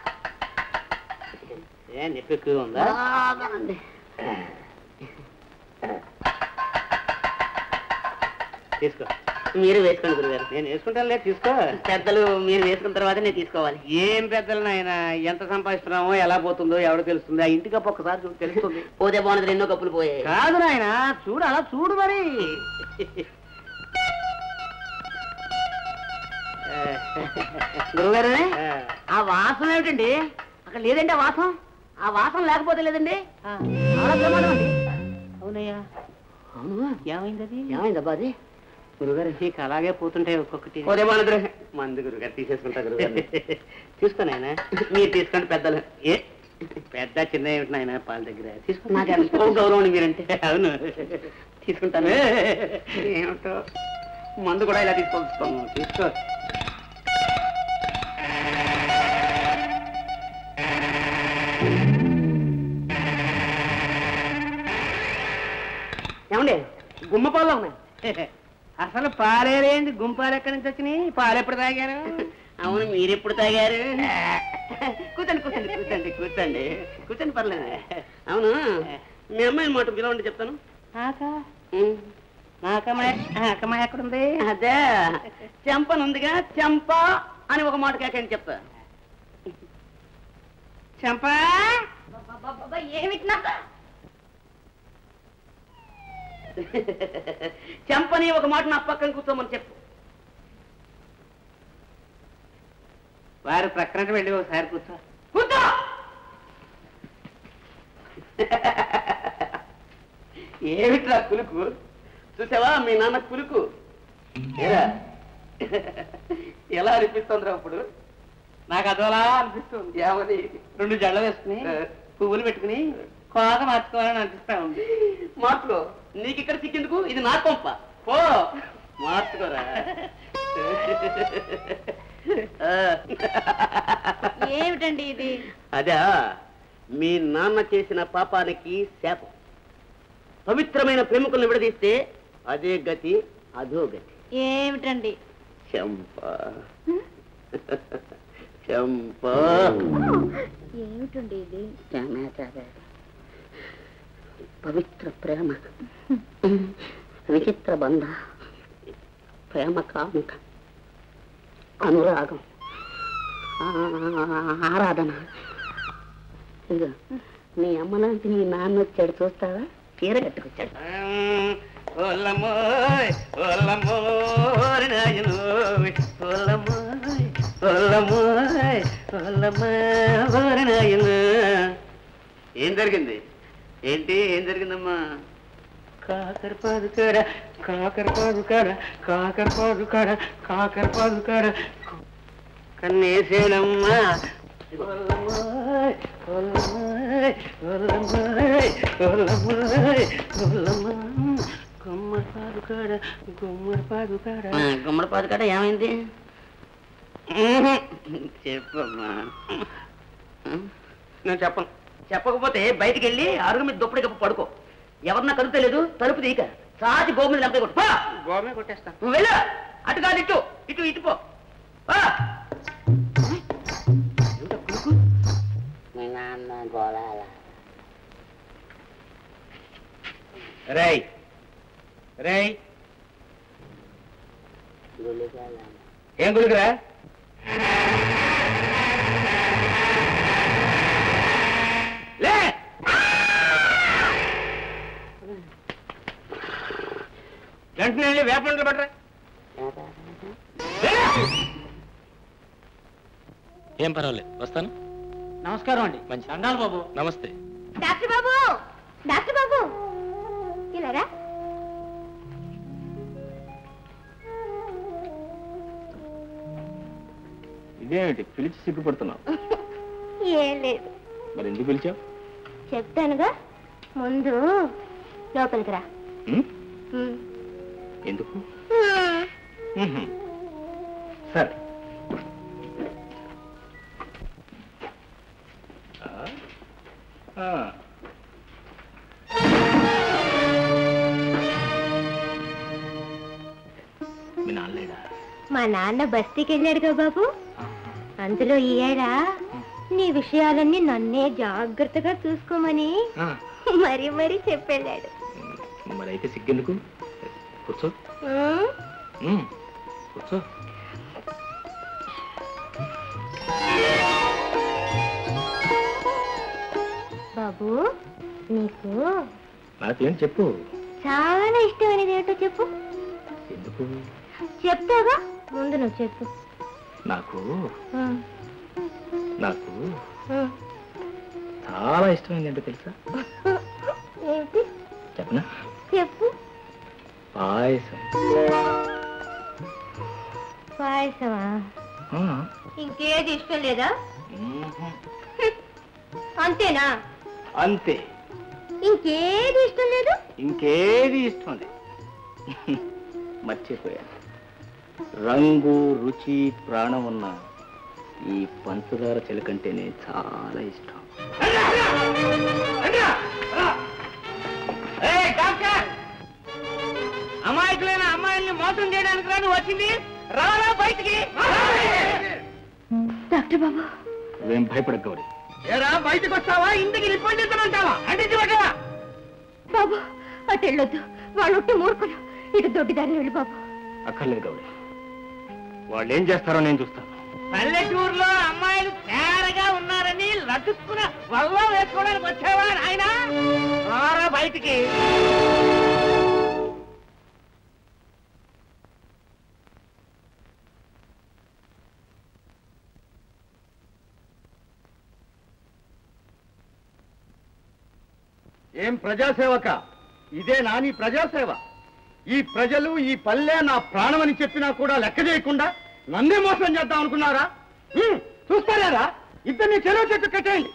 ఏ నొప్పి ఎక్కువ ఉందా? తీసుకో. మీరు వేసుకోండి గురుగారు. నేను వేసుకుంటాను లేదు, తీసుకో. పెద్దలు మీరు వేసుకున్న తర్వాత నేను తీసుకోవాలి. ఏం పెద్దలు నాయన, ఎంత సంపాదిస్తున్నామో ఎలా పోతుందో ఎవరు తెలుస్తుంది. ఆ ఇంటి కప్పు ఒక్కసారి చూడు తెలుస్తుంది. పోతే బాగున్నది, ఎన్నో కప్పులు పోయాయి. కాదు నాయన, చూడు అలా చూడు మరి. గురుగారు ఆ వాసన ఏమిటండి? అక్కడ లేదండి ఆ వాసన. ఆ వాసన లేకపోతే లేదండి. చాలా ప్రమాదం అండి. అవునయ్యా, అవును, ఏమైంది అది? ఏమైందబ్బా అది? గురుగారు నీకు అలాగే పోతుంటాయి ఒక్కొక్కటి. పోతే బాగున్నది. మంది గురుగారు తీసేసుకుంటా గురుగారు. తీసుకో నాయన. మీరు తీసుకోండి పెద్దలు. ఏ పెద్ద చిన్న ఏమిటి నాయన పాల దగ్గర తీసుకో. నాకు ఎంతో గౌరవం మీరంటే. అవును, తీసుకుంటాను. ఏమిటో మందు కూడా ఇలా తీసుకొస్తాను. తీసుకో. ఏమండి గుమ్మ పాలు ఉన్నాయి. అసలు పాలేరేంటి, గుంపాలు ఎక్కడి నుంచి వచ్చినాయి? పాలు ఎప్పుడు తాగారు? అవును, మీరెప్పుడు తాగారు? కూర్చోండి కూర్చోండి కూర్చోండి కూర్చోండి కూర్చోండి పర్లేదు. అవును, మీ అమ్మాయిని మాట పిలవండి చెప్తాను. అక్కమ్మ ఎక్కడుంది? అదే చెంపనుందిగా, చెంప అని ఒక మాట కేకండి చెప్తా. చెంప ఏమిటి చెంపని ఒక మాట నా పక్కన కూర్చోమని చెప్పు. వారు ప్రక్కన వెళ్ళి ఒకసారి కూర్చో. కూర్చో. ఏమిట్రా కులుకు? చూసావా మీ నాన్న కులుకు? ఏరా ఎలా అనిపిస్తుందిరా అప్పుడు? నాకు అదోలా అనిపిస్తుంది. ఏమని? రెండు జళ్ళ వేసుకుని పువ్వులు పెట్టుకుని కోక మార్చుకోవాలని అనిపిస్తా ఉంది. మార్చుకో, నీకు ఇక్కడ సిక్కేందుకు? ఇది నా కొంప. పో మార్చుకోరా. ఏమిటండి ఇది? అదా మీ నాన్న చేసిన పాపానికి శాపం. పవిత్రమైన ప్రేమికులను విడదీస్తే అదే గతి, అదో గతి. ఏమిటండి? చంప చంప. ఏమిటండి ఇది? పవిత్ర ప్రేమ, విచిత్ర బంధ, ప్రేమ కాముక, అనురాగం, ఆరాధన. ఇదిగో నీ అమ్మలాంటి నీ నాన్న వచ్చాడు, చూస్తావా? చీర కట్టుకొచ్చాడు. ఏం జరిగింది? ఏంటి ఏం జరిగిందమ్మా? కాకర పాదు కాడ, కాకర పాదు కాడ, కాకర పాదు కాడ, కాకర పాదు కాడ కన్నేసేనమ్మా. గుమ్మడి పాదు కాడ, గుమ్మడి పాదు కాడ. గుమ్మడి పాదు కాడ ఏమైంది? చెప్పమ్మా. నేను చెప్పను. చెప్పకపోతే బయటికి వెళ్ళి అరుగు మీద దుప్పటి కప్పు పడుకో. ఎవరన్నా కలుపుతలేదు, తలుపు తీయక సాచి గోపు మీద లంపై కొట్టు. గోమే కొట్టేస్తా. నువ్వు వెళ్ళు. అటు కాదు ఇటు, ఇటు ఇటు పో. మీ నాన్న గోళాల. రేయ్ రేయ్, ఏం గులికరా? లే వెంటనే వెళ్ళి వేపండ్లు పట్టరా. ఏం పర్వాలేదు, వస్తాను. నమస్కారం అండి. మంచి దండాలు బాబు. నమస్తే. డాక్టర్ బాబు, డాక్టర్ బాబు ఇలారా. ఇదేమిటి పిలిచి సిగ్గుపడుతున్నావు? ఏం లేదు. మరి ఎందుకు పిలిచావు? చెప్తానుగా, ముందు లోపలికి రా. ఎందుకు? సరే. మీ నాన్నలేడా? మా నాన్న బస్తీకి వెళ్ళాడుగా బాబు. అందులో ఈ ఏడా నీ విషయాలన్నీ నన్నే జాగ్రత్తగా చూసుకోమని మరీ మరీ చెప్పెళ్ళాడు. మరి అయితే సిగ్గెందుకు? కూర్చో. కూర్చో. బాబు నీకు నాకేం చెప్పు. చాలా ఇష్టమైనది ఏంటో చెప్పు. ఎందుకు చెప్తాగా, ముందు నువ్వు చెప్పు. నాకు ఆ, నాకు ఆ. చాలా ఇష్టమైంది ఏంటో తెలుసా? ఏంటి చెప్పనా? చెప్పు. పాయసం. పాయసమా? ఆ, ఇంకేది ఇష్టం లేదా? మ్మ్. అంతేనా? అంతే, ఇంకేది ఇష్టం లేదు? ఇంకేది ఇష్టం లేదు. మర్చిపోయాను. రంగు రుచి ప్రాణం ఉన్న ఈ పంచదార చిలకంటేనే చాలా ఇష్టం. ఏయ్, డాక్టర్! అమాయకులైన అమ్మాయిల్ని మోసం చేయడానికి రా నువ్వు వచ్చింది. రారా బయటికి. డాక్టర్ బాబు, నువ్వేం భయపడక గౌరీ. ఏరా బయటకు వస్తావా? ఇంటికి రిపోర్ట్ చేస్తానంటావా? అంటించి పెట్టవా? బాబు అటు వెళ్ళొద్దు, వాళ్ళు ఒట్టి మూర్ఖులు. ఇటు దొడ్డిదారిని వెళ్ళి బాబు. అక్కర్లేదు గౌరీ, వాళ్ళు ఏం చేస్తారో నేను చూస్తాను. పల్లెటూరులో అమ్మాయిలు తేరగా ఉన్నారని లటుక్కున వల్ల వేసుకోవడానికి వచ్చావా నాయనా? రారా బయటికి. ఏం ప్రజాసేవక, ఇదే నాని ప్రజాసేవ? ఈ ప్రజలు ఈ పల్లె నా ప్రాణమని చెప్పినా కూడా లెక్క చేయకుండా నన్నే మోసం చేద్దాం అనుకున్నారా? హ్మ్, చూస్తారా? ఇద్దరిని చెరువు చెట్టు కట్టేయండి.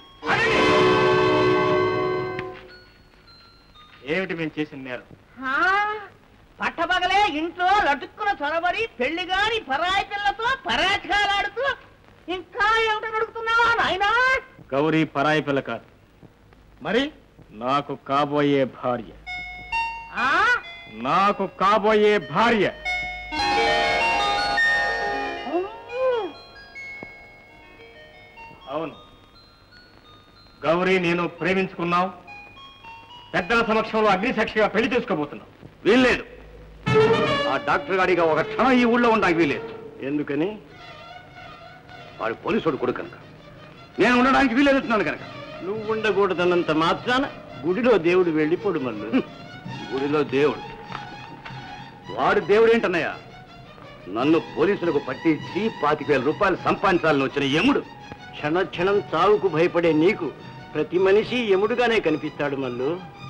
ఏమిటి మేము చేసిన నేరం? ఆ, పట్టపగలే ఇంట్లో లటుక్కున చొరబడి పెళ్లి గాని పరాయి పిల్లతో పరాచకాలాడుతూ ఇంకా ఏమిటని అడుగుతున్నావా నాయనా? గౌరీ పరాయి పిల్ల కాదు, మరి నాకు కాబోయే భార్య. ఆ? నాకు కాబోయే భార్య. అవును గౌరీ, నేను ప్రేమించుకున్నావు. పెద్దల సమక్షంలో అగ్నిసాక్షిగా పెళ్లి చేసుకోబోతున్నావు. వీల్లేదు. ఆ డాక్టర్ గాడిగా ఒక క్షణం ఈ ఊళ్ళో ఉండడానికి వీల్లేదు. ఎందుకని? వాడు పోలీసుడు కొడుకు కనుక, నేను ఉండడానికి వీల్లేదుతున్నాను కనుక. నువ్వు ఉండకూడదన్నంత మాత్రాన గుడిలో దేవుడు వెళ్ళిపోడు మళ్ళు. గుడిలో దేవుడు? వాడు దేవుడు ఏంటన్నయ్యా? నన్ను పోలీసులకు పట్టించి పాతిక వేల రూపాయలు సంపాదించాలని వచ్చిన యముడు. క్షణ క్షణం చావుకు భయపడే నీకు ప్రతి మనిషి యముడుగానే కనిపిస్తాడు మళ్ళు.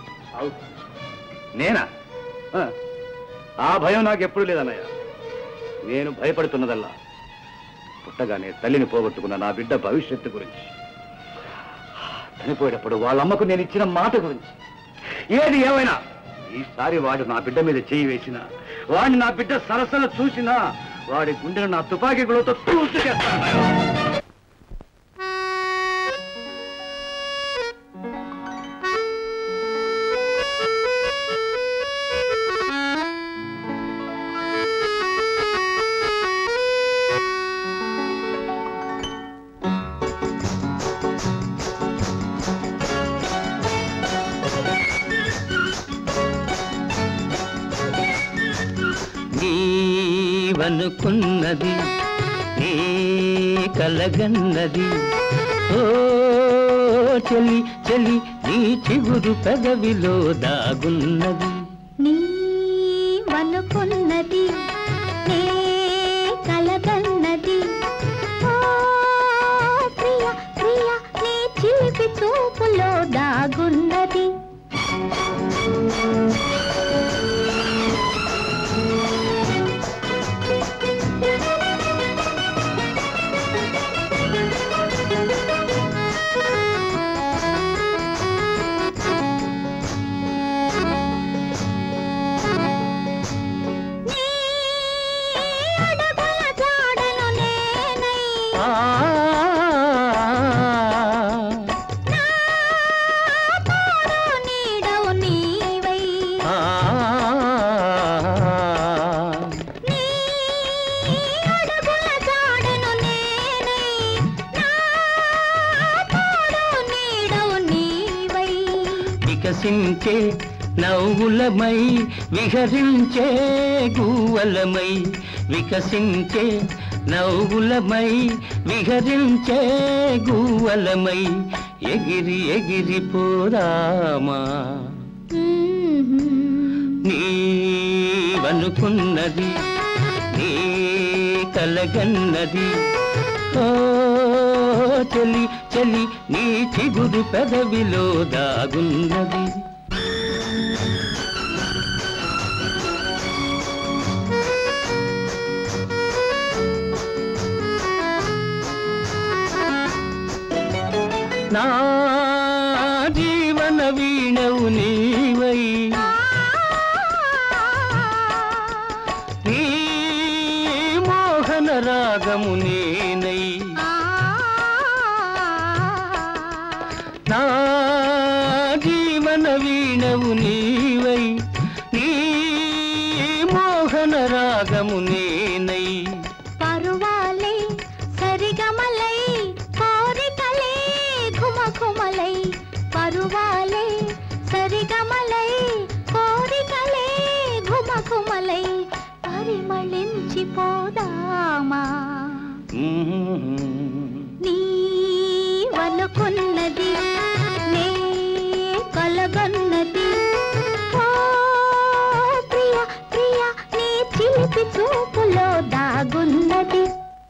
నేనా? ఆ, ఆ భయం నాకు ఎప్పుడు లేదన్నయ్య. నేను భయపడుతున్నదల్లా పుట్టగానే తల్లిని పోగొట్టుకున్న నా బిడ్డ భవిష్యత్తు గురించి, చనిపోయేటప్పుడు వాళ్ళమ్మకు నేను ఇచ్చిన మాట గురించి. ఏది ఏమైనా ఈసారి వాడు నా బిడ్డ మీద చేయి వేసినా, వాడిని నా బిడ్డ సరసన చూసినా, వాడి గుండెను నా తుపాకీ గుళ్ళతో తూసు చేస్తాను. నీవనుకున్నది నీ కలగన్నది, ఓ చెలి చెలి నీ చిగురు పెదవిలో దాగున్నది. నీవనుకున్నది నీ కలగన్నది, ఓ ప్రియ ప్రియ నీ చిలిపి చూపులో దాగున్నది. వికసించే నవ్వులమై విహరించే గువ్వలమై వికసించే నవ్వులమై విహరించే గువ్వలమై ఎగిరి ఎగిరి పోదామా నీవనుకున్నది నీ కలగన్నది ఓ చలి చలి నీ చిగురు పెదవిలో దాగున్నది నా జీవన వీణవు నీవై నీ మోహన రాగము నేనై నా జీవన వీణవు నీవై నీ మోహన రాగము నేనై పరువాలే సరిగమలై కోరికలే ఘుమఘుమలై పరువాలే సరిగమలై కోరికలే ఘుమఘుమలై పరిమళించిపోదామా నీవనుకున్నది నే కలగన్నది ఓ ప్రియ ప్రియ నీ చిలిపి చూపులో దాగున్నది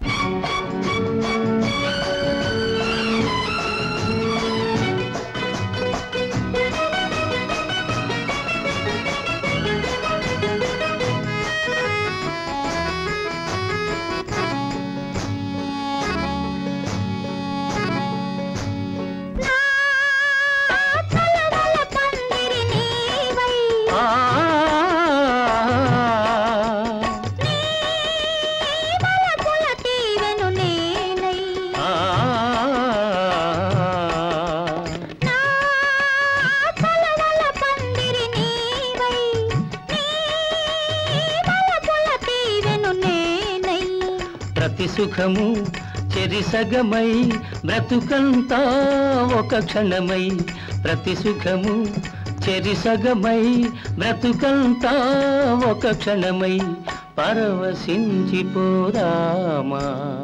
ప్రతి సుఖము చెరిసగమై బ్రతుకంతా ఒక క్షణమై ప్రతి సుఖము చెరిసగమై బ్రతుకంతా ఒక క్షణమై పరవశించిపోదామా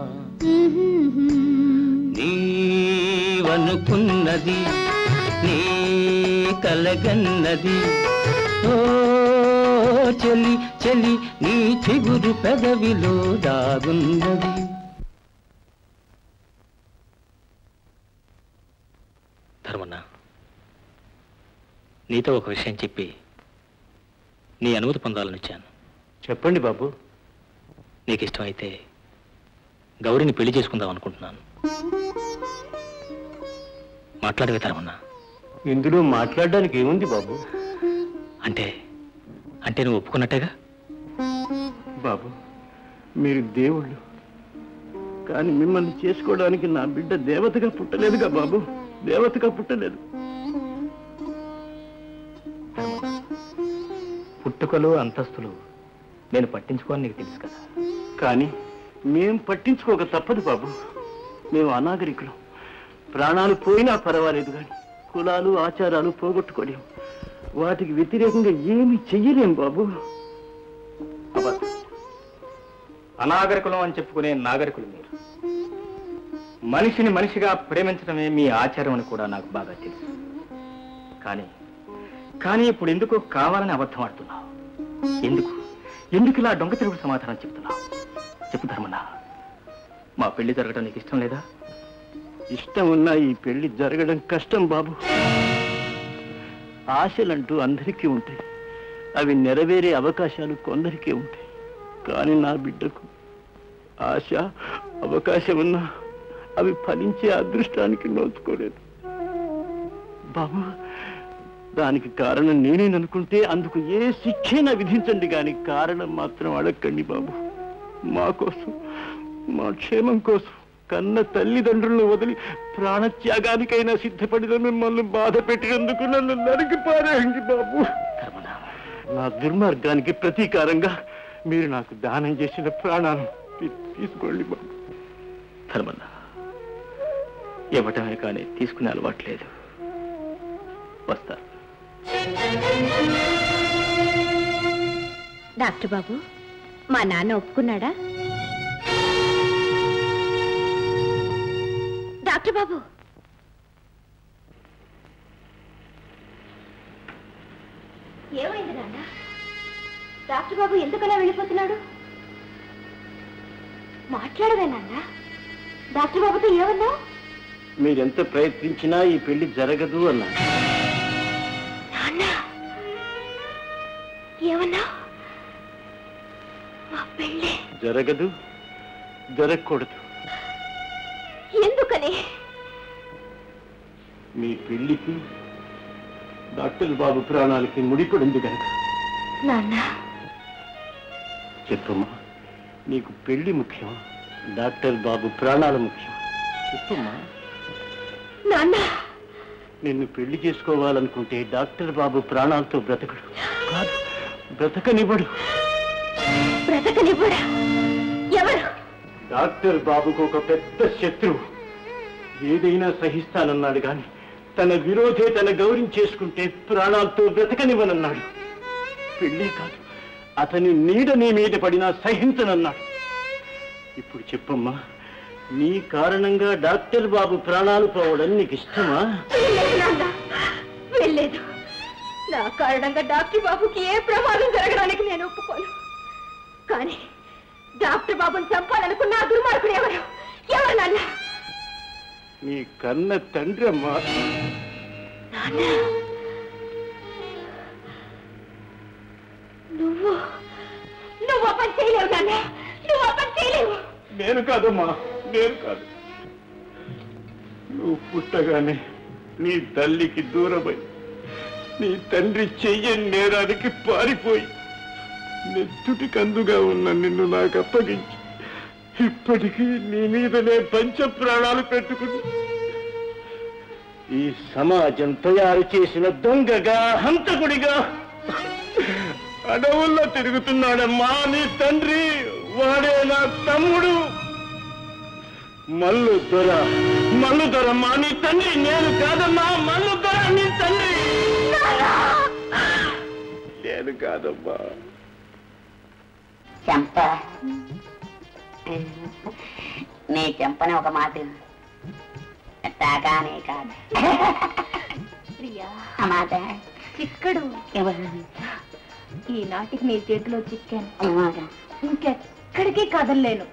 నీవనుకున్నది నీ కలగన్నది ఓ చలి చలి నీ చిగురు పెదవిలో దాగున్నది ధర్మన్న, నీతో ఒక విషయం చెప్పి నీ అనుమతి పొందాలని వచ్చాను. చెప్పండి బాబు. నీకు ఇష్టమైతే గౌరిని పెళ్లి చేసుకుందాం అనుకుంటున్నాను. మాట్లాడవే ధర్మన్న. ఇందులో మాట్లాడడానికి ఏముంది బాబు? అంటే అంటే నువ్వు ఒప్పుకున్నట్టేగా? బాబు, మీరు దేవుళ్ళు, కానీ మిమ్మల్ని చేసుకోవడానికి నా బిడ్డ దేవతగా పుట్టలేదుగా బాబు, దేవతగా పుట్టలేదు. పుట్టుకలు అంతస్తులు నేను పట్టించుకోని నీకు తెలుసు కదా. కానీ మేం పట్టించుకోక తప్పదు బాబు. మేము అనాగరికులం. ప్రాణాలు పోయినా పర్వాలేదు, కానీ కులాలు ఆచారాలు పోగొట్టుకోలేం. వాటికి వ్యతిరేకంగా ఏమి చెయ్యలేం బాబు. అనాగరికులం అని చెప్పుకునే నాగరికులు మీరు. మనిషిని మనిషిగా ప్రేమించడమే మీ ఆచారం అని కూడా నాకు బాగా తెలుసు. కానీ కానీ ఇప్పుడు ఎందుకో కావాలని అబద్ధం ఆడుతున్నావు. ఎందుకు ఎందుకు ఇలా దొంగ తిరుగుడు సమాధానం చెప్తున్నావు? చెప్పు ధర్మన్న, మా పెళ్లి జరగడం నీకు ఇష్టం లేదా? ఇష్టం ఉన్నా ఈ పెళ్లి జరగడం కష్టం బాబు. ఆశలంటూ అందరికీ ఉంటాయి, అవి నెరవేరే అవకాశాలు కొందరికే ఉంటాయి. కానీ నా బిడ్డకు ఆశ అవకాశం ఉన్నా అవి ఫలించే అదృష్టానికి నోచుకోలేదు బాబు. దానికి కారణం నేనేననుకుంటే అందుకు ఏ శిక్షైనా విధించండి, కానీ కారణం మాత్రం అడగండి బాబు. మా కోసం, మా క్షేమం కోసం కన్న తల్లిదండ్రులను వదిలి ప్రాణత్యాగానికైనా సిద్ధపడిన మిమ్మల్ని బాధ పెట్టినందుకు నన్ను నరికి పారేయండి బాబు. నా దుర్మార్గానికి ప్రతీకారంగా మీరు నాకు దానం చేసిన ప్రాణాలు తీసుకోండి బాబు. ధర్మన్న, ఇవ్వటమే కానీ తీసుకునే అలవాట్లేదు. వస్తా. డాక్టర్ బాబు, మా నాన్న ఒప్పుకున్నాడా? డాక్టర్ బాబు, ఏమైంది నాన్న? డాక్టర్ బాబు ఎందుకలా వెళ్ళిపోతున్నాడు? మాట్లాడవే నాన్న. డాక్టర్ బాబుతో ఏమన్నా? మీరెంత ప్రయత్నించినా ఈ పెళ్లి జరగదు అన్నా. నాన్న ఏమన్నా? మా పెళ్ళి జరగదు, జరగకూడదు. ఎందుకని? మీ పెళ్లికి డాక్టర్ బాబు ప్రాణాలకి ముడిపడింది కనుక. నాన్న చెప్పమ్మా, నీకు పెళ్లి ముఖ్యం, డాక్టర్ బాబు ప్రాణాలు ముఖ్యం. చెప్పమ్మా. నాన్న, నిన్ను పెళ్లి చేసుకోవాలనుకుంటే డాక్టర్ బాబు ప్రాణాలతో బ్రతకడు, కాదు బ్రతకనివ్వడు. బ్రతకనివ్వడా? ఎవరు? డాక్టర్ బాబుకు ఒక పెద్ద శత్రువు. ఏదైనా సహిస్తానన్నాడు గాని తన విరోధే తన గౌరవించేసుకుంటే ప్రాణాలతో బ్రతకనివ్వనన్నాడు. పెళ్ళే కాదు, అతని నీడ నీ మీద పడినా సహించనన్నాడు. ఇప్పుడు చెప్పమ్మా, నీ కారణంగా డాక్టర్ బాబు ప్రాణాలు పోవడం నీకు ఇష్టమా? వెళ్ళలేదు. నా కారణంగా డాక్టర్ బాబుకి ఏ ప్రమాదం జరగడానికి నేను ఒప్పుకోను. కానీ డాక్టర్ బాబుని చంపాలనుకున్న ఆ దుర్మార్గుడు ఎవరు? ఎవరు నాన్న? నీ కన్న తండ్రి అమ్మా. నువ్వు నువ్వు పని చేయలేవు నాన్న. నువ్వు పని చేయలేవు. నేను కాదమ్మా, నేను కాదు. నువ్వు పుట్టగానే నీ తల్లికి దూరమై నీ తండ్రి చెయ్యని నేరానికి పారిపోయి నెత్తుటి కందుగా ఉన్న నిన్ను నాకు అప్పగించి ఇప్పటికీ నీ మీదనే పంచ ప్రాణాలు పెట్టుకుని ఈ సమాజం తయారు చేసిన దొంగగా, హంతకుడిగా అడవుల్లో తిరుగుతున్నాడమ్మా నీ తండ్రి. వాడే నా తమ్ముడు మల్లు దొర. మల్లు దొరమ్మా నీ తండ్రి, నేను కాదమ్మా. మల్లు దొర నీ తండ్రి, నేను కాదమ్మా. చెంప నీ చెంపని ఒక మాట తాగానే కాదు. ప్రియా, ఆ మాట చిక్కడు. ఈనాటికి నీ చేతిలో చిక్కాను. ఇంకెక్కడికి కదలలేను.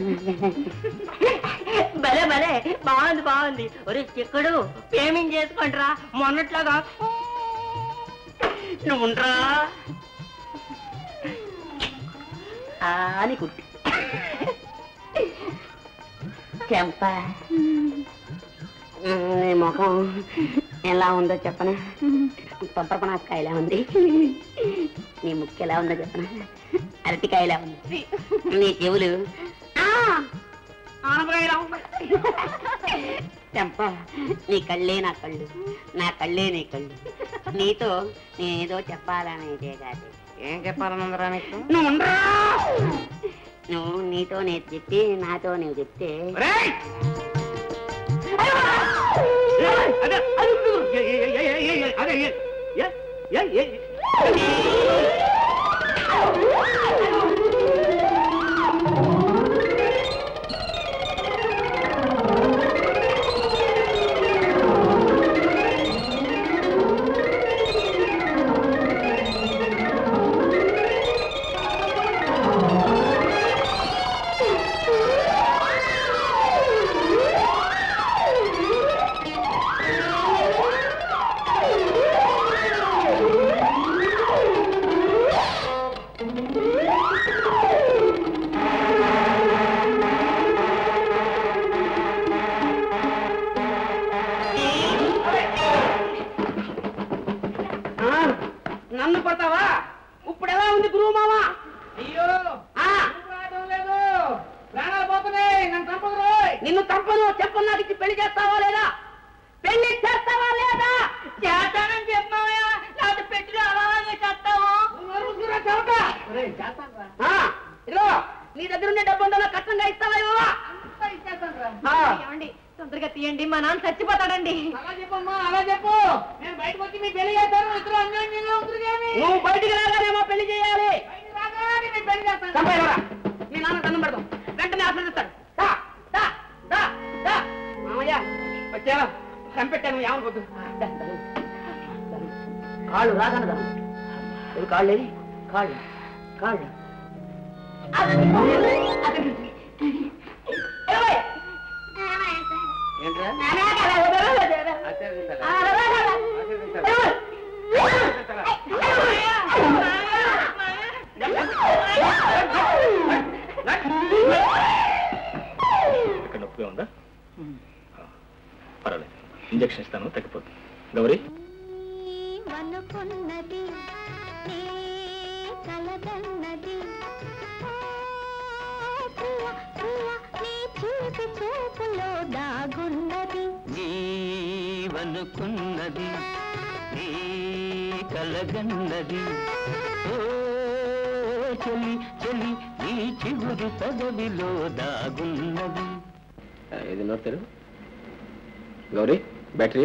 భలే భలే, బాగుంది బాగుంది. ఒరే చిక్కడు, పేమెంట్ చేసుకుంటారా మొన్నట్లాగా. నువ్వుండ్రా అని కుట్టి చెంప నీ ముఖం ఎలా ఉందో చెప్పనా? పప్పరపనాకాయలా ఉంది. నీ ముక్కు ఎలా ఉందో చెప్పనా? అరటికాయలా ఉంది. నీ చెవులు చెంప నీ కళ్ళే నా కళ్ళు, నా కళ్ళే నీ కళ్ళు. నీతో నేనేదో చెప్పాలనేదే కాదు. ఏం చెప్పాలనుందిరా నీకు? నువ్వు నీతో నేను చెప్పి నాతో నువ్వు చెప్తే నన్ను కొడతావా? ఇప్పుడు ఎలా ఉంది గురువు మామ? అయ్యో లేదు, ప్రాణాలు పోతున్నాయి. నన్ను చంపదు. నిన్ను చంపను. చెప్పను. నాకు ఇచ్చి పెళ్లి చేస్తావా లేదా? పెళ్లి చేస్తావా లేదా? చేస్తానని చెప్పావా? లేకపోతే పెట్టి అలాగే చేస్తావు. ఇదిగో, నీ దగ్గర ఉండే డబ్బు ఉందో కష్టంగా ఇస్తావా? ఇవ్వవా? తొందరగా తొందరగా తీయండి, మా నాన్న చచ్చిపోతాడండి. అలా చెప్పమ్మా, అలా చెప్పు. నేను బయటకు వచ్చి మీ పెళ్లి చేస్తాను. ఇద్దరు అన్యోన్యంగా ఉంటుంది కానీ నువ్వు బయటికి రాగానేమో పెళ్లి చేయాలి. బయటికి రాగానే నేను పెళ్లి చేస్తాను. చంపేయరా, మీ నాన్న దండం పెడతాం, వెంటనే ఆశ్రదిస్తాడు. దా, దా, దా, దా. మామయ్య వచ్చావా? చంపెట్టాను, ఏమనుకోద్దు. కాళ్ళు రాగలదా? కాళ్ళు కాళ్ళు కాళ్ళు ఇక్కడ నొప్పిగా ఉందా? పర్వాలేదు, ఇంజక్షన్ ఇస్తాను, తగ్గిపోతుంది. గౌరీ వనుకున్నది నీ కలదన్నది ప్రియ ప్రియ నీ చూపు చూపులో దాగున్నది నీవనుకున్నది నీ కలగన్నది ఓ చెలి చెలి నీ చిగురు పదవిలో దాగున్నది. ఇది నోరు గౌరీ, బ్యాటరీ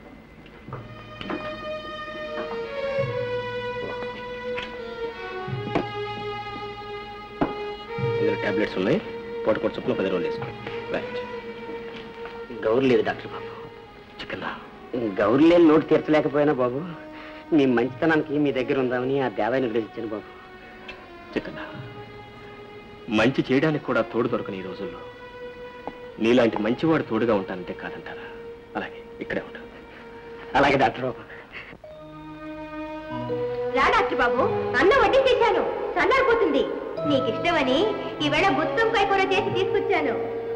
ఇందులో టాబ్లెట్స్ ఉన్నాయి, పూట పూట చొప్పున పది రోజులు వేసుకోండి. రైట్. గౌరు లేదు డాక్టర్ బాబు. చిక్కన్నా, గౌరు లేని నోటు తీర్చలేకపోయినా బాబు, నీ మంచితనానికి మీ దగ్గర ఉందామని ఆ దేవాన్ని నిర్దేశించాను బాబు. చిక్కన్నా, మంచి చేయడానికి కూడా తోడు దొరకని ఈ రోజుల్లో నీలాంటి మంచివాడు తోడుగా ఉంటానంటే కాదంటారా? అలాగే ఇక్కడే ఉంటాను. అలాగే డాక్టర్ బాబు. రా డాక్టర్ బాబు, అన్నం వడ్డించేశాను, చల్లారిపోతుంది. నీకు ఇష్టమని ఈవేళ గుత్తంకాయ కూర చేసి తీసుకొచ్చాను.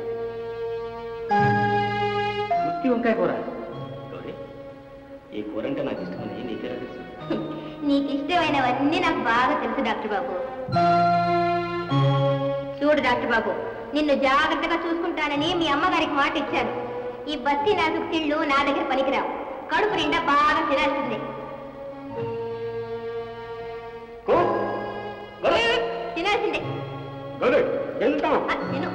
గుత్తి వంకాయ కూర? గౌరీ, ఈ కూర అంటే నాకు ఇష్టమని నీకెలా తెలుసు? నీకు ఇష్టమైనవన్నీ నాకు బాగా తెలుసు డాక్టర్ బాబు. చూడు డాక్టర్ బాబు, నిన్ను జాగ్రత్తగా చూసుకుంటానని మీ అమ్మగారికి మాట ఇచ్చాను. ఈ బస్తీ నాసుకు తిళ్ళు నా దగ్గర పనికిరావు. కడుపు నిండా బాగా తినాల్సిందే. తినాల్సిందే. తిను.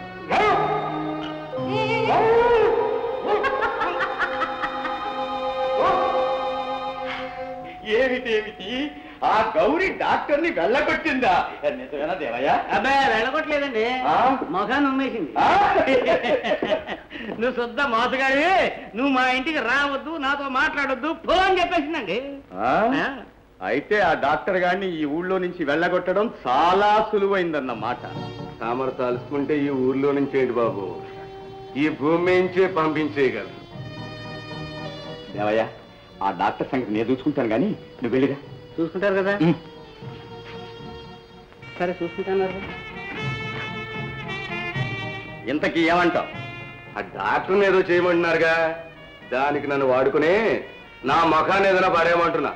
ఏమిటేమిటి ఆ గౌరీ డాక్టర్ ని వెళ్ళగొట్టిందా? నిజమేనా దేవయ్య? అబ్బాయి వెళ్ళగొట్టలేదండి, మొఖాన్ని ఉమ్మేసింది. నువ్వు శుద్ధ మోసగాడి, నువ్వు మా ఇంటికి రావద్దు, నాతో మాట్లాడొద్దు, పో అని చెప్పేసిందండి. అయితే ఆ డాక్టర్ గారిని ఈ ఊళ్ళో నుంచి వెళ్ళగొట్టడం చాలా సులువైందన్నమాట. తామర తలుసుకుంటే ఈ ఊర్లో నుంచి ఏంటి బాబు, ఈ భూమి నుంచే పంపించేయగలరు. దేవయ్య, ఆ డాక్టర్ సంగతి నేను చూసుకుంటాను కానీ నువ్వు వెళ్ళిరా. చూసుకుంటారు కదా? సరే చూసుకుంటాను. ఇంతకీ ఏమంటావు? ఆ డాక్టర్ని ఏదో చేయమంటున్నారుగా, దానికి నన్ను వాడుకుని నా ముఖాన్ని ఏదైనా పడేయమంటున్నా.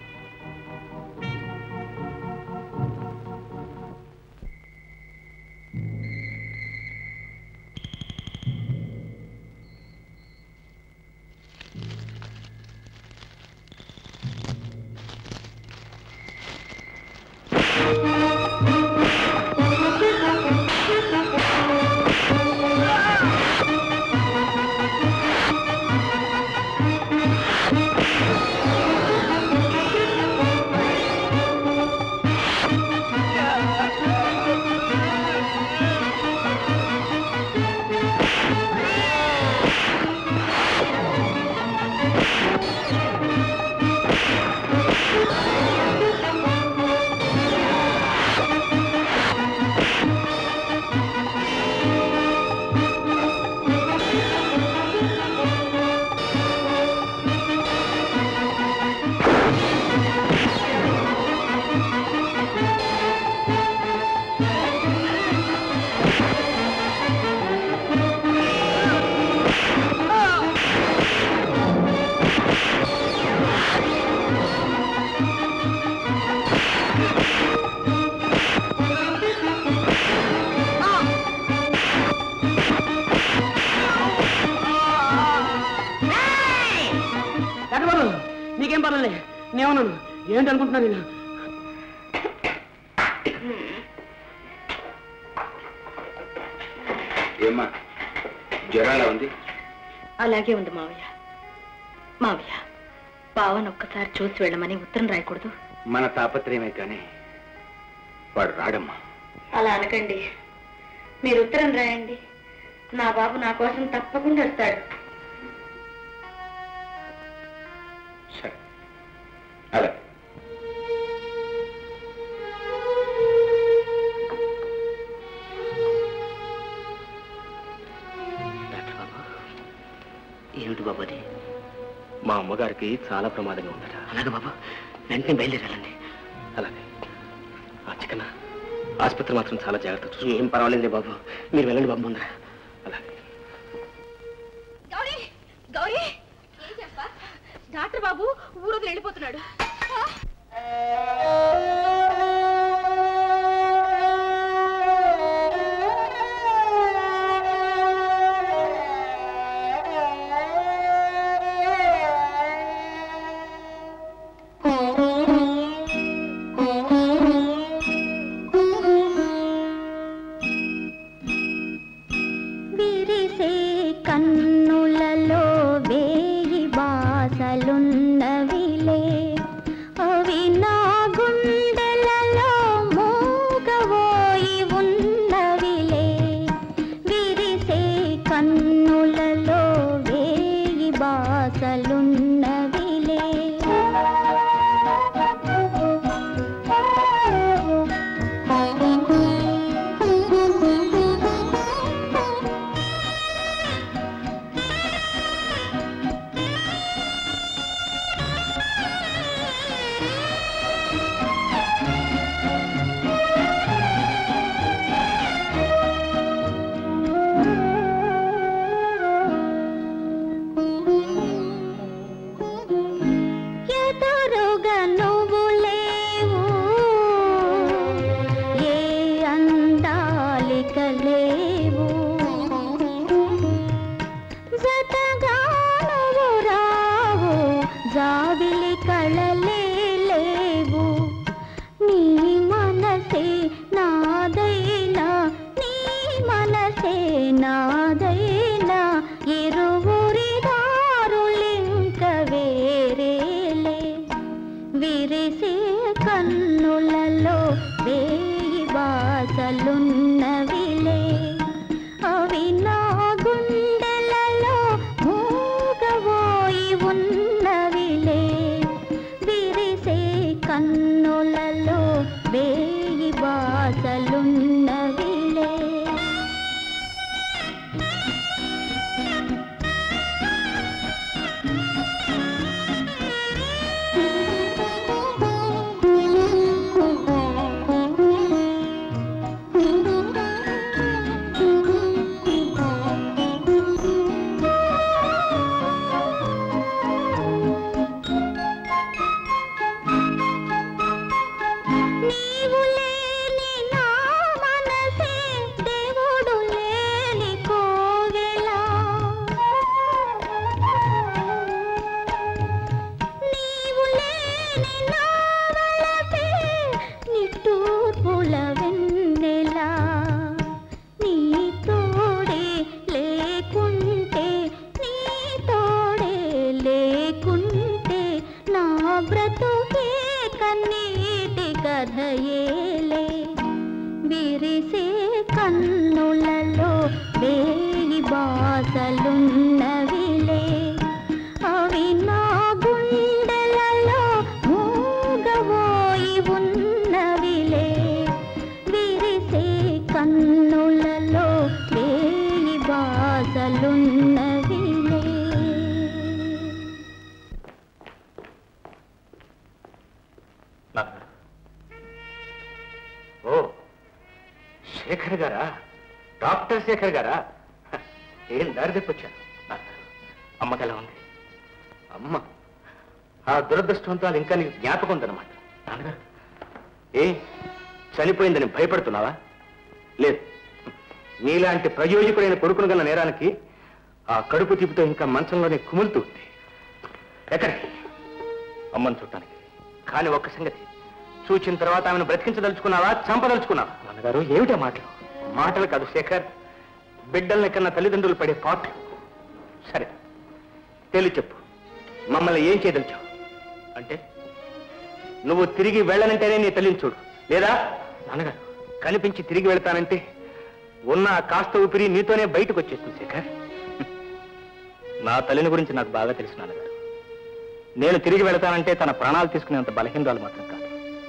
నీకేం పర్లేదు, నేనున్నాను. ఏంటి అనుకుంటున్నా నేను? ఏమ్మా జ్వరాలా ఉంది? అలాగే ఉంది మావయ్య. మావయ్య, బావను ఒక్కసారి చూసి వెళ్ళమని ఉత్తరం రాయకూడదు? మన తాపత్రయమే కానీ వాడు రాడమ్మా. అలా అనకండి. మీరు ఉత్తరం రాయండి. నా బాబు నా కోసం తప్పకుండా వస్తాడు. సరే అలా ఏమిటి బాబు అది? మా అమ్మగారికి చాలా ప్రమాదంగా ఉందట. అలాగే బాబు, వెంటనే బయలుదేరాలండి. అలాగే ఆ చికెన్ ఆసుపత్రి మాత్రం చాలా జాగ్రత్త చూసి. ఏం పర్వాలేదు బాబు, మీరు వెళ్ళండి బాబు ముందర. అలాగే గౌరీ, గౌరీ, డాక్టర్ బాబు ఊరోజు వెళ్ళిపోతున్నాడు. విరిసే కన్నులలో వేయి బాసలున్నవిలే, అవి నా గుండెలలో మూగబోయి ఉన్నవిలే. విరిసే కన్నులలో వేయి బాసలున్నవిలే. ఎదురుగా నువ్వు లేవు, ఏ అందాలిక లేవు. జతగా నువ్వు రావు, జాబిలి కళలే లేవు. నీ మనసే నాదైనా, నీ మనసే నాదైనా, ఇరువురి దారులింక వేరేలే. విరిసే కన్నులలో వేయి బాసలున్నవిలే, అవి నా గుండెలలో మూగబోయి ఉన్నవిలే. విరిసే కన్నులలో వేయి బాసలున్నవిలే. నీవు లేని నా మనసే దేవుడు లేని కోవెల. నీవు లేని నా వలపే నిట్టూర్పుల వెన్నెల. నీ తోడే లేకుంటే, నీ తోడే లేకుంటే, నా బ్రతుకే కన్నీటి కథయేలే. విరిసే కన్నులలో వేయి బాసలున్నవిలే, అవి నా గుండెలలో మూగబోయి ఉన్నవిలే. విరిసే కన్నులలో వేయి బాసలున్నవిలే. ఓ శేఖర్ గారా? డాక్టర్ శేఖర్ గారా? ఏం దారి తెప్పొచ్చాను. అమ్మకి ఎలా ఉంది? అమ్మ ఆ దురదృష్టవంతాలు ఇంకా నీకు జ్ఞాపకం ఉందన్నమాట. నాన్నగారు ఏ చనిపోయిందని భయపడుతున్నావా? లేదు, నీలాంటి ప్రయోజకుడైన కొడుకును గల నేరానికి ఆ కడుపు తిప్పుతో ఇంకా మంచంలోనే కుములుతూ ఉంది. ఎక్కడికి? అమ్మను చూడటానికి. కానీ ఒక్క సంగతి, చూచిన తర్వాత ఆమెను బ్రతికించదలుచుకున్నావా, చంపదలుచుకున్నావా? నాన్నగారు ఏమిటా మాటలు? మాటలు కాదు శేఖర్, బిడ్డల్ని కన్నా తల్లిదండ్రులు పడే పాటలు. సరే, తెలు చెప్పు, మమ్మల్ని ఏం చేయదలిచావు? అంటే నువ్వు తిరిగి వెళ్ళనంటేనే నీ తల్లిని చూడు, లేదా నాన్నగారు కనిపించి తిరిగి వెళ్తానంటే ఉన్న కాస్త ఊపిరి నీతోనే బయటకు వచ్చేస్తుంది శేఖర్. నా తల్లిని గురించి నాకు బాగా తెలుసు నాన్నగారు. నేను తిరిగి వెళతానంటే తన ప్రాణాలు తీసుకునేంత బలహీనరాలు మాత్రం కాదు.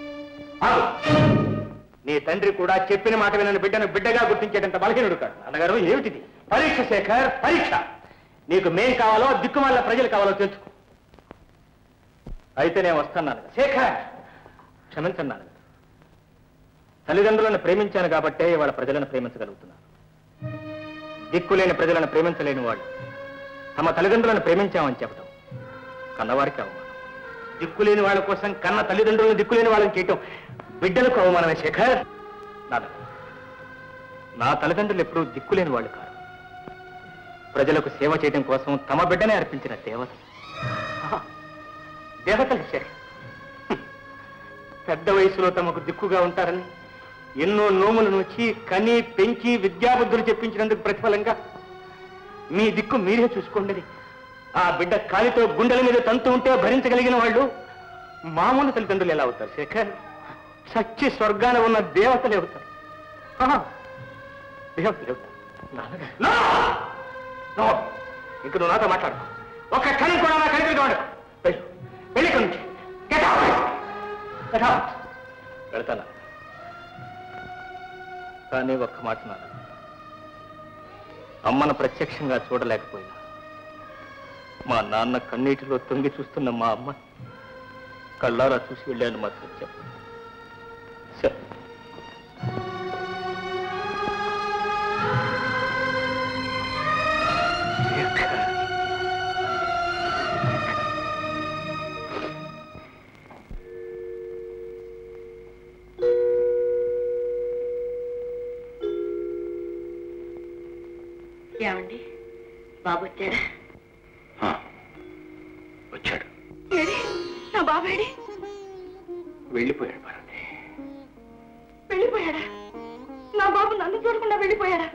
నీ తండ్రి కూడా చెప్పిన మాట వినని బిడ్డను బిడ్డగా గుర్తించేటంత బలహీనుడు కాదు. నాన్నగారు ఏమిటిది? పరీక్ష శేఖర్, పరీక్ష. నీకు మేం కావాలో దిక్కుమాల ప్రజలు కావాలో తెలుసుకో. అయితే నేను వస్తాను శేఖర్. క్షమించన్నాను. తల్లిదండ్రులను ప్రేమించాను కాబట్టే వాళ్ళ ప్రజలను ప్రేమించగలుగుతున్నాను. దిక్కులేని ప్రజలను ప్రేమించలేని వాళ్ళు తమ తల్లిదండ్రులను ప్రేమించామని చెప్పడం కన్నవారికి అవమానం. దిక్కులేని వాళ్ళ కోసం కన్న తల్లిదండ్రులను దిక్కులేని వాళ్ళని చేయటం బిడ్డలకు అవమానమే శేఖర్. నాన్న, నా తల్లిదండ్రులు ఎప్పుడూ దిక్కులేని వాళ్ళు కాదు. ప్రజలకు సేవ చేయడం కోసం తమ బిడ్డనే అర్పించిన దేవత. దేవతలు శేఖర్. పెద్ద వయసులో తమకు దిక్కుగా ఉంటారని ఎన్నో నోములు నూచి కని పెంచి విద్యాబుద్ధులు చెప్పించినందుకు ప్రతిఫలంగా మీ దిక్కు మీరే చూసుకోండి. ఆ బిడ్డ కాలితో గుండెల మీద తంతు ఉంటే భరించగలిగిన వాళ్ళు మామూలు తల్లిదండ్రులు ఎలా అవుతారు శేఖర్? సచ్చి స్వర్గాన ఉన్న దేవతలే అవుతారు. దేవతలే అవుతారు. ఇంక నువ్వు నాతో మాట్లాడు. ఒక క్షణం కూడా నా కలిపి వాడు వెళ్ళి నుంచి వెళ్తాను. కానీ ఒక్క మాట నాన్న, అమ్మను ప్రత్యక్షంగా చూడలేకపోయినా మా నాన్న కన్నీటిలో తొంగి చూస్తున్న మా అమ్మ కళ్ళారా చూసి వెళ్ళాను మాత్రం చెప్పు. సరే. ఏమండి, బాబు వచ్చాడా? వచ్చాడు. నా బాబేడి? వెళ్ళిపోయాడు పార్వతి. వెళ్ళిపోయాడా? నా బాబు నన్ను చూడకుండా వెళ్ళిపోయాడా?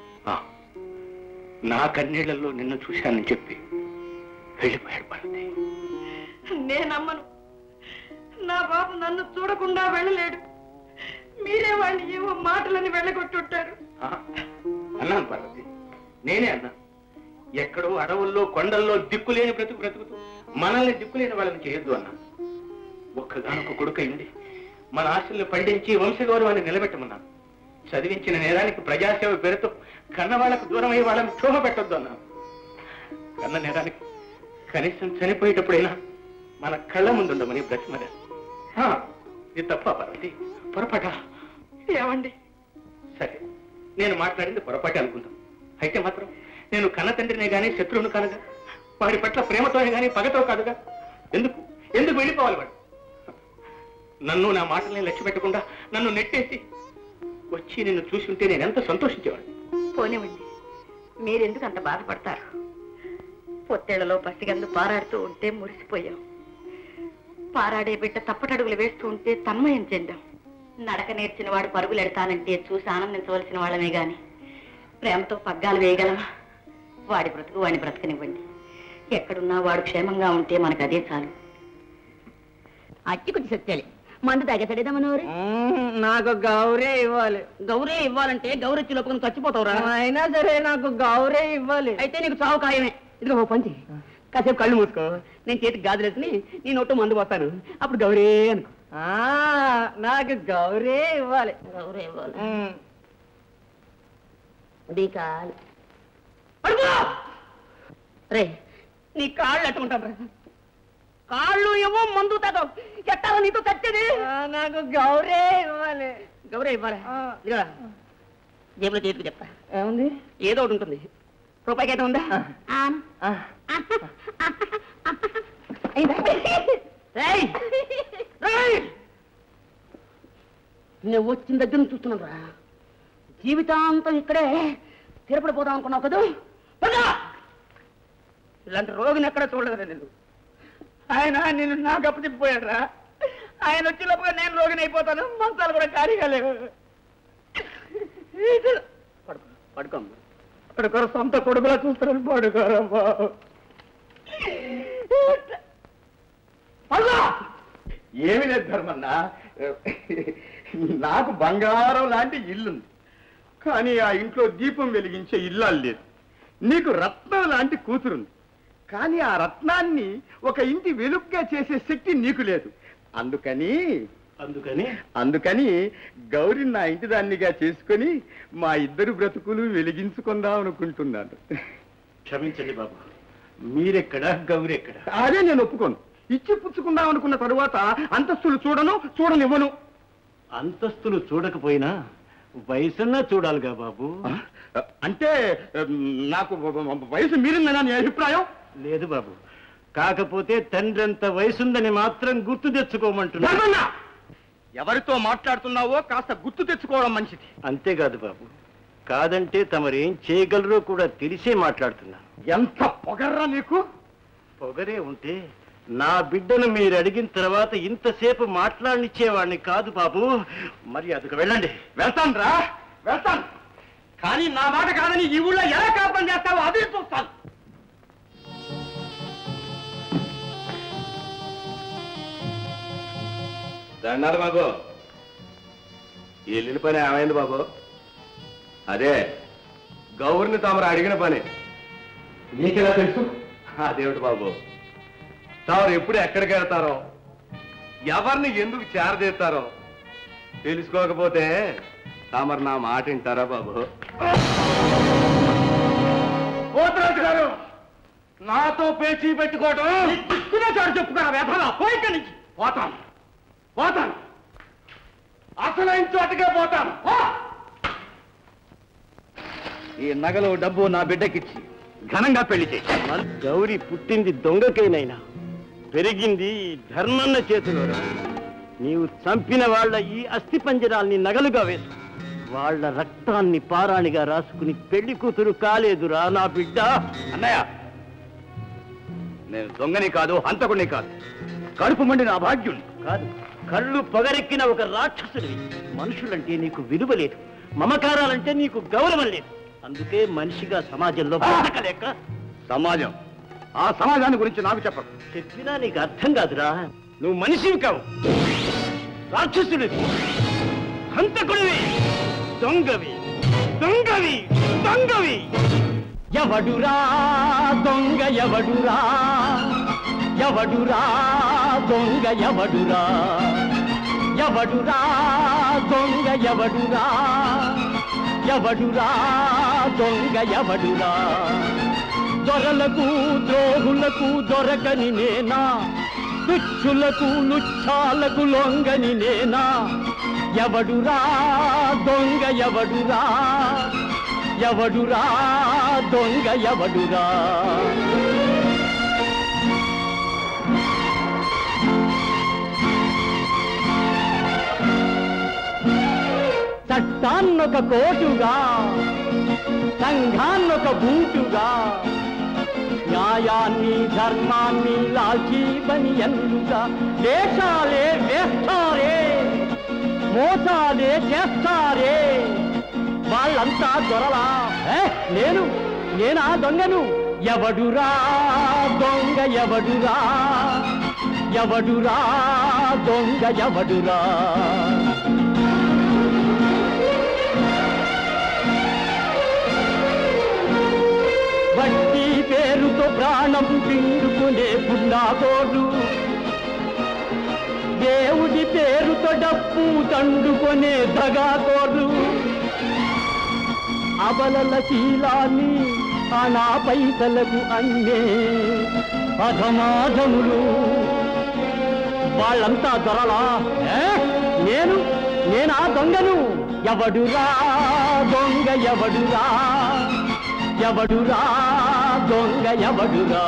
నా కన్నీళ్లలో నిన్ను చూశానని చెప్పి వెళ్ళిపోయాడు పార్వతి. నేనమ్మను. నా బాబు నన్ను చూడకుండా వెళ్ళలేడు. మీరే వాడిని ఏవో మాటలని వెళ్ళగొట్టుంటారు. అన్నాను పార్వతి, నేనే అన్నా. ఎక్కడో అడవుల్లో కొండల్లో దిక్కులేని బ్రతుకు బ్రతుకుతూ మనల్ని దిక్కులేని వాళ్ళని చేయొద్దు అన్నా. ఒక్కగానొక్క కొడుకైంది మన ఆశల్ని పండించి వంశగౌరవాన్ని నిలబెట్టమన్నాను. చదివించిన నేరానికి ప్రజాసేవ పేరుతో కన్నవాళ్లకు దూరం అయ్యి వాళ్ళని క్షోభ పెట్టొద్దు అన్నాను. కన్న నేరానికి కనీసం చనిపోయేటప్పుడైనా మన కళ్ళ ముందుండమని బ్రతిమదా. ఇది తప్ప పార్వతి? పొరపాట? ఏమండి, సరే, నేను మాట్లాడింది పొరపాటే అనుకుంటాం. అయితే మాత్రం నేను కన్న తండ్రినే గానీ శత్రువును కానుగా, వాడి పట్ల ప్రేమతోనే గానీ పగతో కాదుగా. ఎందుకు ఎందుకు వెళ్ళిపోవాలి వాడు? నన్ను నా మాటల్ని లక్ష్య పెట్టకుండా నన్ను నెట్టేసి వచ్చి నిన్ను చూసి ఉంటే నేను ఎంత సంతోషించేవాడిని. పోనివ్వండి, మీరెందుకు అంత బాధపడతారు? పొత్తేళ్లలో పసిగందు పారాడుతూ ఉంటే మురిసిపోయాం. పారాడే బిడ్డ తప్పటడుగులు వేస్తూ ఉంటే తన్మయం చెందాం. నడక నేర్చిన వాడు పరుగులు ఎడతానంటే చూసి ఆనందించవలసిన వాళ్ళమే గాని ప్రేమతో పగ్గాలు వేయగలమా? వాడి బ్రతుకు వాడిని బ్రతకనివ్వండి. ఎక్కడున్నా వాడు క్షేమంగా ఉంటే మనకు అదే చాలు. అచ్చి కొద్ది సత్యాలి మందు తాగేసాడేదా మనోరు? నాకు గౌరే ఇవ్వాలి. గౌరే ఇవ్వాలంటే గౌరచ్చి లోపల చచ్చిపోతావురా. అయినా సరే నాకు గౌరే ఇవ్వాలి. అయితే నీకు చావు ఖాయమే. ఇదిగో ఓ పంచి, కాసేపు కళ్ళు మూసుకో, నేను చేతికి గాజులేసుకుని నీ నోటు మందు పోతాను, అప్పుడు గౌరే అనుకో. నాకు గౌరే ఇవ్వాలి. గౌరే ఇవ్వాలి. రే, నీ కాళ్ళు అట్టుకుంటాను. కాళ్ళు ఏమో మందు తాగవు, ఎట్టాలో నీతో చచ్చేది. నాకు గౌరే ఇవ్వాలి. గౌరే ఇవ్వాలి. ఇదిగా జేబులో చేతికి చెప్తా. ఏముంది? ఏదో ఒకటి ఉంటుంది. రూపాయికి అయితే ఉందా? నేను వచ్చిన దగ్గర నుంచి చూస్తున్నాను రా. జీవితాంతం ఇక్కడే తిరుపతి పోదాం అనుకున్నావు కదా. ఇలాంటి రోగిని ఎక్కడ చూడలేదురా నేను. ఆయన నేను నాకు అప్పచెప్పిపోయాడు రా. ఆయన వచ్చే లోపల నేను రోగిని అయిపోతాను. మంచాలు కూడా ఖాళీగా లేవు. పడుకో పడుకోమ్మ. అక్కడ సొంత కొడుకులా చూస్తారని పడుకోరమ్మా. ఏమి లేదు ధర్మన్న, నాకు బంగారం లాంటి ఇల్లుంది, కానీ ఆ ఇంట్లో దీపం వెలిగించే ఇల్లాలు లేదు. నీకు రత్నం లాంటి కూతురుంది, కానీ ఆ రత్నాన్ని ఒక ఇంటి వెలుగ్గా చేసే శక్తి నీకు లేదు. అందుకని అందుకని అందుకని గౌరిని నా ఇంటి దాన్నిగా చేసుకొని మా ఇద్దరు బ్రతుకులు వెలిగించుకుందాం అనుకుంటున్నాను. క్షమించండి బాబు, మీరెక్కడ గౌరెక్కడ? అదే నేను ఒప్పుకోను. ఇచ్చి పుచ్చుకుందాం అనుకున్న తరువాత అంతస్తులు చూడను, చూడనివ్వను. అంతస్తులు చూడకపోయినా వయసున్నా చూడాలిగా బాబు. అంటే నాకు వయసు మీరిందనా నీ అభిప్రాయం? లేదు బాబు, కాకపోతే తండ్రి అంత వయసుందని మాత్రం గుర్తు తెచ్చుకోమంటున్నా. ఎవరితో మాట్లాడుతున్నావో కాస్త గుర్తు తెచ్చుకోవడం మంచిది. అంతేకాదు బాబు, కాదంటే తమరేం చేయగలరో కూడా తెలిసే మాట్లాడుతున్నా. ఎంత పొగర్రా నీకు? పొగరే ఉంటే నా బిడ్డను మీరు అడిగిన తర్వాత ఇంతసేపు మాట్లాడనిచ్చేవాడిని కాదు బాబు. మరి అదికి వెళ్ళండి. వెళ్తాను రా, వెళ్తాను. కానీ నా మాట కాదని ఈ ఊళ్ళో ఎలా కాపం చేస్తావో అది చూస్తాను. దండాలి బాబు. ఈ ఇల్లు పని ఏమైంది బాబు? అదే గౌరిని తమరు అడిగిన పని. నీకెలా తెలుసు? అదేమిటి బాబు, తమరు ఎప్పుడు ఎక్కడికి వెళ్తారో, ఎవరిని ఎందుకు చేరదీస్తారో తెలుసుకోకపోతే తమరు నా మాట వింటారా బాబు? పోతరాజు గారు, నాతో పేచీ పెట్టుకోవడం చాడు చెప్పుకున్నా వ్యధలా. పోయిక నుంచి పోతాను, పోతాను, అసలైన చోటకే పోతాను. ఈ నగలు డబ్బు నా బిడ్డకిచ్చి ఘనంగా పెళ్లి చేయి. గౌరి పుట్టింది దొంగకైనైనా పెరిగింది ధర్మన్న చేతిలోరా. నీవు చంపిన వాళ్ళ ఈ అస్థి పంజరాల్ని నగలుగా వేసు, వాళ్ళ రక్తాన్ని పారాణిగా రాసుకుని పెళ్లి కూతురు కాలేదురా నా బిడ్డ. అన్నయ్య, నేను దొంగని కాదు, హంతకుడిని కాదు, కడుపు మండి నా భాగ్యుని కాదు. కళ్ళు పొగరెక్కిన ఒక రాక్షసుడివి. మనుషులంటే నీకు విలువ లేదు, మమకారాలంటే నీకు గౌరవం లేదు. అందుకే మనిషిగా సమాజంలో బతకలేక. సమాజం, ఆ సమాజాన్ని గురించి నాకు చెప్పకు. చెప్పినా నీకు అర్థం కాదురా. నువ్వు మనిషివి కావు, రాక్షసుడివి, హంతకుడివి, దొంగవి, దొంగవి, దొంగవి. ఎవడురా దొంగ ఎవడురా, ఎవడురా దొంగ ఎవడురా, ఎవడురా దొంగ ఎవడురా, ఎవడురా దొంగ ఎవడురా. దొరలకు ద్రోహులకు దొరకని నేనా, తుచ్చులకు లుచ్చాలకు లొంగని నేనా. ఎవడురా దొంగ ఎవడురా, ఎవడురా దొంగ ఎవడురా. చట్టాన్నొక కోటుగా, సంఘాన్నొక బూటుగా, న్యాయాన్ని ధర్మాన్ని లాల్చీ బనియన్లుగా దేశాలే వేస్తారే, మోసాలే చేస్తారే. వాళ్ళంతా దొరలా, నేను నేనా దొంగను. ఎవడురా దొంగ ఎవడురా, ఎవడురా దొంగ ఎవడురా. వడ్డీ పేరుతో ప్రాణం పిండుకునే పున్నాగోడు, దేవుడి పేరుతో డప్పు తండుకునే దగాకోడు. అబలల శీలాన్ని అనా పైసలకు అన్నే అధమాధములు. వాళ్ళంతా దొరలా, నేను నేనా దొంగను. ఎవడురా దొంగ ఎవడురా, ఎవడురా దొంగ ఎవడురా.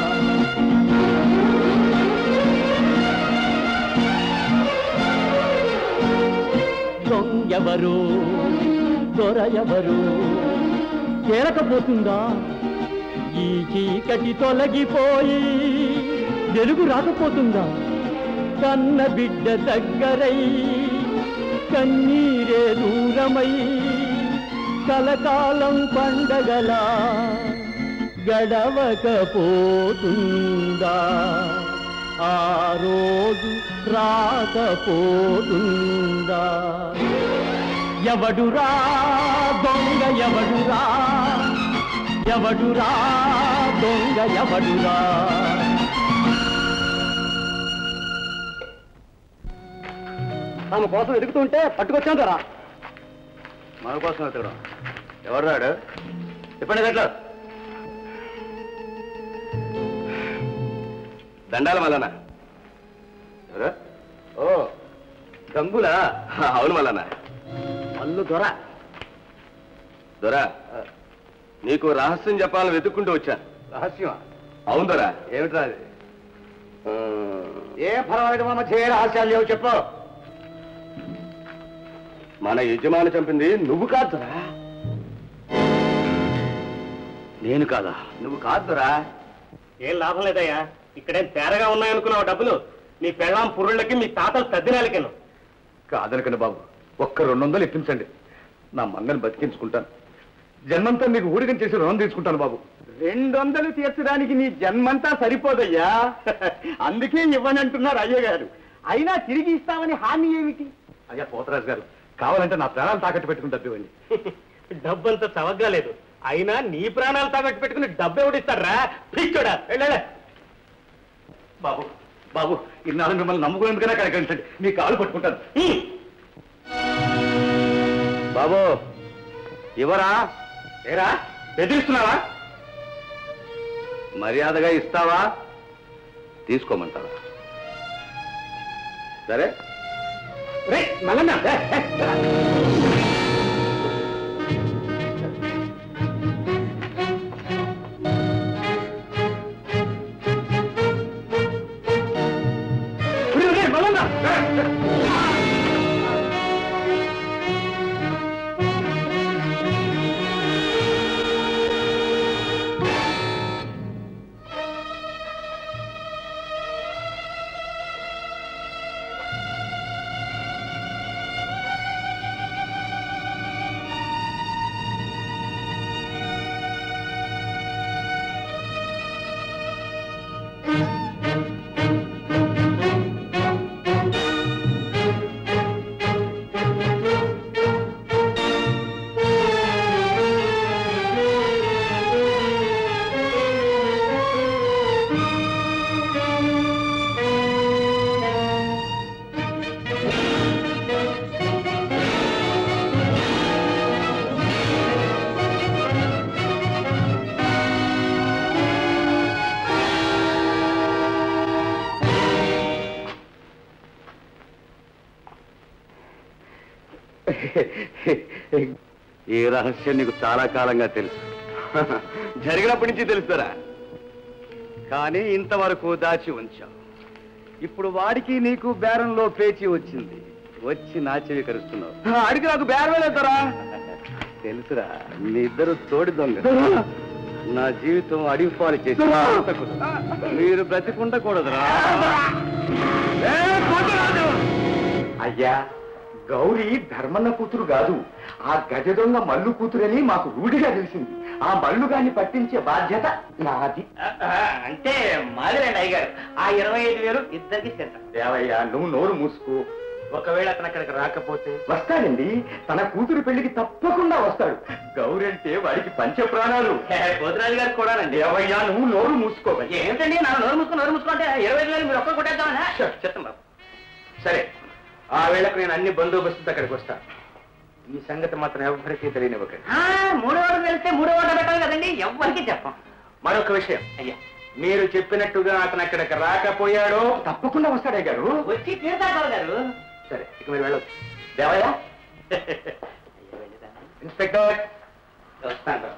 దొంగెవరు దొర ఎవరు తేలకపోతుందా? ఈ చీకటి తొలగిపోయి వెలుగు రాకపోతుందా? కన్న బిడ్డ దగ్గరై కన్నీరే దూరమై కలకాలం పండగల గడవకపోతుందా ఆ రోజు రాకపోతుందా ఎవడురా దొంగ ఎవడురా ఎవడురా దొంగ ఎవడురా తమ కోసం ఎదుగుతుంటే పట్టుకొచ్చాను రా మన కోసం ఎత్తడం ఎవరు రాడు చెప్పండి గట్ల దండాల మల్లన్న ఎవరు? ఓ గంగులా అవును మల్లన్న అల్లు దొర దొరా నీకు రహస్యం చెప్పాలని వెతుక్కుంటూ వచ్చాను రహస్యమా అవును దొరా ఏమిట్రా అది ఏ పర్వాలేదు మా మధ్య ఏ రహస్యాలు లేవు చెప్పు మన యజమాని చంపింది నువ్వు కాదురా నేను కాదా నువ్వు కాదురా ఏం లాభం లేదయ్యా ఇక్కడేం తేరగా ఉన్నాయనుకున్నావు డబ్బులు నీ పెళ్ళాం పురుళ్ళకి మీ తాతలు తద్దినాలకేను కాదనకండి బాబు ఒక్క రెండు వందలు ఇప్పించండి నా మంగని బతికించుకుంటాను జన్మంతా మీకు ఊడికం చేసి రుణం తీసుకుంటాను బాబు రెండు వందలు తీర్చడానికి నీ జన్మంతా సరిపోదయ్యా అందుకే ఇవ్వని అంటున్నారు అయ్య గారు అయినా తిరిగి ఇస్తామని హామీ ఏమిటి అయ్యా పోతరాజు గారు కావాలంటే నా ప్రాణాలు తాకట్టు పెట్టుకుని డబ్బు ఇవ్వండి డబ్బంతా చవగ్గా లేదు అయినా నీ ప్రాణాలు తాకట్టు పెట్టుకుని డబ్బు ఎవడిస్తాడ్రా పిచ్చోడా వెళ్ళలే బాబు బాబు ఇన్నాళ్ళు మిమ్మల్ని నమ్ముకునేందుకనే కనుకండి మీ కాలు పట్టుకుంటాను బాబు ఇవరా ఏరా బెదిరిస్తున్నావా మర్యాదగా ఇస్తావా తీసుకోమంటావా సరే రే మల్లన్న ఈ రహస్యం నీకు చాలా కాలంగా తెలుసు జరిగినప్పటి నుంచి తెలుస్తారా కానీ ఇంతవరకు దాచి ఉంచావు ఇప్పుడు వాడికి నీకు బేరంలో పేచి వచ్చింది వచ్చి నా చెవి కరుస్తున్నావు అడిగి నాకు బేరమే లేదరా తెలుసురా మీ ఇద్దరు తోడి దొంగ నా జీవితం అడిగి పాలు చేసి మీరు బ్రతికుండకూడదురా అయ్యా గౌరీ ధర్మన్న కూతురు కాదు ఆ గజ దొంగ మల్లు కూతురని మాకు రూఢిగా తెలిసింది ఆ మల్లుగాన్ని పట్టించే బాధ్యత నాది అంటే మాదిరండి అయ్యగారు ఆ ఇరవై ఐదు వేలు ఇద్దరికి చేద్దాం దేవయ్యా నువ్వు నోరు మూసుకో ఒకవేళ అతను అక్కడికి రాకపోతే వస్తాడండి తన కూతురు పెళ్లికి తప్పకుండా వస్తాడు గౌరీ అంటే వాడికి పంచ ప్రాణాలు గోదరాజు గారు కూడానండి దేవయ్యా నువ్వు నోరు మూసుకోవాలి ఏంటండి నా నోరు మూసుకుని నోరు మూసుకుంటే ఇరవై ఐదు వేలు మీరు ఒక్క కొట్టేద్దామన్నా చెప్తాం బాబు సరే ఆ వేళకు నేను అన్ని బందోబస్తుతో అక్కడికి వస్తాను ఈ సంగతి మాత్రం ఎవరికీ తెలియనివ్వకండి మూడో వాడు తెలిస్తే మూడో వాడు పెట్టాలి కదండి ఎవరికి చెప్పం మరొక విషయం అయ్యా మీరు చెప్పినట్టుగా అతను అక్కడికి రాకపోయాడో తప్పకుండా వస్తాడే గారు వచ్చి తీరుతారు గారు సరే ఇక మీరు వెళ్ళొచ్చు దేవయ్యా ఇన్స్పెక్టర్ వస్తాను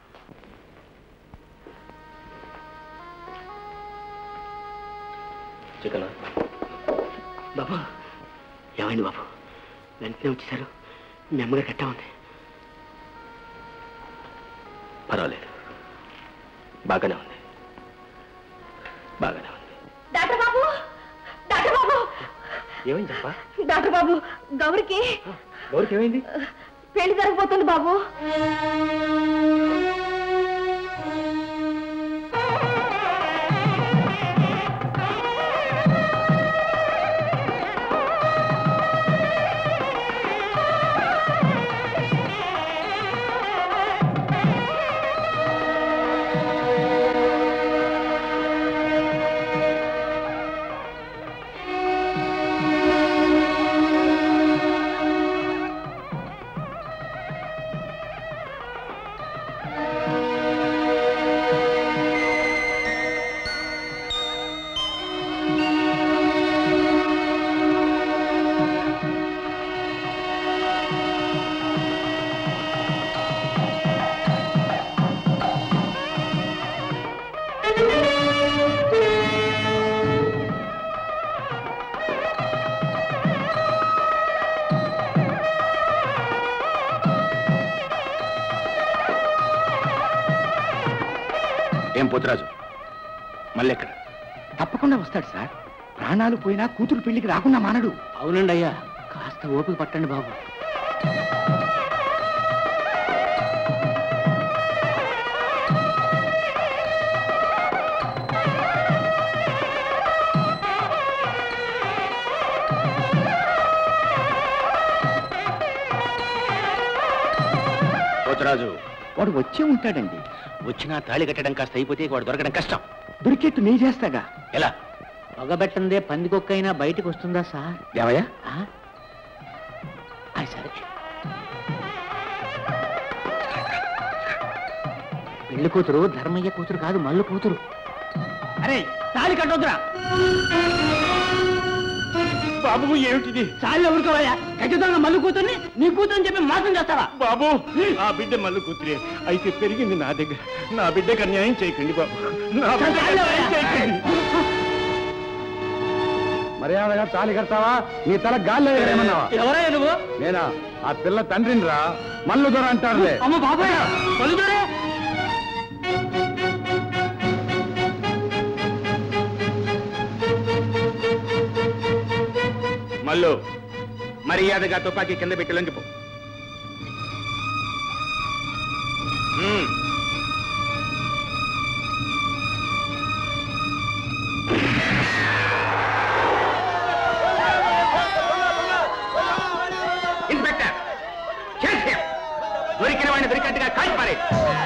చికనా బాబు ఏమైంది బాబు వెంటనే వచ్చేసారు మీ అమ్మగారు కట్టా ఉంది పర్వాలేదు బాగానే ఉంది బాగానే ఉంది డాక్టర్ బాబు డాక్టర్ బాబు ఏమైంది చెప్పా డాక్టర్ బాబు గౌరికి గౌరికి ఏమైంది పెళ్లి జరిగిపోతుంది బాబు ఏం పోతురాజు మళ్ళీ ఎక్కడ? తప్పకుండా వస్తాడు సార్. ప్రాణాలు పోయినా కూతురు పెళ్లికి రాకుండా మానడు. అవునండి అయ్యా, కాస్త ఓపిక పట్టండి బాబు. పోతురాజు వాడు వచ్చే ఉంటాడండి. వచ్చినా తాళి కట్టడం కాస్త అయిపోతే వాడు దొరకడం కష్టం. దొరికేట్టు నీ చేస్తాగా. ఎలా? పగబెట్టందే పందికొక్కైనా బయటకు వస్తుందా సార్? దేవయ్య సరే, పెళ్లి కూతురు ధర్మయ్య కూతురు కాదు, మల్లు కూతురు. అరే తాళి కట్టొద్దురా బాబు. ఏమిటిది? చాలు ఊరుకోవయ్యా. ఖచ్చితంగా మల్లు కూతుర్ని నీ కూతురు చెప్పి మోసం చేస్తావా? బాబు ఆ బిడ్డ మల్లు కూతురే అయితే పెరిగింది నా దగ్గర. నా బిడ్డకు అన్యాయం చేయకండి బాబు. నా బిడ్డకు అన్యాయం చేయకండి. మర్యాదగా తాళి కడతావా? నీ తల గాల్లో ఎగరేమన్నావా? ఎవరయ్యా నువ్వు? నేనా? ఆ పిల్ల తండ్రిని రా, మల్లు దొర అంటారులే. అమ్మ బాబాయ్, మల్లు దొరే. మల్లు మర్యాదగా తుపాకీ కింద పెట్టి లొంగిపో. మ్మ్. ఇన్స్పెక్టర్ చేసే దొరికిన వాడిని దొరికినట్టుగా కాల్పారే.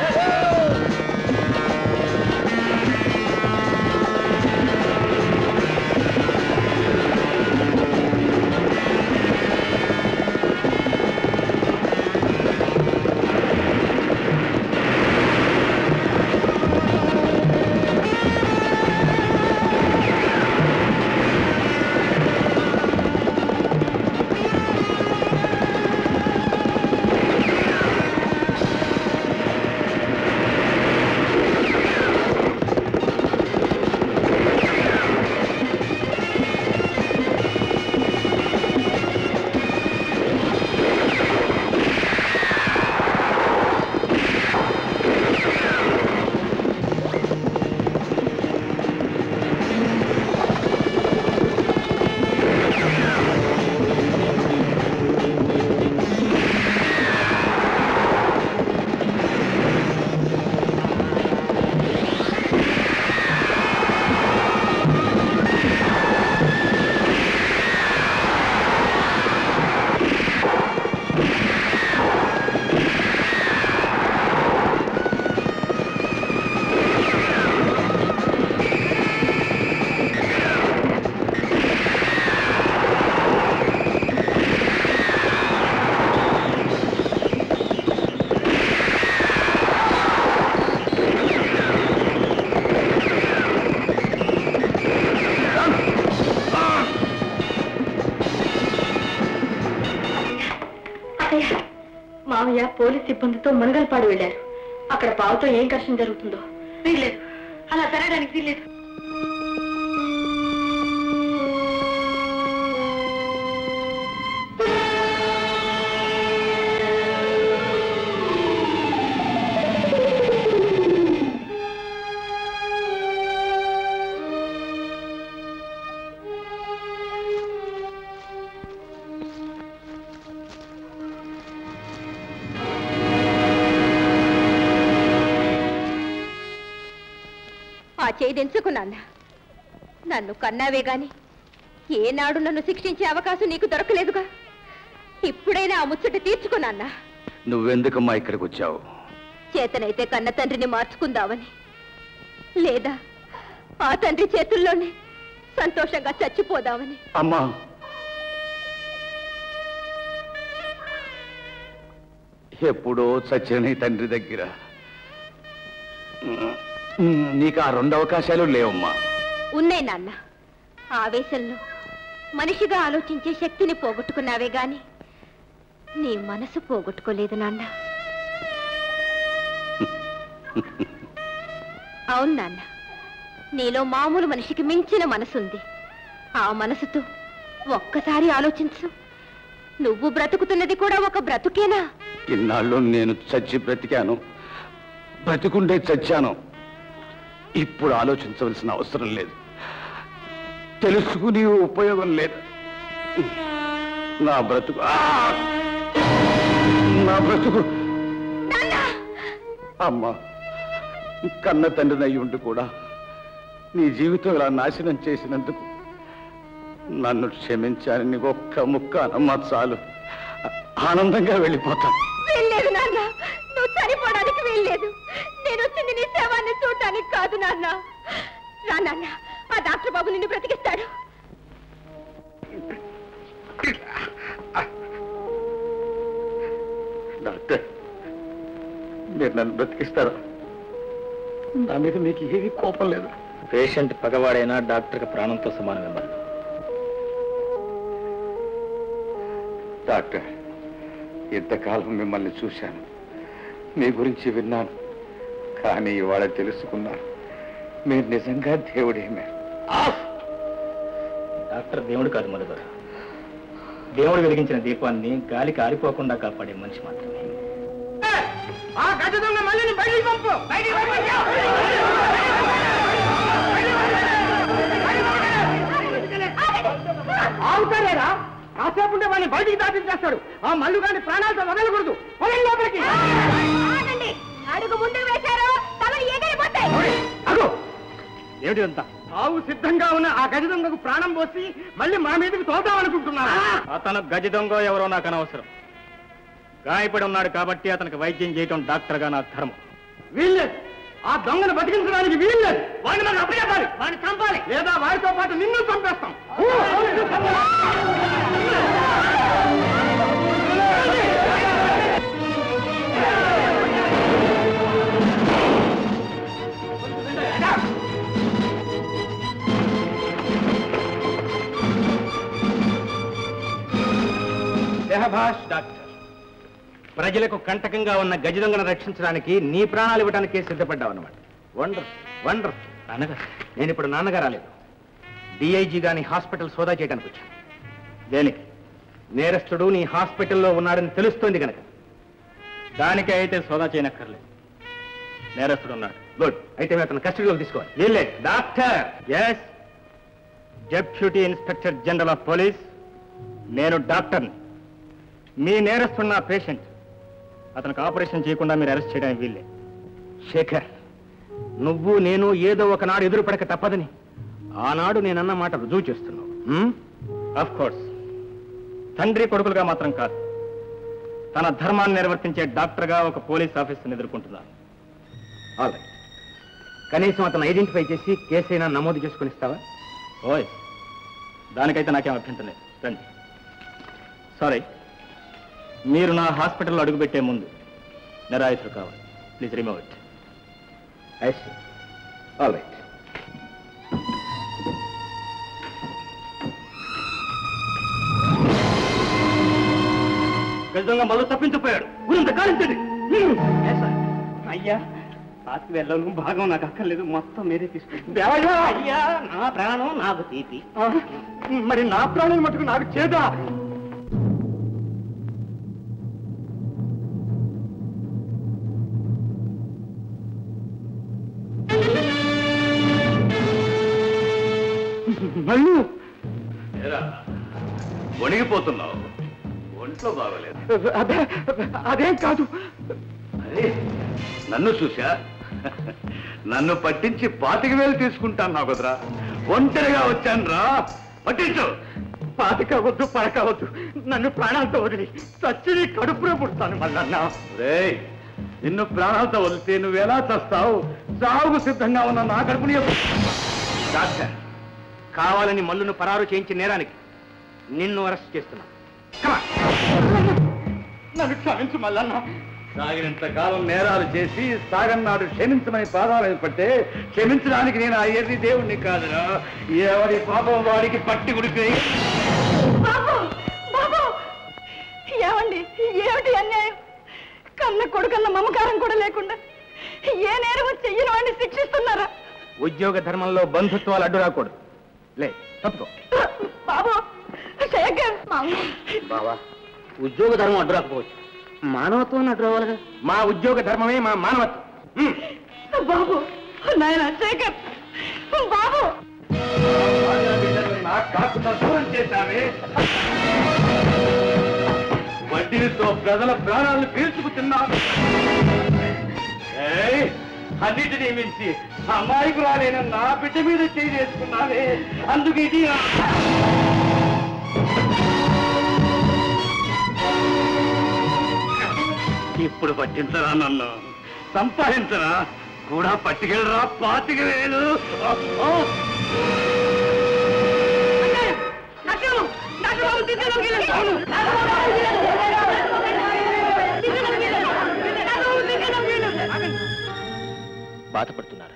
మామయ్య పోలీస్ సిబ్బందితో మునగల్పాడు వెళ్ళారు. అక్కడ పావుతో ఏం కష్టం జరుగుతుందో వీల్లేదు, అలా జరగడానికి వీల్లేదు. చేయించుకున్నాన్న నన్ను కన్నావే గాని ఏనాడు నన్ను శిక్షించే అవకాశం నీకు దొరకలేదుగా. ఇప్పుడైనా ఆ ముచ్చట తీర్చుకున్నాన్నా. నువ్వెందుకమ్మా ఇక్కడికి వచ్చావు? చేతనైతే కన్న తండ్రిని మార్చుకుందామని, లేదా ఆ తండ్రి చేతుల్లోనే సంతోషంగా చచ్చిపోదామని. అమ్మా, ఎప్పుడో చచ్చిన నీ తండ్రి దగ్గర నీకు ఆ రెండు అవకాశాలు లేవమ్మా. ఉన్నాయి నాన్న. ఆవేశంలో మనిషిగా ఆలోచించే శక్తిని పోగొట్టుకున్నావే గాని నీ మనసు పోగొట్టుకోలేదు నాన్న. అవును నాన్న, నీలో మామూలు మనిషికి మించిన మనసుంది. ఆ మనసుతో ఒక్కసారి ఆలోచించు. నువ్వు బ్రతుకుతున్నది కూడా ఒక బ్రతుకేనా? ఇన్నాళ్ళు నేను చచ్చి బ్రతికాను, బ్రతికుండే చచ్చాను. ఇప్పుడు ఆలోచించవలసిన అవసరం లేదు. తెలుసుకుని ఉపయోగం లేదు. నా బ్రతుకు ఆ! నా బ్రతుకు అమ్మా, కన్న తండ్రిని అయి ఉండి కూడా నీ జీవితం ఇలా నాశనం చేసినందుకు నన్ను క్షమించాలని ఒక్క ముక్క అనమ్మా చాలు. ఆనందంగా వెళ్ళిపోతాను. వెళ్ళలేదు నాన్న, నువ్వు చనిపోవడానికి వెళ్ళలేదు. నేను వచ్చింది నీ సేవాన్ని చూడటానికి కాదు నాన్న. రా నాన్న, ఆ డాక్టర్ బాబు నిన్ను బ్రతికిస్తాడు. డాక్టర్, మీరు నన్ను బ్రతికిస్తారా? నా మీద మీకు ఏమీ కోపం లేదు. పేషెంట్ పగవాడైనా డాక్టర్కి ప్రాణంతో సమానమే మరి. డాక్టర్, ఇంతకాలం మిమ్మల్ని చూశాను, మీ గురించి విన్నాను, కానీ ఇవాళ తెలుసుకున్నాను మీరు నిజంగా దేవుడేమే. డాక్టర్ దేవుడు కాదు మధుగారు. దేవుడు వెలిగించిన దీపాన్ని గాలికి ఆరిపోకుండా కాపాడే మనిషి మాత్రమే. ఆ గజ దొంగ మళ్ళీ బయటికి పంపు. బయటికి అవుతారేరా? కాసేపు ఉంటే వాడిని బయటికి దాటించేస్తాడు. ఆ మల్లు గాని ప్రాణాలతో వదలకూడదు. వదలండి లోపలికి. అడుగు ముందుకు వేశారు, తమరు ఎగిరిపోతాయి. అగో ఏమిటి అంతా? ఆవు సిద్ధంగా ఉన్న ఆ గజ దొంగకు ప్రాణం పోసి మళ్ళీ మా మీదకి తోతామనుకుంటున్నారా? అతను గజ దొంగ ఎవరో నాకు అనవసరం. గాయపడి ఉన్నాడు కాబట్టి అతనికి వైద్యం చేయటం డాక్టర్గా నా ధర్మం. వీల్లేదు. ఆ దొంగను బతికించడానికి వీల్లేదు. వాడిని మనం అప్పచెప్పాలి. వాడిని చంపాలి, లేదా వాడితో పాటు నిన్ను చంపేస్తాం. దేహభాష్ డాక్టర్, ప్రజలకు కంటకంగా ఉన్న గజ దొంగను రక్షించడానికి నీ ప్రాణాలు ఇవ్వడానికే సిద్ధపడ్డావు అన్నమాట. Wonder wonder. నాన్నగారు, నేను ఇప్పుడు నాన్నగా రాలేదు, డిఐజీ గాని హాస్పిటల్ సోదా చేయడానికి వచ్చాను. దేనికి? నేరస్తుడు నీ హాస్పిటల్లో ఉన్నాడని తెలుస్తోంది కనుక. దానికి అయితే సోదా చేయనక్కర్లేదు. నేరస్తుడు ఉన్నాడు. గుడ్. అయితే మేము అతను కస్టడీలోకి తీసుకోవాలి. వీళ్ళే doctor. Yes, deputy inspector general of police. నేను డాక్టర్ని. మీ నేరస్తున్న పేషెంట్. అతనికి ఆపరేషన్ చేయకుండా మీరు అరెస్ట్ చేయడానికి వీళ్ళే. శేఖర్, నువ్వు నేను ఏదో ఒకనాడు ఎదురుపడక తప్పదని ఆనాడు నేనన్న మాట రుజువు చేస్తున్నావు. ఆఫ్ కోర్స్, తండ్రి కొడుకులుగా మాత్రం కాదు, తన ధర్మాన్ని నిర్వర్తించే డాక్టర్గా ఒక పోలీస్ ఆఫీసర్ని ఎదుర్కొంటున్నాను. All right. కనీసం అతను ఐడెంటిఫై చేసి కేసైనా నమోదు చేసుకుని ఇస్తావా? ఓయ్, దానికైతే నాకేం అభ్యంతరం లేదు. రండి. సారీ, మీరు నా హాస్పిటల్లో అడుగుపెట్టే ముందు నిరాయుధులు కావాలి. Please remove it. I see. All right. గజదొంగ మళ్ళీ తప్పించిపోయాడు. ఊరంతా కాలించండి. అయ్యా, రాత్రి వెళ్ళను భాగం నాకు అక్కర్లేదు, మొత్తం మీరే తీసుకుంటారు. అయ్యా, నా ప్రాణం నాకు తీపి. మరి నా ప్రాణం మటుకు నాకు చేదా? మళ్ళీ వణిగిపోతున్నావు, ఒంట్లో బాగోలేదు. అదే అదేం కాదు. అరే, నన్ను చూసా? నన్ను పట్టించి పాతిక వేలు తీసుకుంటాను నా కుదరా. ఒంటరిగా వచ్చాను రా, పట్టించు. పాతిక వద్దు, పడక వద్దు, నన్ను ప్రాణాలతో వదిలి చచ్చి కడుపులో పుడతాను మళ్ళన్నా. రేయ్, నిన్ను ప్రాణాలతో వదిలితే నువ్వు ఎలా చస్తావు? చావుకు సిద్ధంగా ఉన్న నా కడుపుని డాక్టర్, కావాలని మల్లును పరారు చేయించిన నేరానికి నిన్ను అరెస్ట్ చేస్తున్నా. నన్ను క్షమించు మల్లన్న. సాగినంత కాలం నేరాలు చేసి సాగన్నాడు క్షమించమని పాదాలు పట్టే క్షమించడానికి నేను ఆ ఎర్రి దేవుణ్ణి కాదురా. ఎవరి పాపం వాడికి పట్టి ఉడిపి. ఏమండి, ఏమిటి అన్యాయం? కన్న కొడుకన్న మమకారం కూడా లేకుండా ఏ నేరం చెయ్యని వాడిని శిక్షిస్తున్నారా? ఉద్యోగ ధర్మంలో బంధుత్వాలు అడ్డు రాకూడదు. లే, తప్పుకో. బాబు, బావా, ఉద్యోగ ధర్మం అడ్డు రాకపోవచ్చు, మానవత్వం అడ్డు రావాలిగా. మా ఉద్యోగ ధర్మమే మా మానవత్వం. బాబు, నాయన శేఖర్ బాబు కాకుండా దూరం చేశావే వడ్డీలతో ప్రజల ప్రాణాలను పీల్చుకు తిన్నాను. అన్నిటినీ మించి అమాయకురాలైన నా బిడ్డ మీద చేయి చేసుకున్నావే. అందుకు ఇది ఇప్పుడు పట్టించరా నన్ను, సంపాదించరా కూడా పట్టుకెళ్ళరా పాతిక వేలు. బాధపడుతున్నారా?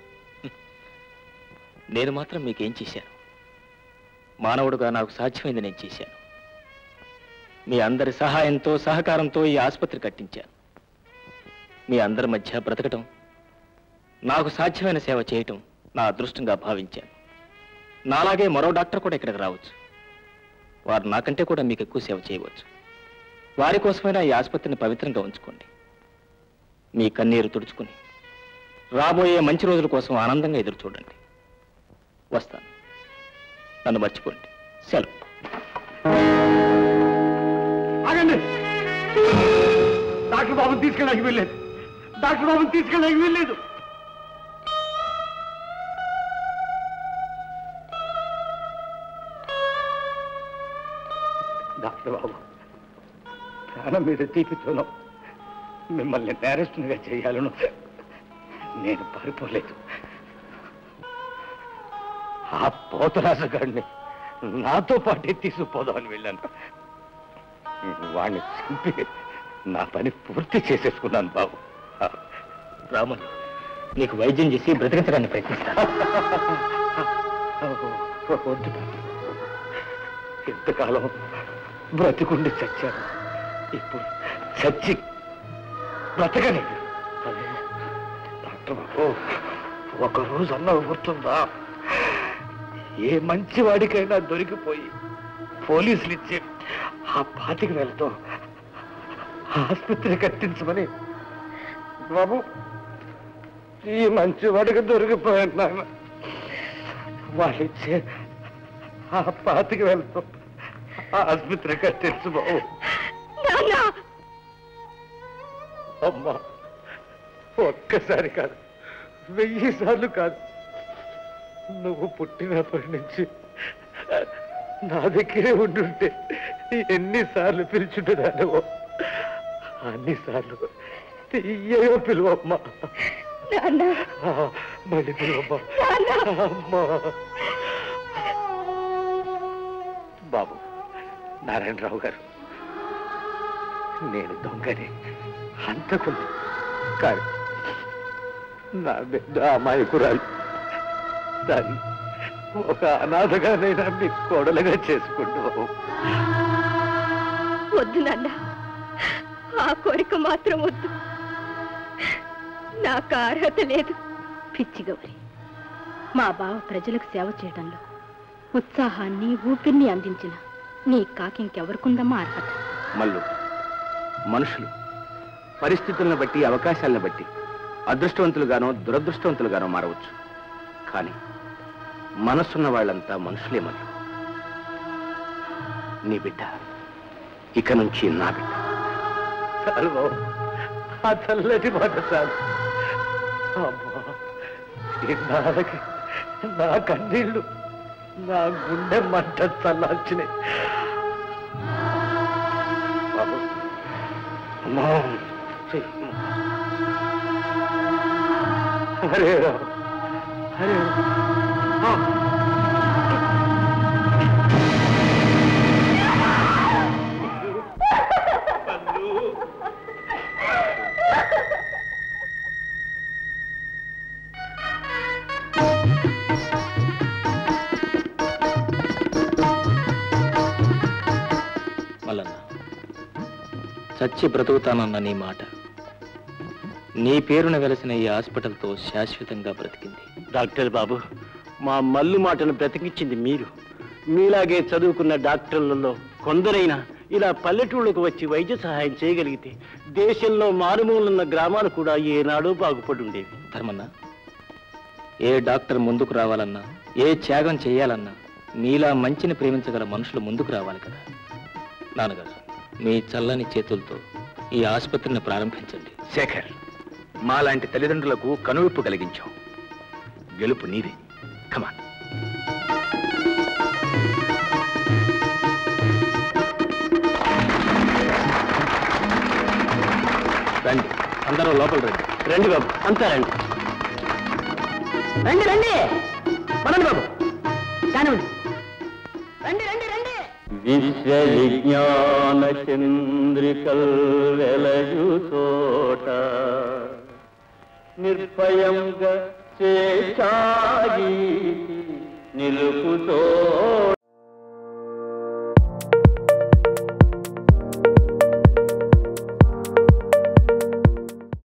నేను మాత్రం మీకేం చేశాను? మానవుడుగా నాకు సాధ్యమైంది నేను చేశాను. మీ అందరి సహాయంతో సహకారంతో ఈ ఆసుపత్రి కట్టించాను. మీ అందరి మధ్య బ్రతకటం, నాకు సాధ్యమైన సేవ చేయటం నా అదృష్టంగా భావించాను. నాలాగే మరో డాక్టర్ కూడా ఇక్కడికి రావచ్చు. వారు నాకంటే కూడా మీకు ఎక్కువ సేవ చేయవచ్చు. వారి కోసమైనా ఈ ఆసుపత్రిని పవిత్రంగా ఉంచుకోండి. మీ కన్నీరు తుడుచుకుని రాబోయే మంచి రోజుల కోసం ఆనందంగా ఎదురు చూడండి. వస్తాను. నన్ను మర్చిపోండి. సెలవు. ఆగండి. డాక్టర్ బాబుని తీసుకెళ్ళడానికి వెళ్ళలేదు. డాక్టర్ బాబుని తీసుకెళ్ళడానికి వెళ్ళలేదు. డాక్టర్ బాబు, ప్రాణం మీద తీపితోనో మిమ్మల్ని నేరస్తునిగా చేయాలను నేను పారిపోలేదు. ఆ పోతరాజగాడిని నాతో పాటే తీసుకుపోదామని వెళ్ళాను. వాడిని చంపి నా పని పూర్తి చేసేసుకున్నాను బాబు. రాములు, నీకు వైద్యం చేసి బ్రతికించడానికి ప్రయత్నిస్తాను. వద్దు డాక్టర్. ఎంతకాలం బ్రతికుండి చచ్చాను. ఇప్పుడు చచ్చి బ్రతకలేదు. డాక్టర్ బాబు, ఒకరోజు అన్న గుర్తుందా? ఏ మంచివాడికైనా దొరికిపోయి పోలీసులు ఇచ్చే ఆ పాతిక వేలతో ఆసుపత్రి కట్టించమని బాబు ఈ మంచివాడికి దొరికిపోయాను నాయన. వాళ్ళు ఇచ్చే ఆ పాతిక వేలతో ఆసుపత్రి కట్టించు బాబు. అమ్మా, ఒక్కసారి కాదు, వెయ్యి సార్లు కాదు, నువ్వు పుట్టినప్పటి నుంచి నా దగ్గరే ఉండుంటే ఎన్నిసార్లు పిలుచుంటున్నాను. అన్నిసార్లు తీయో పిలువమ్మా. మళ్ళీ పిలువమ్మా. అమ్మా. బాబు నారాయణరావు గారు, నేను దొంగని, హంతకుని కాదు. నా బిడ్డ అమాయకురాలు. దాన్ని ఒక అనాథగానైనా మీ కోడలుగా చేసుకుంటూ. వద్దు నాన్న, ఆ కోరిక మాత్రం వద్దు. నాకు అర్హత లేదు. పిచ్చి గౌరి, మా బావ ప్రజలకు సేవ చేయడంలో ఉత్సాహాన్ని ఊపిరిని అందించిన నీ కాకింకెవరికుందమ్మా అర్హత? మల్లు, మనుషులు పరిస్థితులను బట్టి, అవకాశాలను బట్టి అదృష్టవంతులుగానో దురదృష్టవంతులుగానో మారవచ్చు. కానీ మనసున్న వాళ్ళంతా మనుషులే. మల్లు, నీ బిడ్డ ఇక నుంచి నా బిడ్డ. చాలు బాబు, ఆ చల్లటి మాట చాలు. అమ్మా, ఇన్నాళ్ళకి నా కన్నీళ్ళు నా గుండె మంట చల్లార్చినాయి. బాబు, అమ్మా, హరే రామ్, హరే రామ్. మల్లన్న, చచ్చి బ్రతుకుతానన్న నీ మాట నీ పేరున వెలసిన ఈ హాస్పిటల్తో శాశ్వతంగా బ్రతికింది. డాక్టర్ బాబు, మా మల్లు మాటను బ్రతికించింది మీరు. మీలాగే చదువుకున్న డాక్టర్లలో కొందరైనా ఇలా పల్లెటూళ్ళకు వచ్చి వైద్య సహాయం చేయగలిగితే దేశంలో మారుమూలన్న గ్రామాలు కూడా ఏనాడో బాగుపడుండేవి. ధర్మన్న, ఏ డాక్టర్ ముందుకు రావాలన్నా, ఏ త్యాగం చేయాలన్నా మీలా మంచిని ప్రేమించగల మనుషులు ముందుకు రావాలి కదా. నాన్నగారు, మీ చల్లని చేతులతో ఈ ఆసుపత్రిని ప్రారంభించండి. శేఖర్, మాలాంటి తల్లిదండ్రులకు కనువిప్పు కలిగించాం. గెలుపు నీదే. కమాన్. రండి, అందరూ లోపల రండి. రండి బాబు, అంతా రండి. రండి రండి పదండి బాబు, కానివ్వండి. రండి రండి రండి. విశ్వ విజ్ఞాన చంద్రికల్ వెలయు చోట నిర్భయంగా చేశాయి నిలుపు చోట